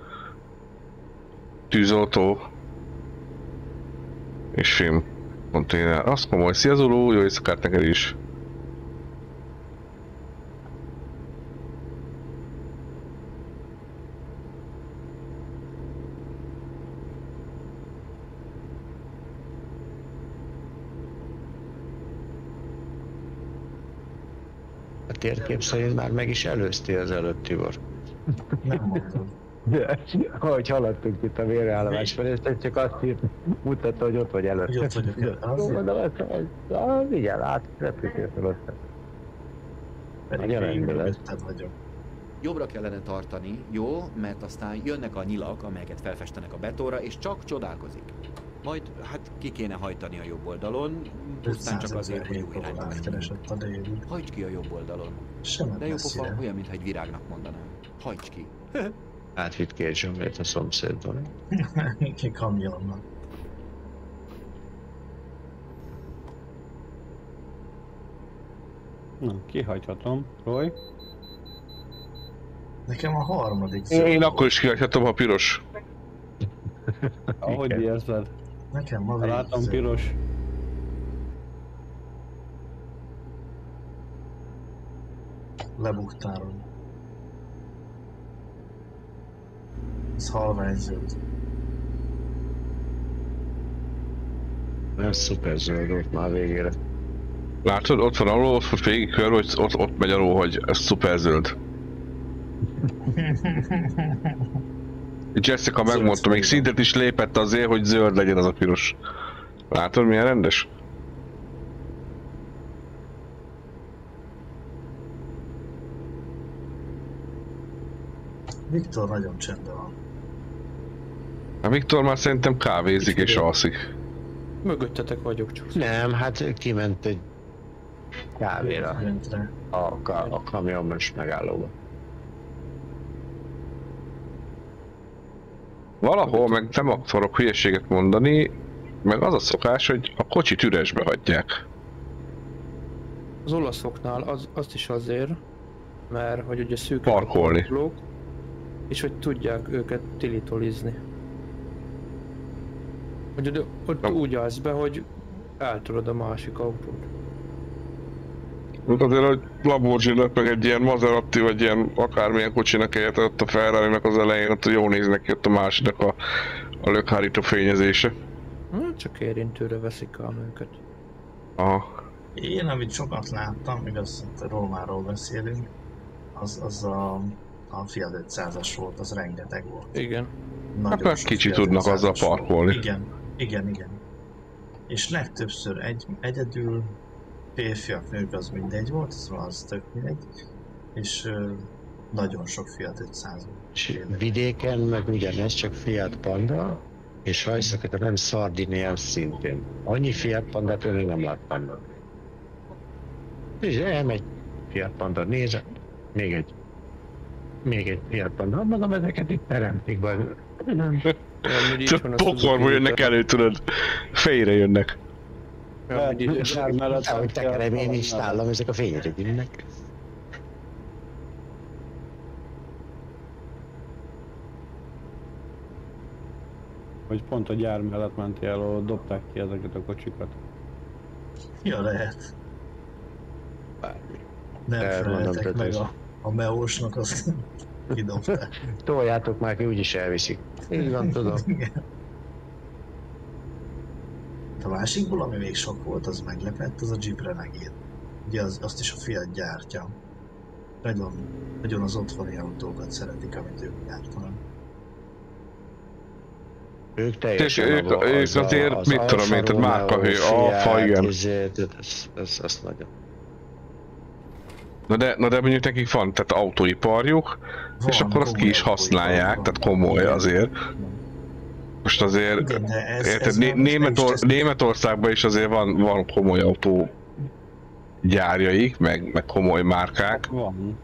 Tűzoltó. És filmkonténer. Az komoly, szia Zulu, jó éjszakát neked is! térkép szerint már meg is előztél az előtt, Tibor. Nem mondod. De, ahogy haladtunk itt a vérállomás felé, csak azt mutatta, hogy ott vagy előtt. Hogy ott vagyok előtt. Jó, mondom, igen, repültél fel ott. Pedig Nagyon végül rendben lesz. előtted vagyok. Jobbra kellene tartani, jó? Mert aztán jönnek a nyilak, amelyeket felfestenek a betonra, és csak csodálkozik. Majd hát ki kéne hajtani a jobb oldalon, pusztán csak azért, hogy jó irányba menjünk. keresett a déli. Hajts ki a jobb oldalon. Sem De jó pofa, messzire. olyan, mintha egy virágnak mondanám. Hajts ki. Átvitt két zsomlét a szomszédban. Ki kamionnak. Na, kihagyhatom. Roy? Nekem a harmadik Én akkor is kihagyhatom, ha piros. Ahogy érzed? Nekem a Látom végző. piros. Lebuktálod. Ez halványzöld. Ez szuper zöld volt már végére. Látod, ott van alul, ott fut végig kör, hogy ott megy alul, hogy ez szuper zöld. Jessica megmondta, még szintet is lépett azért, hogy zöld legyen az a piros. Látod, milyen rendes? Viktor nagyon csendben van. A Viktor már szerintem kávézik és alszik. Mögöttetek vagyok csak. Nem, hát kiment egy kávéra Rentre. a kamionban megállóba. Valahol meg nem akarok hülyeséget mondani, meg az a szokás, hogy a kocsit üresbe hagyják. Az olaszoknál azt is azért, mert hogy ugye szűk Parkolni. és hogy tudják őket tilitolizni. Hogy ott úgy állsz be, hogy eltudod a másik autót. Azért, hogy Lamborghini-nek meg egy ilyen Maserati, vagy ilyen akármilyen kocsinak helyett ott a Ferrari-nak az elején, ott jó néznek ki ott a másiknak a lökhárító fényezése. Csak érintőre veszik ám őket. Aha. Én, amit sokat láttam, igaz, itt Rómáról beszélünk, az a Fiat 500-as volt, az rengeteg volt. Igen. Hát meg sok kicsi Fiat tudnak 500-as azzal volt. parkolni. Igen. És legtöbbször egyedül, férfiak, nők az mindegy volt, az tök mindegy, és nagyon sok Fiat 500 És vidéken meg ugyanez, csak Fiat Panda, és ha északítom, nem Szardinián szintén. Annyi Fiat Pandát én még nem láttam meg. És elmegy Fiat Panda, nézze, még egy Fiat Panda, magam ezeket itt teremtik be. Csak pokorból jönnek elő, tudod. Félre jönnek. Ahogy tekerem, én is nálam, ezek a fényre jönnek. Hogy pont a gyár mellett mentél el, ahol dobták ki ezeket a kocsikat. Ja, lehet. Nem Elmondom, feleltek meg tehát a meósnak, azt kidobták. Toljátok már ki, úgyis elviszik. Így van, tudom. Igen. A másikból, ami még sok volt, az meglepett, az a Jeep Renegade. Ugye azt is a Fiat gyártja. Nagyon az otthoni autókat szeretik, amit ők gyártanak. Ők teljesen ők azért, mit tudom én, tehát márkahő, Alfa, igen. Ez nagyon. Na de mondjuk nekik van, tehát autóiparjuk, és akkor azt ki is használják, tehát komoly azért. Most azért, Igen, de érted, már most Németországban is azért van komoly autó gyárjaik, meg komoly márkák. Van.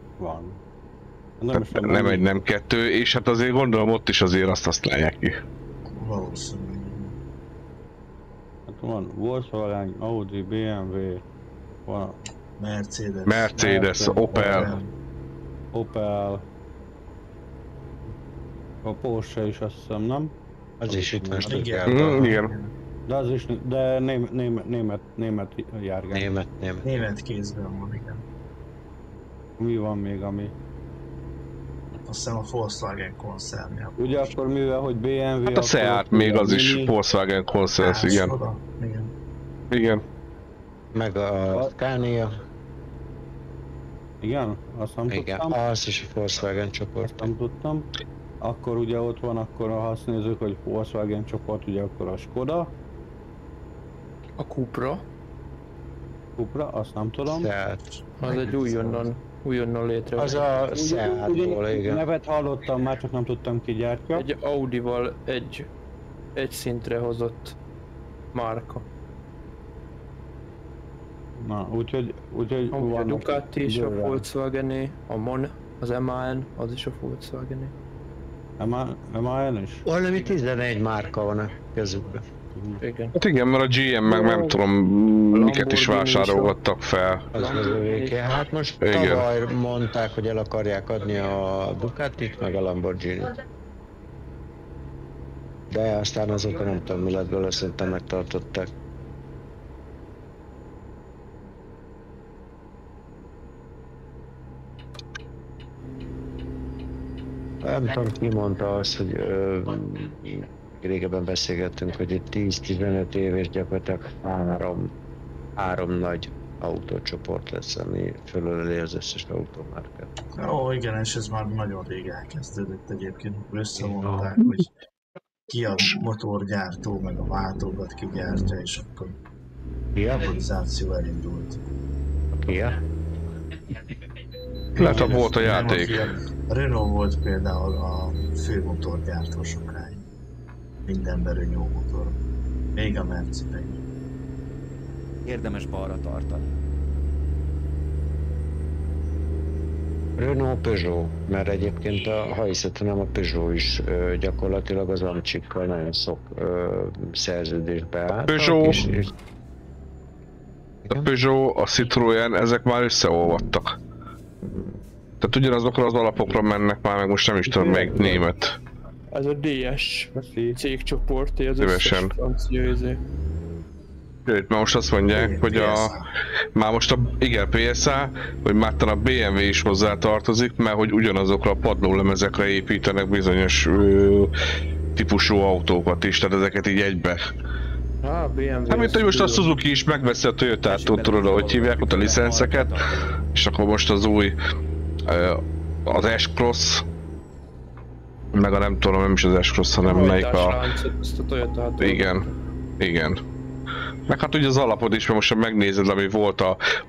Nem egy, nem kettő, és hát azért gondolom ott is azért azt használják ki. Valószínűleg. Hát van Volkswagen, Audi, BMW, van Mercedes, Opel. A Porsche is azt hiszem, nem? Az is itt most Igen. De az is, de német járgány. Német kézben van, igen. Mi van még, ami? Azt hiszem a Volkswagen koncernja. Ugye akkor mivel, hogy BMW... Hát a Seat még az is Volkswagen koncern, igen. Igen. Igen. Meg a Scania. Igen? Azt nem Igen, tudtam. az is a Volkswagen csoport. Azt nem tudtam. Akkor ugye ott van, akkor ha azt nézzük, hogy Volkswagen csoport, ugye akkor a Skoda. A Cupra, Cupra, azt nem tudom. Seat. az egy újonnan létre. Az a Seatból, igen. Nevet hallottam, már csak nem tudtam ki gyártja. Egy Audival egy szintre hozott márka. Na, úgyhogy A vannak Ducati is a bőven. Volkswagené, a MAN, az MAN, az is a Volkswagené. MAN is? Valami 11 márka van a kezükben. Igen. Hát igen, mert a GM meg nem tudom, miket is Lamborghini vásárolgattak fel. Az az övéké. Hát most Igen. tavaly mondták, hogy el akarják adni a Ducatit, meg a Lamborghini-t. De aztán azóta nem tudom mi lett belőle, szerintem megtartották. Nem tudom, ki mondta azt, hogy régebben beszélgettünk, hogy egy 10-15 év és gyakorlatilag három nagy autócsoport lesz, ami fölöleli az összes automárkát. Ó, igen, és ez már nagyon rég elkezdődött egyébként. Összevonták, hogy ki a motorgyártó, meg a váltókat kigyártja, és akkor Ki a? a organizáció elindult. Lehet, hogy volt a játék. A Renault volt például a fő motorgyártó sokáig. Mindenben Renault motor. Még a Mercedes. Érdemes balra tartani. Renault, Peugeot, mert egyébként ha hiszem, nem a Peugeot is gyakorlatilag az Amcsikkal nagyon sok szerződésbe állt. Peugeot. A Peugeot, a Citroën, ezek már összeolvadtak. Tehát ugyanazokra az alapokra mennek már, meg most nem is tudom melyik német. Ez a DS Köszi. cégcsoport, az Szívesen. összes francia izé. Mert most azt mondják, hogy már most igen, PSA, hogy már talán a BMW is hozzá tartozik, mert hogy ugyanazokra a padlólemezekre építenek bizonyos típusú autókat is, tehát ezeket így egybe. BMW. Hát mint hogy most a Suzuki is megveszi a Toyotától, tudod, ahogy hívják ott a licenszeket, és akkor most az új, az S-Cross, meg a nem tudom, nem is az S-Cross, hanem melyik a... Ezt a Toyota-tól. Igen. Meg hát ugye az alapod is, mert most megnézed, ami volt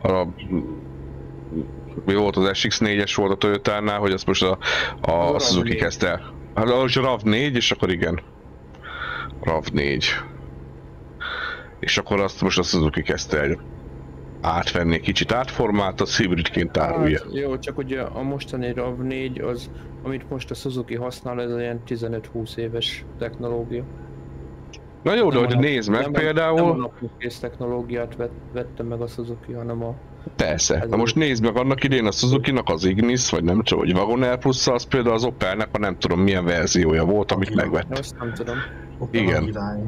mi volt az SX4-es volt a Toyotánál, hogy azt most a Suzuki kezdte el. Hát az a RAV4, és akkor igen. RAV4. És akkor azt most a Suzuki kezdte el átvenni, kicsit átformált, az hibridként árulja. Hát, jó, csak ugye a mostani RAV4 az, amit most a Suzuki használ, ez ilyen 15-20 éves technológia. Na jó, de hogy nézd meg például... Nem a napkész technológiát vette meg a Suzuki, hanem a... Persze, na most nézd meg annak idén a Suzuki-nak az Ignis, vagy nem tudom, hogy Wagoner Plus, az például az Opelnek a nem tudom milyen verziója volt, amit megvett. Azt nem tudom. Igen.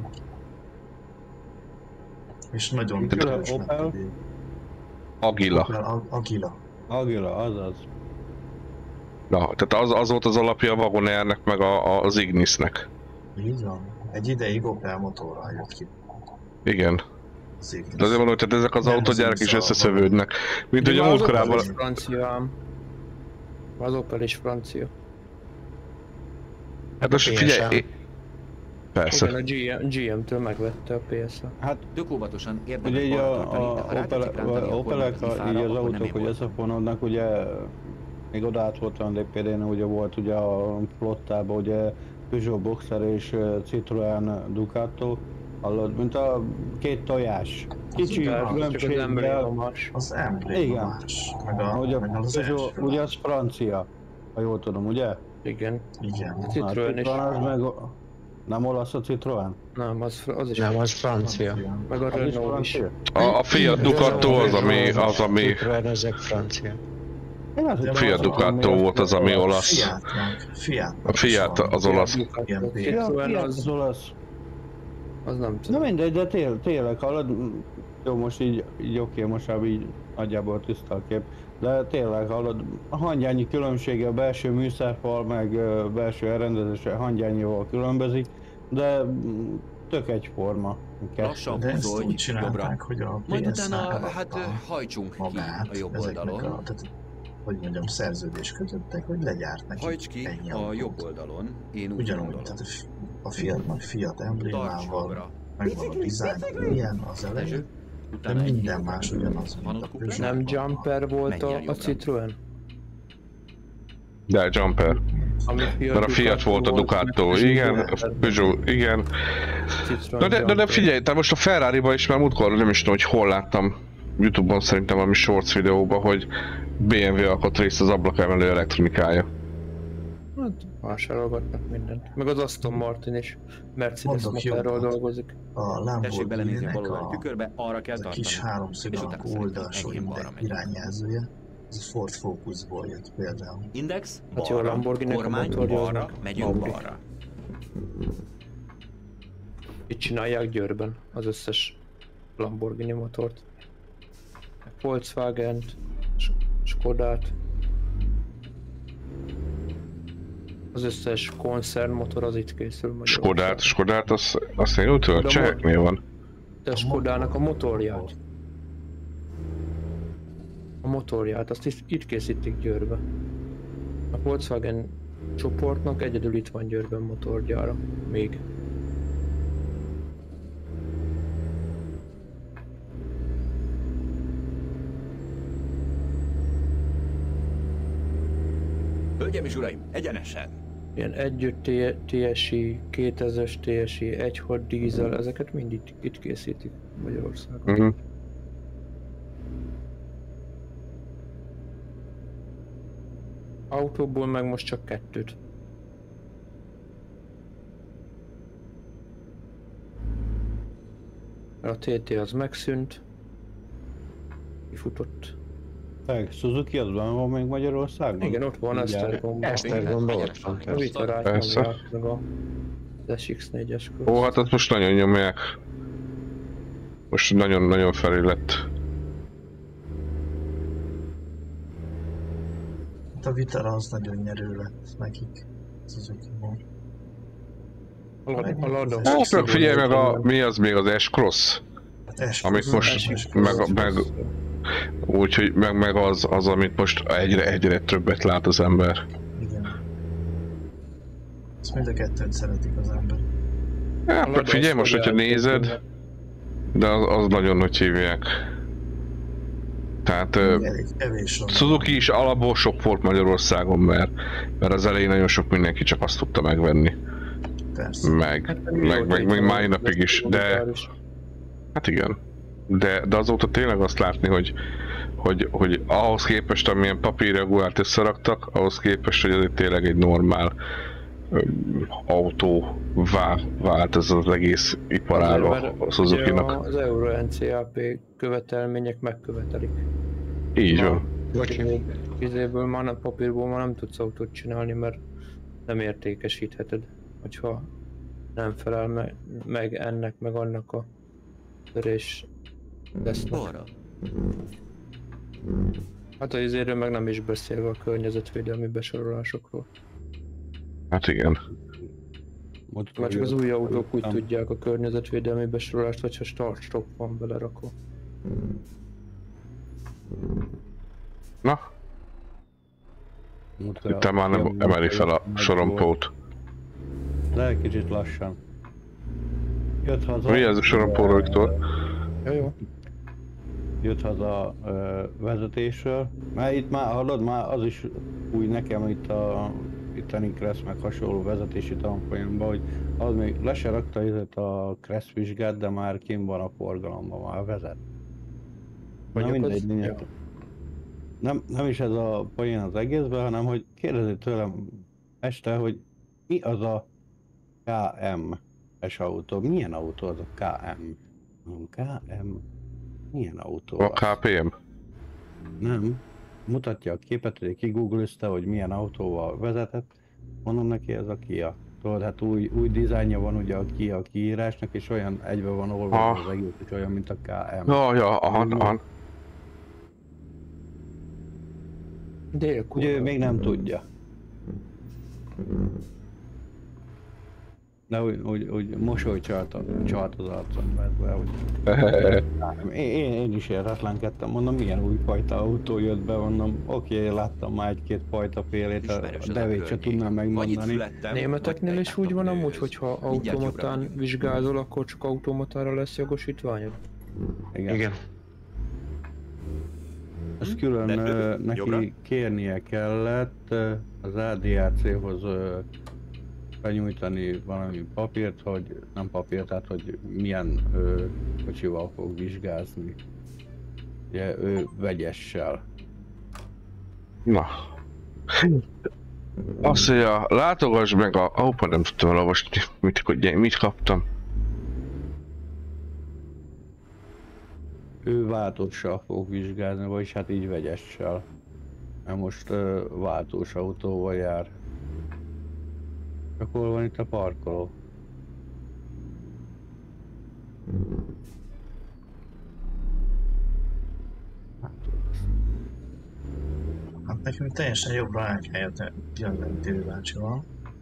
És nagyon Opel? ügyesnek idén. Agila. Agila. Azaz. Na, tehát az volt az alapja a Wagonernek, meg az Ignisnek. Így van. Egy ideig Opel motorral jött ki. Igen. Az Ignis. De azért mondom, hogy tehát ezek az Nem autógyárak is hiszem, összeszövődnek. Mint hogy a Az múltkorában... Opel is francia ám. Az Opel is francia. Hát most figyelj... Persze. Igen, a GM-től megvette a PSA. Hát Tök óvatosan ugye érdemes így balra tartani, de ha rátetszik rántani a Opelek, kormányt így az ifára, akkor nem autók, hogy jó. összefonódnak, ugye még oda át volt olyan, de például ugye volt ugye a flottában ugye Peugeot Boxer és Citroën Ducato, hallod, mint a két tojás. Kicsi Csak az különbséggel. embléma más. Az embléma Igen. más. Hogy a Meg az Peugeot, első ugye más. az francia, ha jól tudom, ugye? Igen. Igen. Citroën is. Az meg nem olasz a Citroën? Nem, az is. Nem, az francia. Meg a Az is Renault is. francia? A Fiat Ducato az, ami... Citroën, ezek francia. Én azt De A hittem, Fiat az Ducato olasz. volt az, ami olasz. Fiatnak A Fiat az olasz. Ilyen Citroën Fiat az olasz. nem Na tudom. mindegy, de tényleg hallod, jó most így oké, most már így nagyjából tiszta a kép, de tényleg hallod, a hangyányi különbsége a belső műszerfal meg belső elrendezése hangyányival különbözik, de tök egyforma. Lassan De ezt húzódj úgy jobbra. csinálták, hogy a Majd PSA utána eladta hát hajtsunk ki magát a jobb ezeknek oldalon. tehát hogy mondjam, szerződést kötöttek, hogy legyárt neki Hajts ki ennyi a autót. jobb oldalon, én úgy Ugyanúgy, gondolom. tehát a Fiatnak Fiat Tarts emblémával, jobbra. megvan a dizájn, ilyen az elején, Dezső, de utána egy minden híd más jobbra. ugyanaz, Van mint a ott kupla? Peugeot. Nem Jumper volt Menjél a jobbra. Citroen? De Jumper. Ami Mert a Fiat volt a Ducato, igen, a Peugeot, igen. De figyelj, te most a Ferrari-ba is már múltkor nem is tudom, hogy hol láttam YouTube-on szerintem valami shorts videóban, hogy BMW alkatrészt az ablakemelő elektronikája. Hát vásárolgatnak mindent. Meg az Aston Martin is Mercedes Mondok motorral jobbat. dolgozik. A Tessék belenézni a Lamborghini-nek bal oldali a, tükörbe, arra kell ez a tartani. kis háromszög És alakú utána oldalsó enyhén balra megy. irányjelzője, ez a Ford Focusból jött például. Index, Hát jó, a balra, Lamborghini-nek a kormány, motorja az balra, meg megyünk Audi. balra. Itt csinálják Győrben az összes Lamborghini motort. Volkswagen-t, Skodát. Az összes koncernmotor az itt készül Magyarországon. Skodát, azt én úgy tudom, De cseheknél van. De a Skodának a motorját. A motorját, azt itt készítik Győrbe. A Volkswagen csoportnak egyedül itt van Győrben motorgyára. Még. Hölgyeim és uraim, egyenesen! Ilyen 1.5 TSI, 2000-es TSI, 1.6 dízel, ezeket mind itt készítik Magyarországon. Autóból meg most csak 2-t. A TT az megszűnt. Kifutott. Tehát Suzuki az van még Magyarországon? Igen, ott van Esztergomban. Esztergomban ott van, A persze. Vitarát Persze. nyomják meg a SX4-es Ó, hát azt most nagyon nyomják. Most nagyon-nagyon felé lett. Hát a Vitara az nagyon nyerő lett nekik. Suzuki-ból. A Lada. Hát meg figyelj meg, mi az még az S-Cross? Amit most, meg úgyhogy meg az, amit most egyre többet lát az ember. Igen. Ezt mind a kettőt szeretik az ember. Hát meg figyelj most, hogyha nézed, de az nagyon hogy hívják. Tehát Elég kevés van. Suzuki is alapból sok volt Magyarországon, mert az elején nagyon sok mindenki csak azt tudta megvenni. Persze. Meg mai napig is, de hát igen. De azóta tényleg azt látni, hogy ahhoz képest, amilyen papírregulárt összeraktak, ahhoz képest, hogy ez egy tényleg egy normál autó vált ez az egész iparága a Suzuki-nak. Az Euro NCAP követelmények megkövetelik. Így van. Izéből már nem, papírból már nem tudsz autót csinálni, mert nem értékesítheted, hogyha nem felel meg ennek, meg annak a törés lesznek. Balra. Hát az izéről meg nem is beszélve a környezetvédelmi besorolásokról. Hát igen. Már csak az új autók úgy tudják a környezetvédelmi besorolást, vagy ha start-stop van belerakva. Na? Itt már nem emeli fel a sorompót. De kicsit lassan. Jött haza... Mi ez a sorompó, Viktor? Jó. Jött haza vezetésről. Mert itt már, hallod, már az is új nekem itt a Crash meg hasonló vezetési tanfolyamban, hogy az még le se rakta a Crash vizsgát, de már kint van a forgalomban, már vezet. Na mindegy, lényeg. Nem is ez a poén az egészben, hanem hogy kérdezi tőlem este, hogy mi az a KM-es autó? Milyen autó az a KM? KM? Milyen autó A KPM? Nem. Mutatja a képet, hogy kigooglizta, hogy milyen autóval vezetett. Mondom neki, ez a Kia. Tudod, hát új dizájnja van ugye a Kia kiírásnak, és olyan egybe van olvasva az egész, és olyan, mint a KM. Ja, aha. Ugye ő még nem tudja. De úgy mosoly csalt az arcon, mert hogy... Én is értetlenkedtem, mondom, milyen újfajta autó jött be, mondom, oké, láttam már egy-két fajta félét, a nevét se tudnám megmondani. Németeknél is úgy van amúgy, hogyha automatán vizsgázol, akkor csak automatára lesz jogosítványod? Igen. Ezt külön neki kérnie kellett az ADAC-hoz benyújtani valami papírt, hogy nem papírt, tehát hogy milyen kocsival fog vizsgázni. Ugye ő vegyessel. Na. Azt mondja, látogass meg a... Hoppá, nem tudtam elolvasni, mit kaptam. Ő váltóssal fog vizsgálni, vagyis hát így vegyessel. Mert most váltós autóval jár. Hol van itt a parkoló? Hát nekünk teljesen jobbra el kell jönni Tibi bácsival.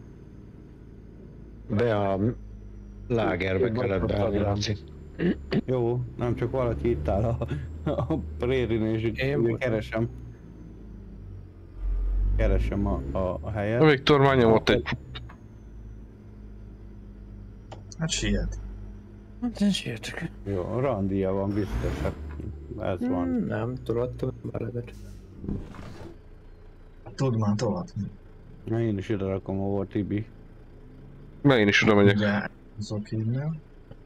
Be a lágerbe kellett beállni, Laci. Jó, nem csak valaki itt áll a prérin és keresem a helyet. A Viktor már nyomott egy... Hát siet. Hát én sietek. Jó, randia van biztos, hát ez van. Nem, tolattam belevet. Tud már tolatni. Na én is ide rakom, ahol Tibi. Mert én is oda megyek. Ugye azok innen.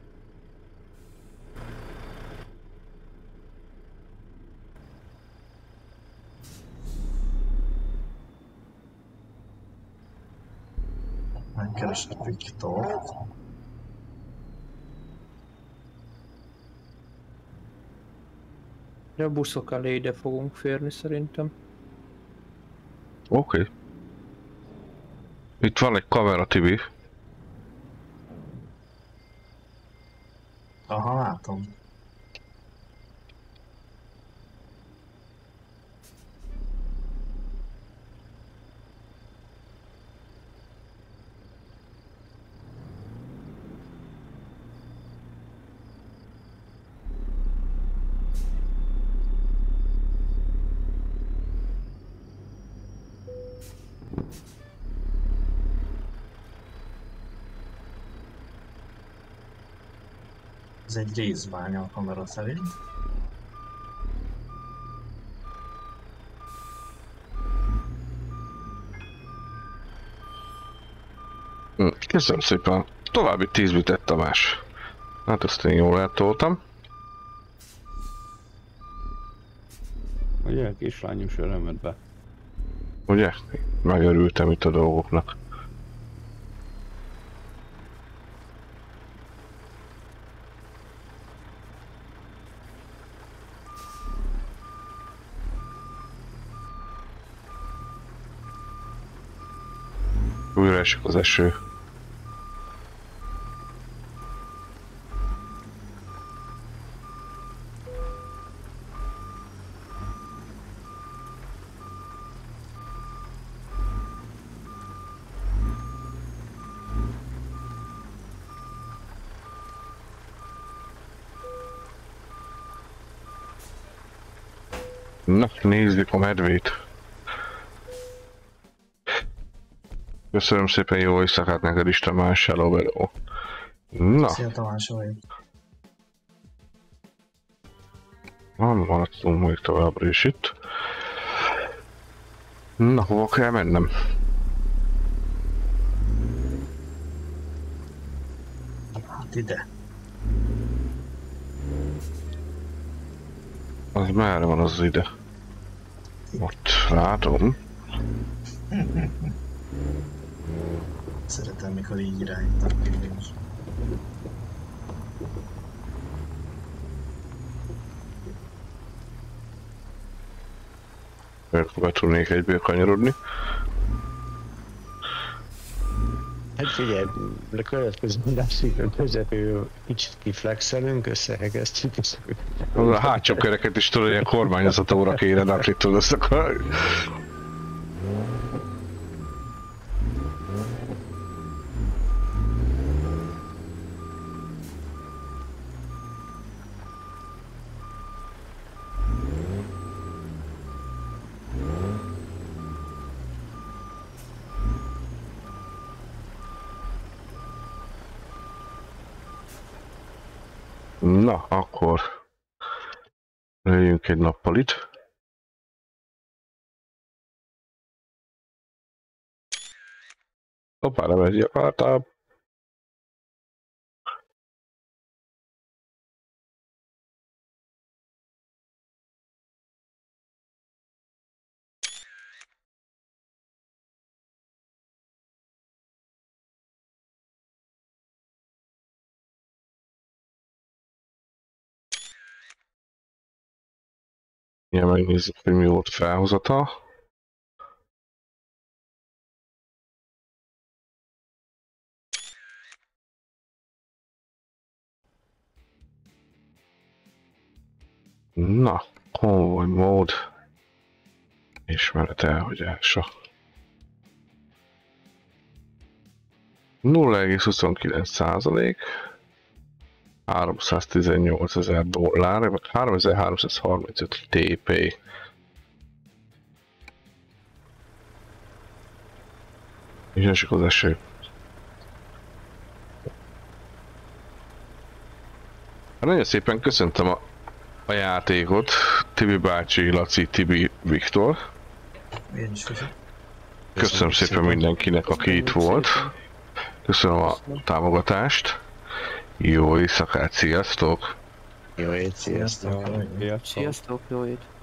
Megkeresett Viktort. A buszok elé ide fogunk férni szerintem. Oké. Itt van egy kamera, Tibi. Aha, látom. Ez egy részbánya a kamera szerint. Köszönöm szépen. További 10 bitet, Tamás. Hát ezt én jól eltoltam. Ugye, kislányos örömödbe. Ugye? Megörültem itt a dolgoknak. Újra esik az eső. Na, nézzük a medvét. Köszönöm szépen, jó éjszakát neked is, Tamás, hello. Na. Szia Tamás, vagy. Maradtunk még továbbra is itt. Na, hova kell mennem? Hát ide. Az merre van az ide? Ott látom. Szeretem, mikor így irányítanak mindig is. Be tudnék egyből kanyarodni. Hát figyelj, a következő adásig a közepéről kicsit kiflexelünk, összehegesztjük, és... A hátsó köreket is tudod, ilyen kormányzatóra kéne rakni, tudod, azt akkor... Na, akkor lőjünk egy nappalit. Hoppá, nem ez gyakorlatilag. Ja, megnézzük, hogy mi volt felhozata. Na, konvoj mód. Ismeret elhagyása. 0,29%. 318.000 $, meg 3335 TP. És esik az eső. Nagyon szépen köszöntöm a játékot, Tibi bácsi, Laci, Tibi, Viktor. Én is köszönöm. Köszönöm szépen mindenkinek, aki itt volt. Köszönöm a támogatást. Jó éjszakát, sziasztok! Jó ét, sziasztok! Sziasztok, jó ét!